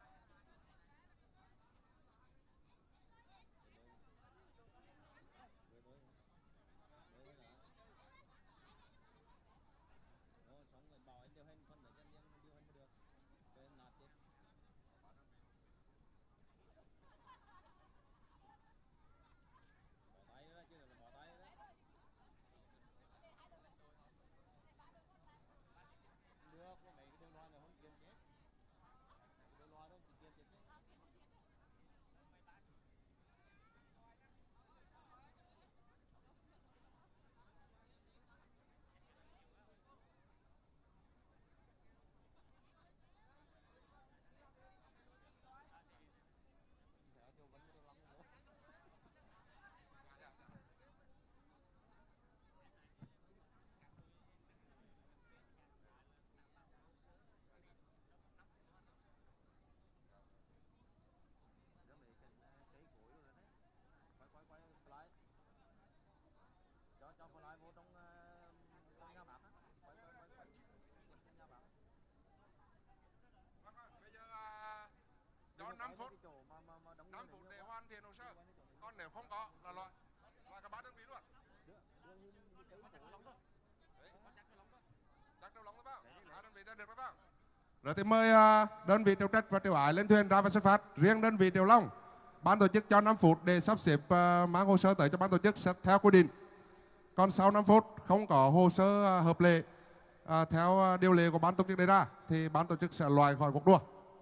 A: Cho 5 phút. 5 phút để hoàn thiện hồ sơ. Còn nếu không có là loại cả 3 đơn vị luôn. Chắc đầu lóng thôi bao. 2 đơn vị đã được rồi bao. Rồi thì mời đơn vị Triệu Trách và Triệu Ái lên thuyền ra và xuất phát. Riêng đơn vị Triệu Long, ban tổ chức cho 5 phút để sắp xếp mang hồ sơ tới cho ban tổ chức theo quy định. Còn sau 5 phút không có hồ sơ hợp lệ theo điều lệ của ban tổ chức đề ra thì ban tổ chức sẽ loại khỏi cuộc đua.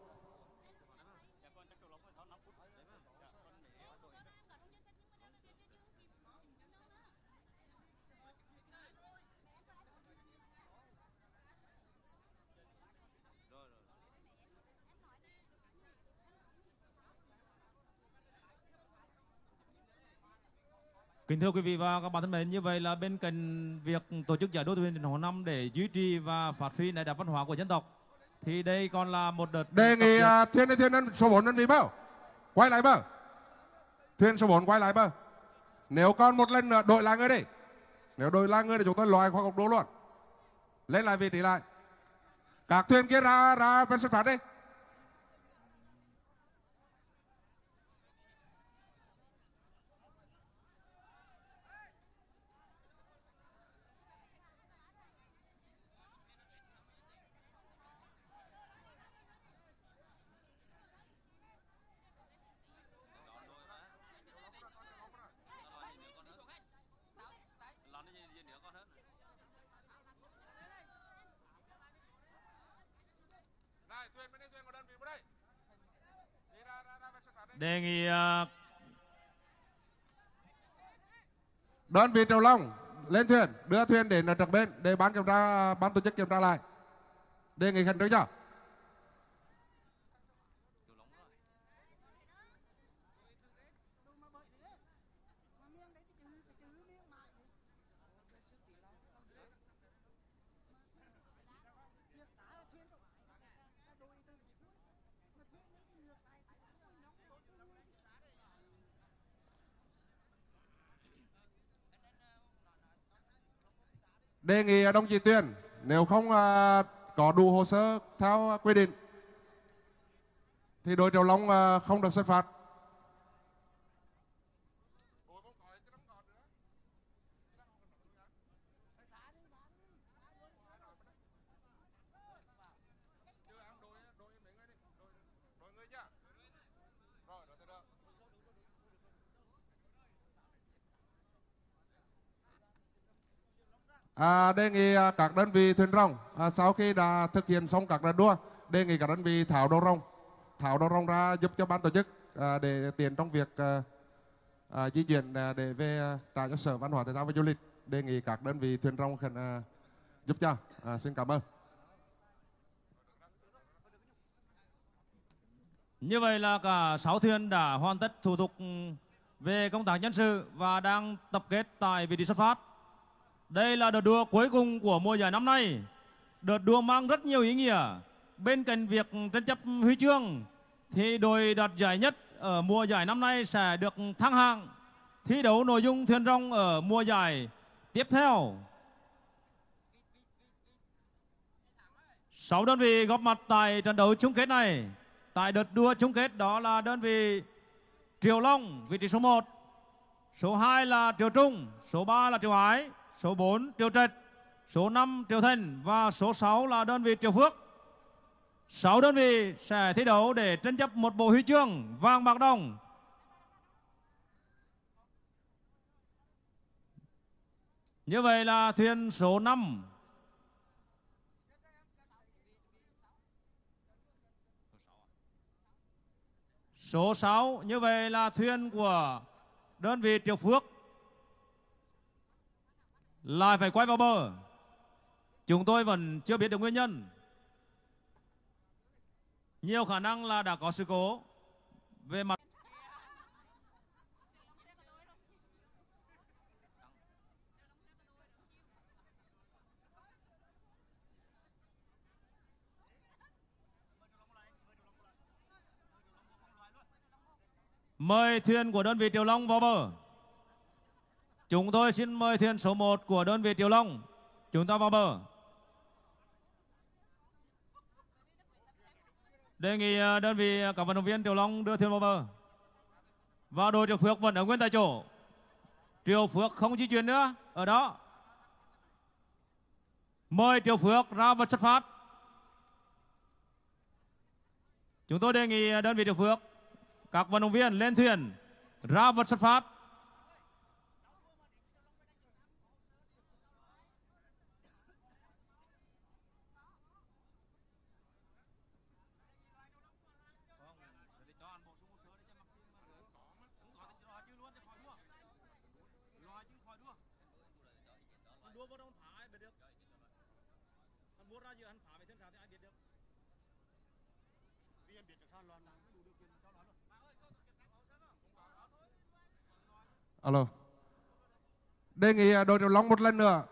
E: Kính thưa quý vị và các bạn thân mến, như vậy là bên cạnh việc tổ chức giải đua thuyền truyền thống năm để duy trì và phát huy nét đẹp văn hóa của dân tộc, thì đây còn là một đợt
A: đề nghị thuyền số 4 đơn vị bờ quay lại bờ. Thuyền số 4 quay lại bờ. Nếu còn một lần nữa đội lại người đi. Nếu đội lại người thì chúng tôi loại khỏi cuộc đua luôn. Lên lại vị trí lại. Các thuyền kia ra bên xuất phát đi.
E: Đề nghị
A: đơn vị Triều Long lên thuyền, đưa thuyền đến ở trặc bên để ban tổ chức kiểm tra lại. Đề nghị khẩn trương chưa? Đề nghị đồng chí Tuyền nếu không có đủ hồ sơ theo quy định thì đội Triều Long không được xuất phát. Đề nghị các đơn vị thuyền rồng sau khi đã thực hiện xong các đợt đua, đề nghị các đơn vị tháo đầu rồng ra giúp cho ban tổ chức để tiện trong việc di chuyển để về trả cho Sở Văn hóa Thể thao và Du lịch. Đề nghị các đơn vị thuyền rồng giúp cho. Xin cảm ơn.
E: Như vậy là cả 6 thuyền đã hoàn tất thủ tục về công tác nhân sự và đang tập kết tại vị trí xuất phát. Đây là đợt đua cuối cùng của mùa giải năm nay. Đợt đua mang rất nhiều ý nghĩa. Bên cạnh việc tranh chấp huy chương thì đội đạt giải nhất ở mùa giải năm nay sẽ được thăng hạng thi đấu nội dung thuyền rồng ở mùa giải tiếp theo. 6 đơn vị góp mặt tại trận đấu chung kết này. Tại đợt đua chung kết đó là đơn vị Triều Long vị trí số 1, số 2 là Triều Trung, số 3 là Triều Ái, số 4 Triều Trạch, số 5 Triều Thành và số 6 là đơn vị Triều Phước. 6 đơn vị sẽ thi đấu để tranh chấp một bộ huy chương vàng bạc đồng. Như vậy là thuyền số 5 số 6 như vậy là thuyền của đơn vị Triều Phước lại phải quay vào bờ. Chúng tôi vẫn chưa biết được nguyên nhân. Nhiều khả năng là đã có sự cố về mặt mời thuyền của đơn vị Triều Long vào bờ. Chúng tôi xin mời thuyền số 1 của đơn vị Triều Long chúng ta vào bờ. Đề nghị đơn vị các vận động viên Triều Long đưa thuyền vào bờ. Và đội Triều Phước vẫn ở nguyên tại chỗ. Triều Phước không di chuyển nữa ở đó. Mời Triều Phước ra vật xuất phát. Chúng tôi đề nghị đơn vị Triều Phước các vận động viên lên thuyền ra vật xuất phát.
A: Alo. Đề nghị đội Triều Long một lần nữa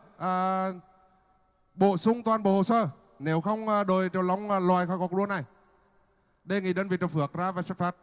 A: bổ sung toàn bộ hồ sơ. Nếu không đội Triều Long loại khỏi cuộc đua này. Đề nghị đơn vị Triều Phước ra và xuất phát.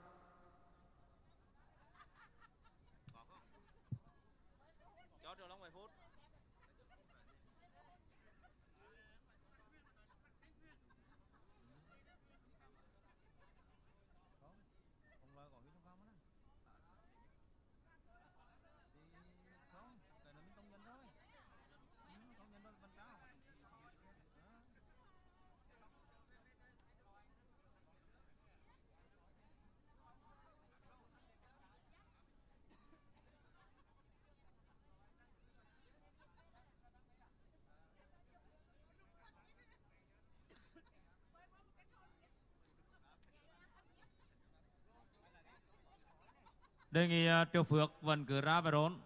E: Đề nghị Triệu Phước vẫn cứ ra và đón.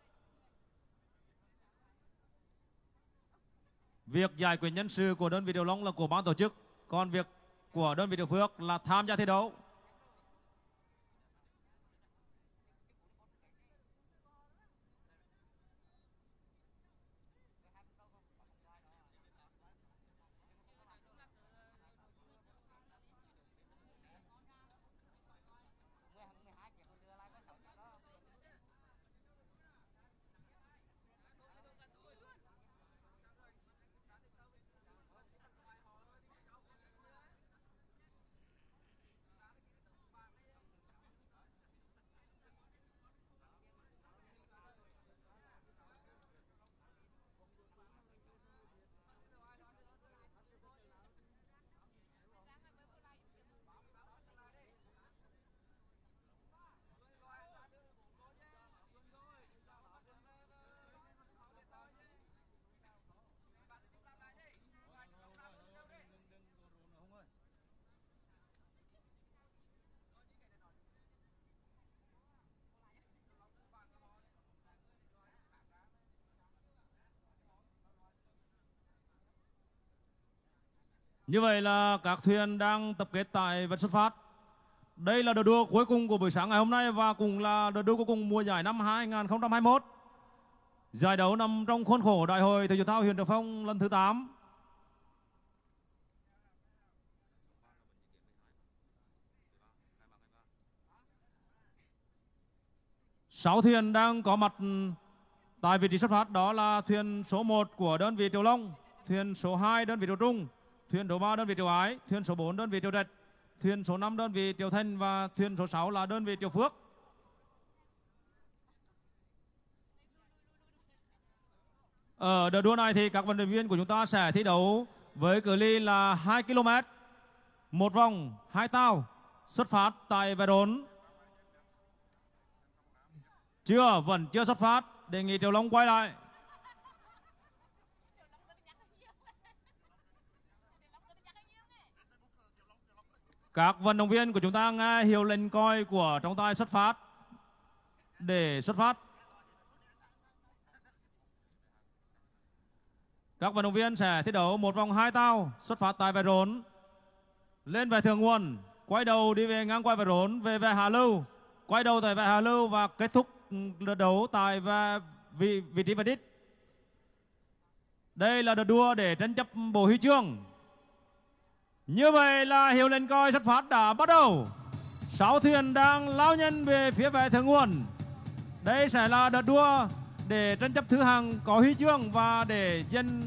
E: Việc giải quyết nhân sự của đơn vị Triệu Long là của ban tổ chức, còn việc của đơn vị Triệu Phước là tham gia thi đấu. Như vậy là các thuyền đang tập kết tại vạch xuất phát. Đây là đợt đua cuối cùng của buổi sáng ngày hôm nay và cũng là đợt đua cuối cùng mùa giải năm 2021. Giải đấu nằm trong khuôn khổ Đại hội Thể dục thể thao huyện Triệu Phong lần thứ 8. Sáu thuyền đang có mặt tại vị trí xuất phát, đó là thuyền số 1 của đơn vị Triệu Long, thuyền số 2 đơn vị Triệu Trung, thuyền số 3 đơn vị Triệu Ái, thuyền số 4 đơn vị Triệu Trạch, thuyền số 5 đơn vị Triệu Thành và thuyền số 6 là đơn vị Triệu Phước. Ở đợt đua này thì các vận động viên của chúng ta sẽ thi đấu với cự ly là 2 km, một vòng 2 tàu, xuất phát tại vạch đón. Vẫn chưa xuất phát, đề nghị Triệu Long quay lại. Các vận động viên của chúng ta nghe hiệu lệnh còi của trọng tài xuất phát để xuất phát. Các vận động viên sẽ thi đấu một vòng 2 tàu, xuất phát tại vạch rốn, lên về thượng nguồn, quay đầu đi về ngang qua vạch rốn, về hạ lưu, quay đầu tại vạch hạ lưu và kết thúc lượt đấu tại vị trí vạch đích. Đây là đợt đua để tranh chấp bộ huy chương. Như vậy là hiệu lệnh còi xuất phát đã bắt đầu. 6 thuyền đang lao nhanh về phía về thượng nguồn. Đây sẽ là đợt đua để tranh chấp thứ hạng có huy chương và để giành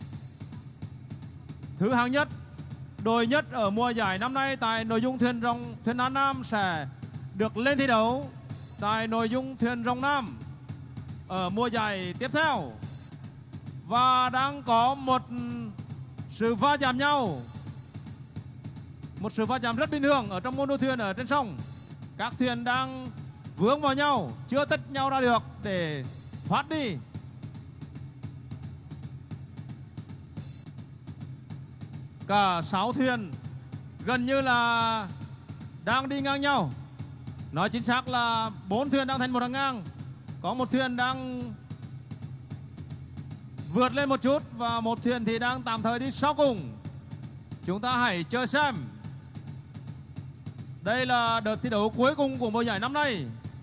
E: thứ hạng nhất, đội nhất ở mùa giải năm nay tại nội dung thuyền rồng thuyền An Nam sẽ được lên thi đấu tại nội dung thuyền rồng Nam ở mùa giải tiếp theo. Và đang có một sự va chạm nhau, một sự va chạm rất bình thường ở trong môn đua thuyền ở trên sông. Các thuyền đang vướng vào nhau, chưa tách nhau ra được để thoát đi. Cả 6 thuyền gần như là đang đi ngang nhau. Nói chính xác là 4 thuyền đang thành một hàng ngang. Có một thuyền đang vượt lên một chút và một thuyền thì đang tạm thời đi sau cùng. Chúng ta hãy chờ xem. Đây là đợt thi đấu cuối cùng của mùa giải năm nay.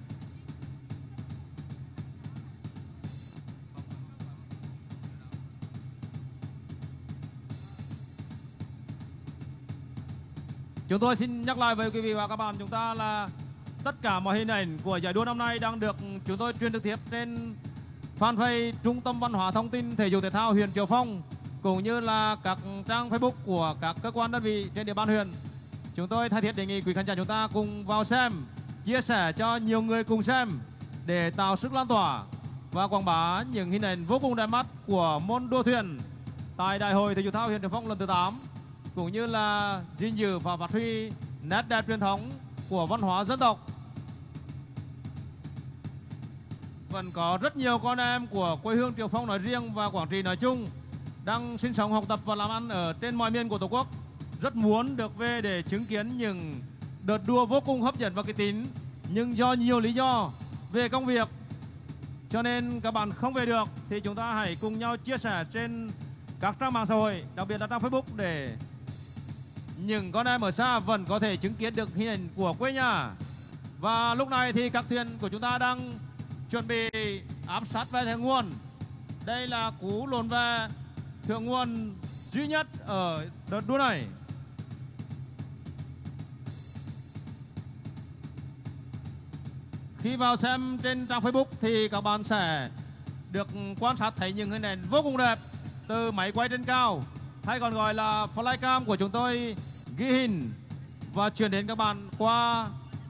E: Chúng tôi xin nhắc lại với quý vị và các bạn, chúng ta là tất cả mọi hình ảnh của giải đua năm nay đang được chúng tôi truyền trực tiếp trên fanpage Trung tâm Văn hóa Thông tin Thể dục Thể thao huyện Triệu Phong, cũng như là các trang Facebook của các cơ quan đơn vị trên địa bàn huyện. Chúng tôi thay thiết đề nghị quý khán giả chúng ta cùng vào xem, chia sẻ cho nhiều người cùng xem để tạo sức lan tỏa và quảng bá những hình ảnh vô cùng đẹp mắt của môn đua thuyền tại Đại hội Thể dục Thể thao huyện Triệu Phong lần thứ 8, cũng như là gìn giữ và phát huy nét đẹp truyền thống của văn hóa dân tộc. Vẫn có rất nhiều con em của quê hương Triệu Phong nói riêng và Quảng Trị nói chung đang sinh sống, học tập và làm ăn ở trên mọi miền của Tổ quốc, rất muốn được về để chứng kiến những đợt đua vô cùng hấp dẫn và kỳ tín nhưng do nhiều lý do về công việc cho nên các bạn không về được, thì chúng ta hãy cùng nhau chia sẻ trên các trang mạng xã hội, đặc biệt là trang Facebook, để những con em ở xa vẫn có thể chứng kiến được hình ảnh của quê nhà. Và lúc này thì các thuyền của chúng ta đang chuẩn bị áp sát về thượng nguồn. Đây là cú luồn về thượng nguồn duy nhất ở đợt đua này. Khi vào xem trên trang Facebook thì các bạn sẽ được quan sát thấy những hình ảnh vô cùng đẹp từ máy quay trên cao, hay còn gọi là flycam của chúng tôi, ghi hình và truyền đến các bạn qua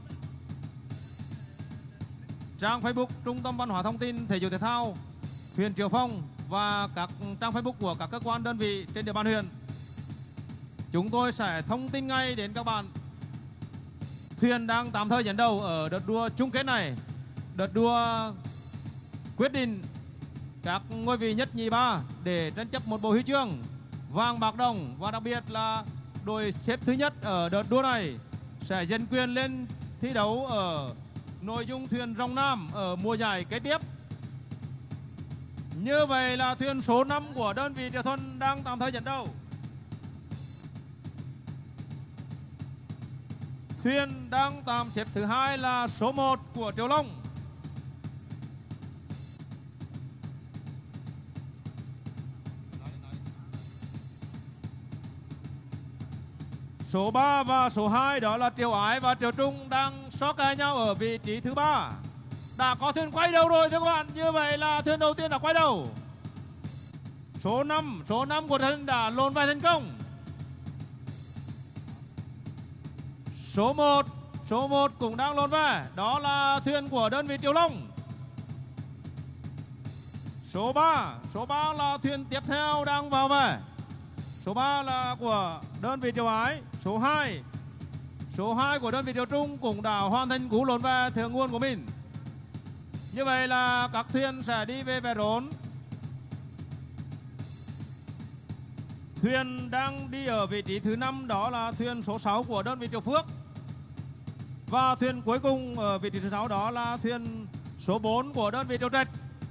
E: trang Facebook Trung tâm Văn hóa Thông tin Thể dục Thể thao huyện Triệu Phong và các trang Facebook của các cơ quan đơn vị trên địa bàn huyện. Chúng tôi sẽ thông tin ngay đến các bạn. Thuyền đang tạm thời dẫn đầu ở đợt đua chung kết này, đợt đua quyết định các ngôi vị nhất nhì ba để tranh chấp một bộ huy chương vàng bạc đồng, và đặc biệt là đội xếp thứ nhất ở đợt đua này sẽ giành quyền lên thi đấu ở nội dung thuyền rồng nam ở mùa giải kế tiếp. Như vậy là thuyền số 5 của đơn vị Triệu Thuần đang tạm thời dẫn đầu. Thuyền đang tạm xếp thứ hai là số 1 của Triệu Long. Số 3 và số 2 đó là Triệu Ái và Triệu Trung đang so kè nhau ở vị trí thứ 3. Đã có thuyền quay đầu rồi thưa các bạn. Như vậy là thuyền đầu tiên đã quay đầu. Số 5 của thuyền đã lồn về thành công. Số 1 cũng đang lồn về, đó là thuyền của đơn vị Triệu Long. Số 3 là thuyền tiếp theo đang vào về. Số 3 là của đơn vị Triệu Ái. Số 2 của đơn vị Triệu Trung cũng đã hoàn thành cú lồn về thượng nguồn của mình. Như vậy là các thuyền sẽ đi về bè rốn. Thuyền đang đi ở vị trí thứ 5 đó là thuyền số 6 của đơn vị Triệu Phước. Và thuyền cuối cùng ở vị trí thứ 6 đó là thuyền số 4 của đơn vị Triệu Trạch.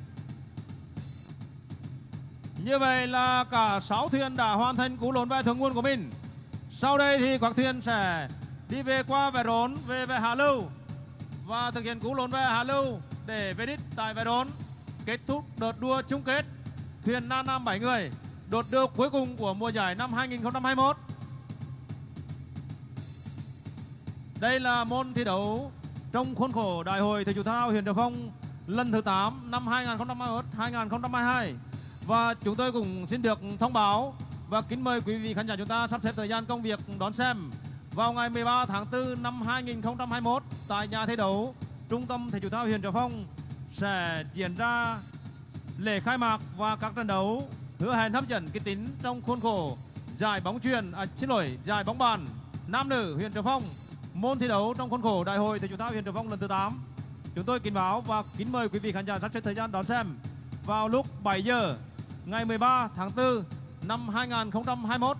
E: Như vậy là cả 6 thuyền đã hoàn thành cú lồn về thượng nguồn của mình. Sau đây thì các thuyền sẽ đi về qua Vẽ Rốn, về Hạ Lưu và thực hiện cú lồn về Hạ Lưu để về đích tại Vẽ Rốn, kết thúc đợt đua chung kết thuyền nam 7 người, đợt đua cuối cùng của mùa giải năm 2021. Đây là môn thi đấu trong khuôn khổ Đại hội Thể dục Thể thao huyện Triệu Phong lần thứ 8 năm 2021-2022. Và chúng tôi cũng xin được thông báo và kính mời quý vị khán giả chúng ta sắp xếp thời gian công việc đón xem vào ngày 13 tháng 4 năm 2021 tại nhà thi đấu Trung tâm Thể dục Thể thao huyện Triệu Phong sẽ diễn ra lễ khai mạc và các trận đấu hứa hẹn hấp dẫn kịch tính trong khuôn khổ giải giải bóng bàn nam nữ huyện Triệu Phong, môn thi đấu trong khuôn khổ Đại hội Thể dục Thể thao huyện Triệu Phong lần thứ 8. Chúng tôi kính báo và kính mời quý vị khán giả sắp xếp thời gian đón xem vào lúc 7 giờ ngày 13 tháng 4 năm 2021.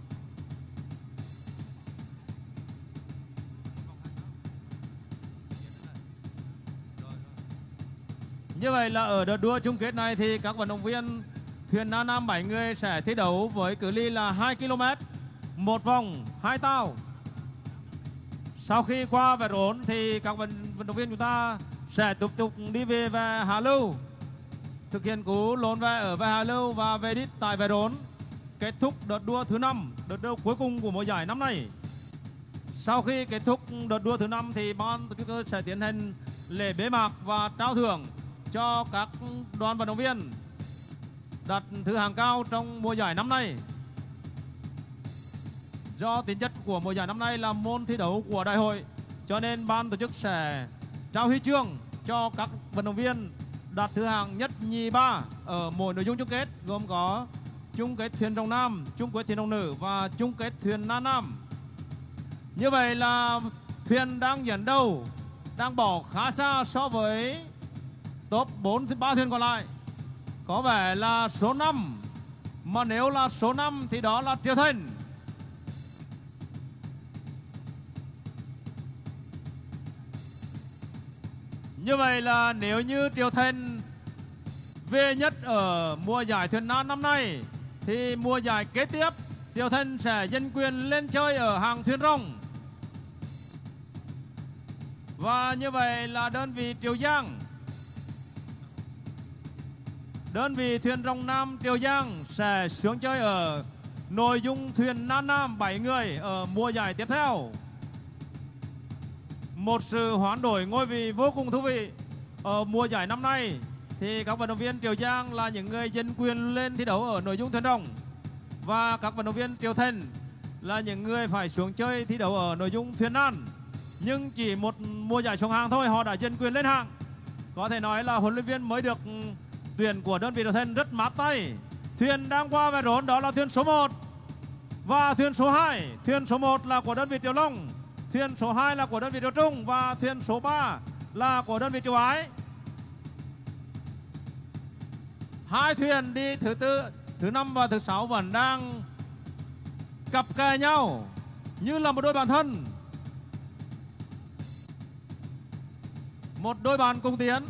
E: Như vậy là ở đợt đua chung kết này thì các vận động viên thuyền nam 7 người sẽ thi đấu với cự ly là 2 km, một vòng 2 tàu. Sau khi qua Vẽ Rốn thì các vận động viên chúng ta sẽ tiếp tục đi về Hạ Lưu, thực hiện cú lồn về ở Hạ Lưu và về đích tại Vẽ Rốn, kết thúc đợt đua thứ 5, đợt đua cuối cùng của mùa giải năm nay. Sau khi kết thúc đợt đua thứ 5 thì ban tổ chức sẽ tiến hành lễ bế mạc và trao thưởng cho các đoàn vận động viên đạt thứ hạng cao trong mùa giải năm nay. Do tính chất của mùa giải năm nay là môn thi đấu của đại hội, cho nên ban tổ chức sẽ trao huy chương cho các vận động viên đạt thứ hạng nhất, nhì, ba ở mỗi nội dung chung kết, gồm có chung kết thuyền rồng nam, chung kết thuyền rồng nữ và chung kết thuyền nam. Như vậy là thuyền đang dẫn đầu, đang bỏ khá xa so với top 3 thuyền còn lại. Có vẻ là số 5, mà nếu là số 5 thì đó là Triệu Thành. Như vậy là nếu như Triều Thành về nhất ở mùa giải thuyền nan năm nay thì mùa giải kế tiếp Triều Thành sẽ giành quyền lên chơi ở hàng thuyền rồng. Và như vậy là đơn vị Triều Giang, đơn vị thuyền rồng nam Triều Giang sẽ xuống chơi ở nội dung thuyền nan nam 7 người ở mùa giải tiếp theo. Một sự hoán đổi ngôi vị vô cùng thú vị ở mùa giải năm nay thì các vận động viên Triều Giang là những người giành quyền lên thi đấu ở nội dung thuyền rồng và các vận động viên Triều Thành là những người phải xuống chơi thi đấu ở nội dung thuyền nan. Nhưng chỉ một mùa giải xuống hàng thôi họ đã giành quyền lên hạng. Có thể nói là huấn luyện viên mới được tuyển của đơn vị Triều Thành rất mát tay. Thuyền đang qua về rốn đó là thuyền số 1 và thuyền số 2. Thuyền số 1 là của đơn vị Triều Long, thuyền số 2 là của đơn vị Triều Trung và thuyền số 3 là của đơn vị Triều Ái. Hai thuyền đi thứ tư, thứ 5 và thứ 6 vẫn đang cặp kè nhau như là một đôi bạn thân, một đôi bạn cùng tiến.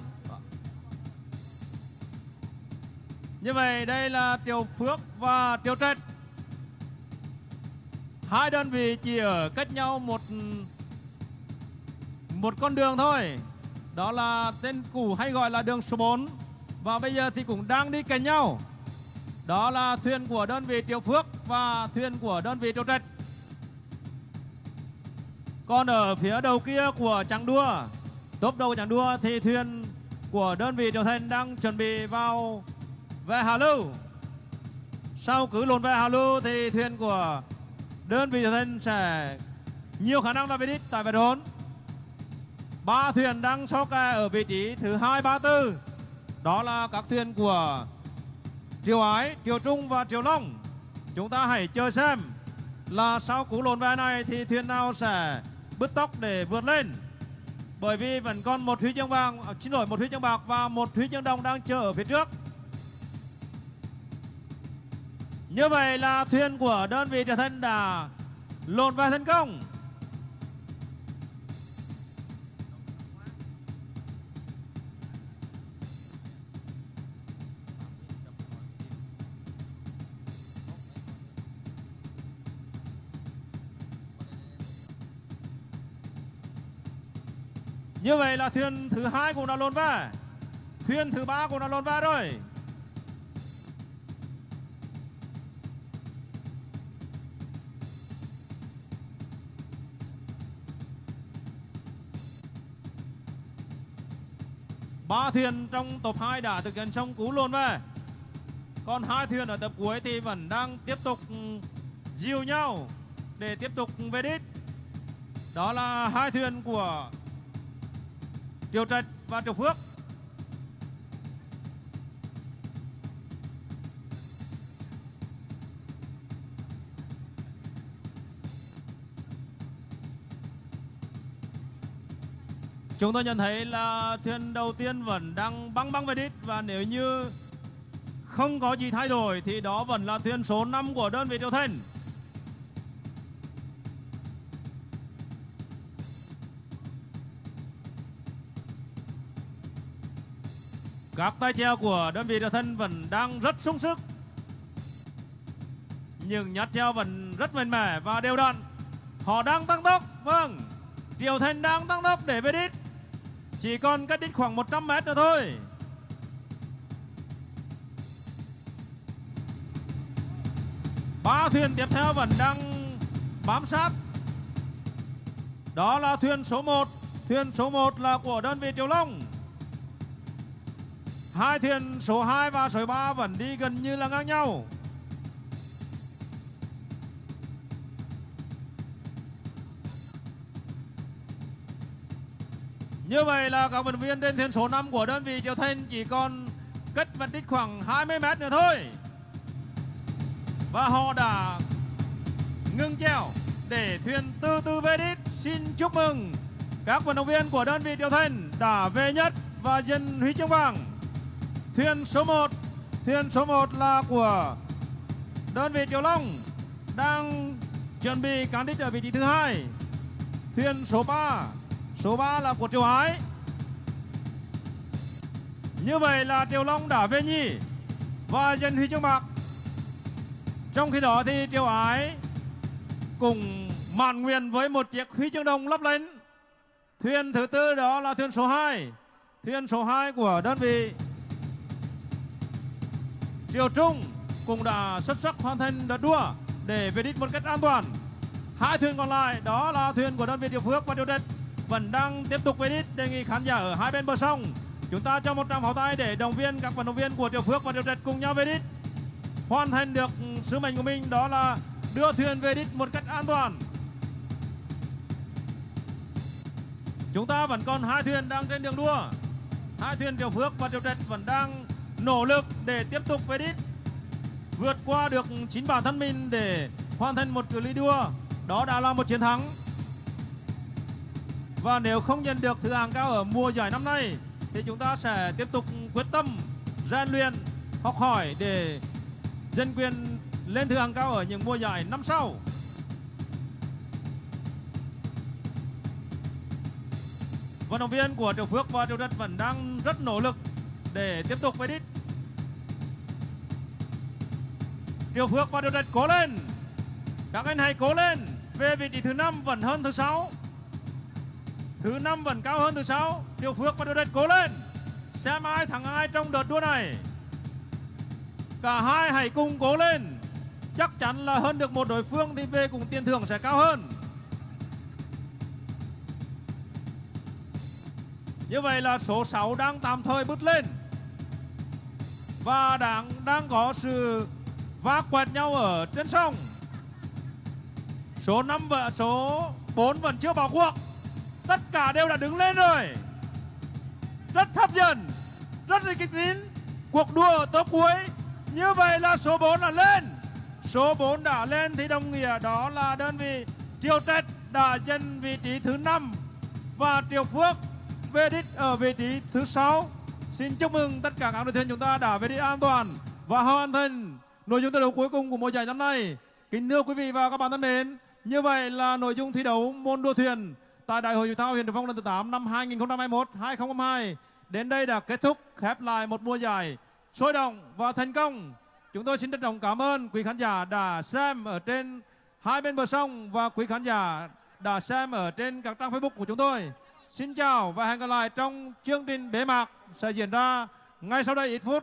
E: Như vậy đây là Triều Phước và Triều Trạch. Hai đơn vị chỉ ở cách nhau một con đường thôi. Đó là tên cũ hay gọi là đường số 4. Và bây giờ thì cũng đang đi cạnh nhau. Đó là thuyền của đơn vị Triều Phước và thuyền của đơn vị Triều Trạch. Còn ở phía đầu kia của chặng đua, top đầu của chặng đua thì thuyền của đơn vị Triều Thành đang chuẩn bị vào về hạ lưu. Sau cứ lộn về hạ lưu thì thuyền của đơn vị Triều Thành sẽ nhiều khả năng là về đích tại vạch rốn. Ba thuyền đang so kè ở vị trí thứ 2, 3, 4. Đó là các thuyền của Triều Ái, Triều Trung và Triều Long. Chúng ta hãy chờ xem là sau cú lộn về này thì thuyền nào sẽ bứt tốc để vượt lên. Bởi vì vẫn còn một huy chương vàng, một huy chương bạc và một huy chương đồng đang chờ ở phía trước. Như vậy là thuyền của đơn vị Triều Thành đã lộn về thành công. Như vậy là thuyền thứ 2 cũng đã lộn về, thuyền thứ 3 cũng đã lộn về rồi. Ba thuyền trong top 2 đã thực hiện xong cú lộn về. Còn hai thuyền ở tập cuối thì vẫn đang tiếp tục dìu nhau để tiếp tục về đích. Đó là hai thuyền của Triều Trạch và Triều Phước. Chúng tôi nhận thấy là thuyền đầu tiên vẫn đang băng về đích. Và nếu như không có gì thay đổi thì đó vẫn là thuyền số 5 của đơn vị Triều Thành. Các tay chèo của đơn vị Triều Thành vẫn đang rất sung sức. Nhưng nhát chèo vẫn rất mạnh mẽ và đều đặn. Họ đang tăng tốc. Vâng, Triều Thành đang tăng tốc để về đích. Chỉ còn cách đích khoảng 100 mét nữa thôi. Ba thuyền tiếp theo vẫn đang bám sát. Đó là thuyền số 1. Thuyền số 1 là của đơn vị Triều Long. Hai thuyền số 2 và số 3 vẫn đi gần như là ngang nhau. Như vậy là các vận động viên trên thuyền số 5 của đơn vị Triều Thành chỉ còn cách vận đích khoảng 20 mét nữa thôi. Và họ đã ngưng chèo để thuyền từ từ về đích. Xin chúc mừng các vận động viên của đơn vị Triều Thành đã về nhất và giành huy chương vàng. Thuyền số 1 là của đơn vị Triều Long đang chuẩn bị cán đích ở vị trí thứ 2. Thuyền số 3 là của Triều Ái. Như vậy là Triều Long đã về nhì và giành huy chương bạc. Trong khi đó thì Triều Ái cùng mãn nguyện với một chiếc huy chương đồng lấp lánh. Thuyền thứ tư đó là thuyền số 2. Thuyền số 2 của đơn vị Triều Trung cũng đã xuất sắc hoàn thành đợt đua để về đích một cách an toàn. Hai thuyền còn lại đó là thuyền của đơn vị Triều Phước và Triều Trạch vẫn đang tiếp tục về đích. Đề nghị khán giả ở hai bên bờ sông chúng ta cho một tràng pháo tay để động viên các vận động viên của Triều Phước và Triều Trạch cùng nhau về đích, hoàn thành được sứ mệnh của mình, đó là đưa thuyền về đích một cách an toàn. Chúng ta vẫn còn hai thuyền đang trên đường đua. Hai thuyền Triều Phước và Triều Trạch vẫn đang nỗ lực để tiếp tục về đích, vượt qua được chính bản thân mình để hoàn thành một cự ly đua. Đó đã là một chiến thắng. Và nếu không nhận được thứ hạng cao ở mùa giải năm nay thì chúng ta sẽ tiếp tục quyết tâm rèn luyện, học hỏi để giành quyền lên thứ hạng cao ở những mùa giải năm sau. Vận động viên của Triều Phước và Triều Trạch vẫn đang rất nỗ lực để tiếp tục về đích. Triều Phước và Triều Trạch cố lên, các anh hãy cố lên. Về vị trí thứ 5 vẫn hơn thứ 6, thứ 5 vẫn cao hơn thứ 6. Triều Phước và Triều Trạch cố lên, xem ai thắng ai trong đợt đua này. Cả hai hãy cùng cố lên, chắc chắn là hơn được một đối phương thì về cùng tiền thưởng sẽ cao hơn. Như vậy là số 6 đang tạm thời bứt lên và đang có sự va quẹt nhau ở trên sông. Số 5 và số 4 vẫn chưa vào cuộc. Tất cả đều đã đứng lên rồi. Rất hấp dẫn, rất là kịch tính. Cuộc đua ở top cuối. Như vậy là số 4 là lên. Số 4 đã lên thì đồng nghĩa đó là đơn vị Triều Trạch đã giành vị trí thứ 5 và Triều Phước về đích ở vị trí thứ 6. Xin chúc mừng tất cả các đội thuyền chúng ta đã về đích an toàn và hoàn thành nội dung thi đấu cuối cùng của mùa giải năm nay. Kính thưa quý vị và các bạn thân mến, như vậy là nội dung thi đấu môn đua thuyền tại Đại hội Thể thao Huyền Triều Phong lần thứ 8 năm 2021-2022 đến đây đã kết thúc, khép lại một mùa giải sôi động và thành công. Chúng tôi xin trân trọng cảm ơn quý khán giả đã xem ở trên hai bên bờ sông và quý khán giả đã xem ở trên các trang Facebook của chúng tôi. Xin chào và hẹn gặp lại trong chương trình bế mạc sẽ diễn ra ngay sau đây ít phút.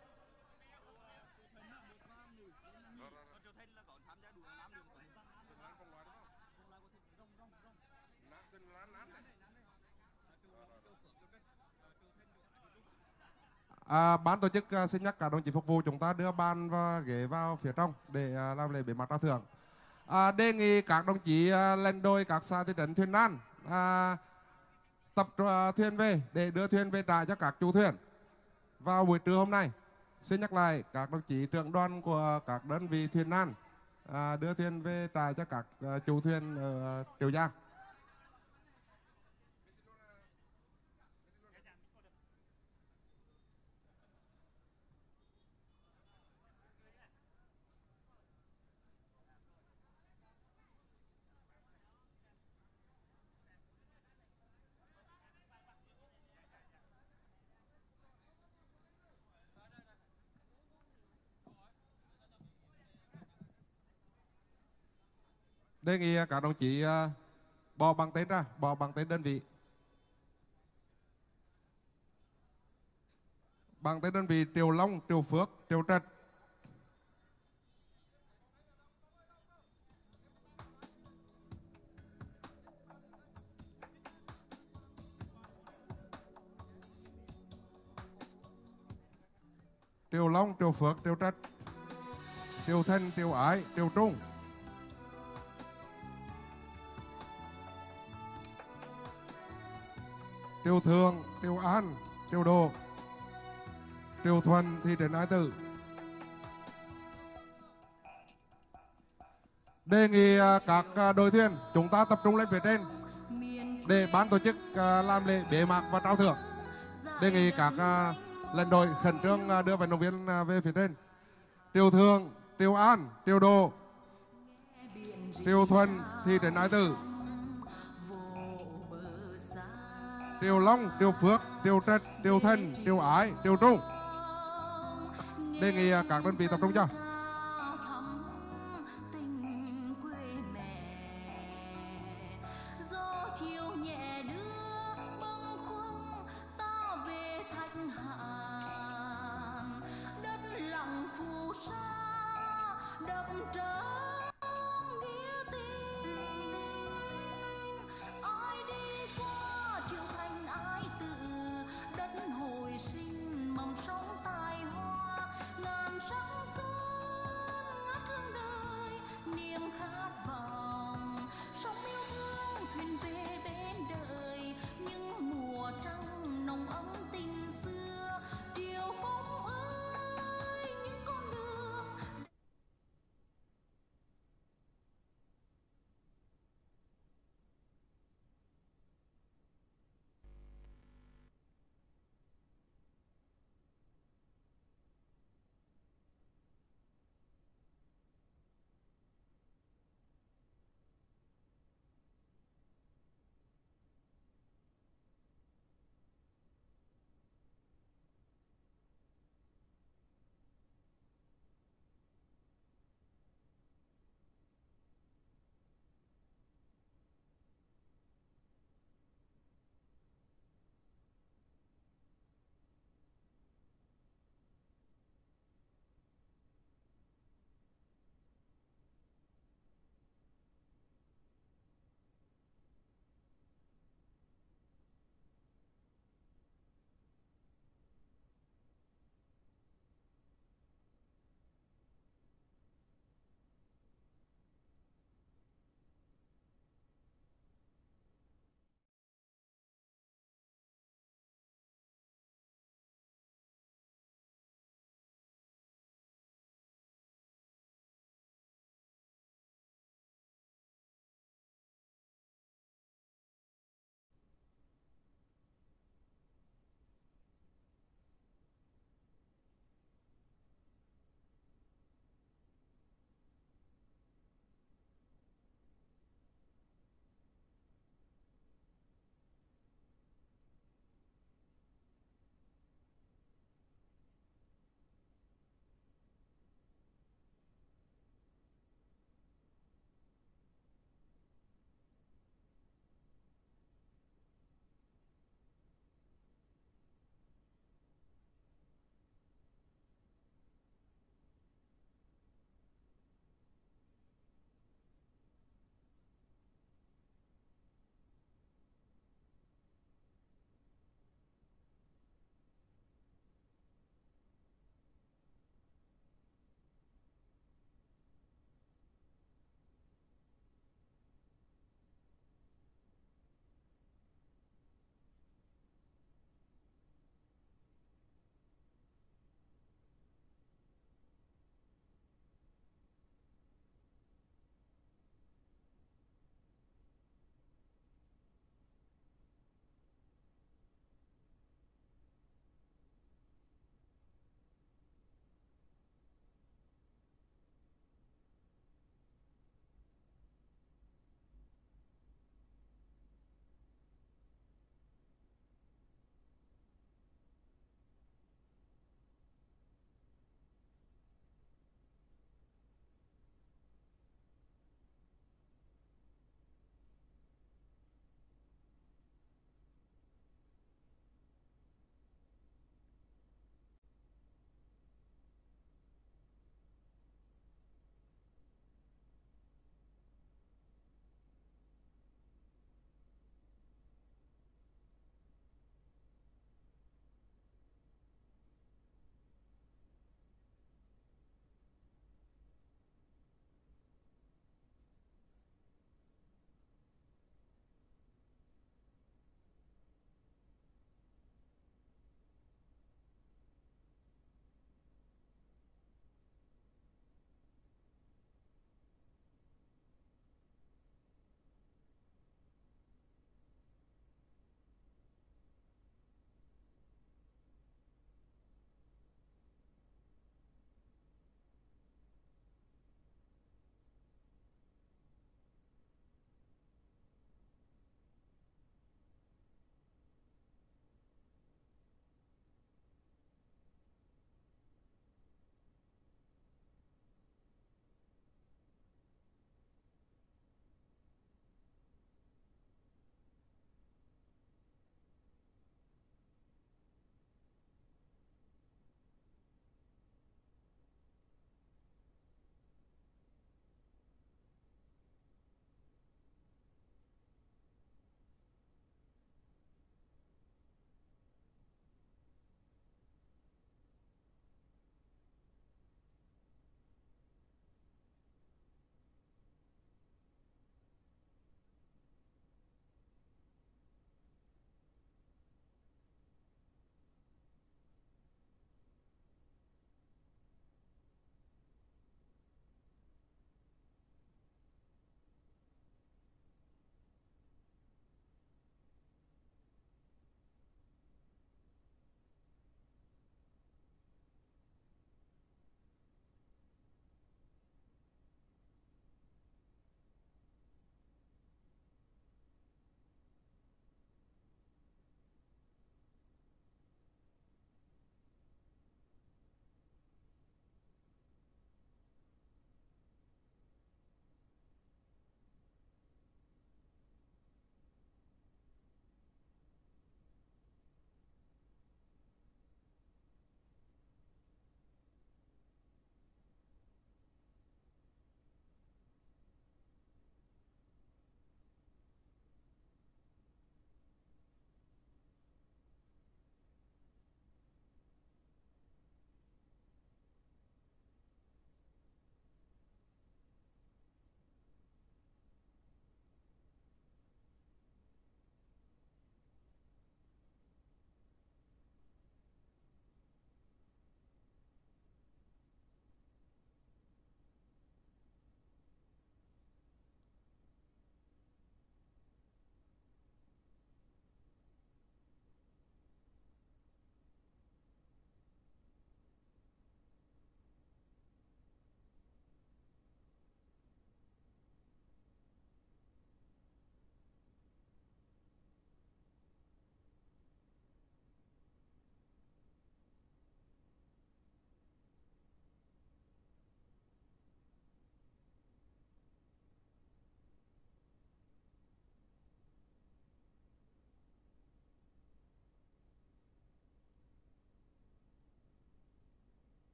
A: Ban tổ chức xin nhắc cả đồng chí phục vụ chúng ta đưa bàn và ghế vào phía trong để làm lễ bế mạc trao thưởng. Đề nghị các đồng chí lên đôi các xã thị trấn thuyền nan tập thuyền về để đưa thuyền về trại cho các chủ thuyền vào buổi trưa hôm nay. Xin nhắc lại các đồng chí trưởng đoàn của các đơn vị thuyền nan đưa thuyền về trại cho các chủ thuyền ở Triệu Giang. Đề nghị các đồng chí bỏ bằng tên ra, bỏ bằng tên đơn vị. Bằng tên đơn vị Triều Long, Triều Phước, Triều Trạch. Triều Long, Triều Phước, Triều Trạch, Triều Thanh, Triều Ái, Triều Trung. Triều Thường, Triều An, Triều Đô, Triều Thuần, thị trấn Ái Tử. Đề nghị các đội thuyền chúng ta tập trung lên phía trên để ban tổ chức làm lễ bế mạc và trao thưởng. Đề nghị các lần đội khẩn trương đưa vận động viên về phía trên. Triều Thường, Triều An, Triều Đô, Triều Thuần, thị trấn Ái Tử. Triều Long, Triều Phước, Triều Trạch, Triều Thành, Triều Ái, Triều Trung. Đề nghị các đơn vị tập trung cho.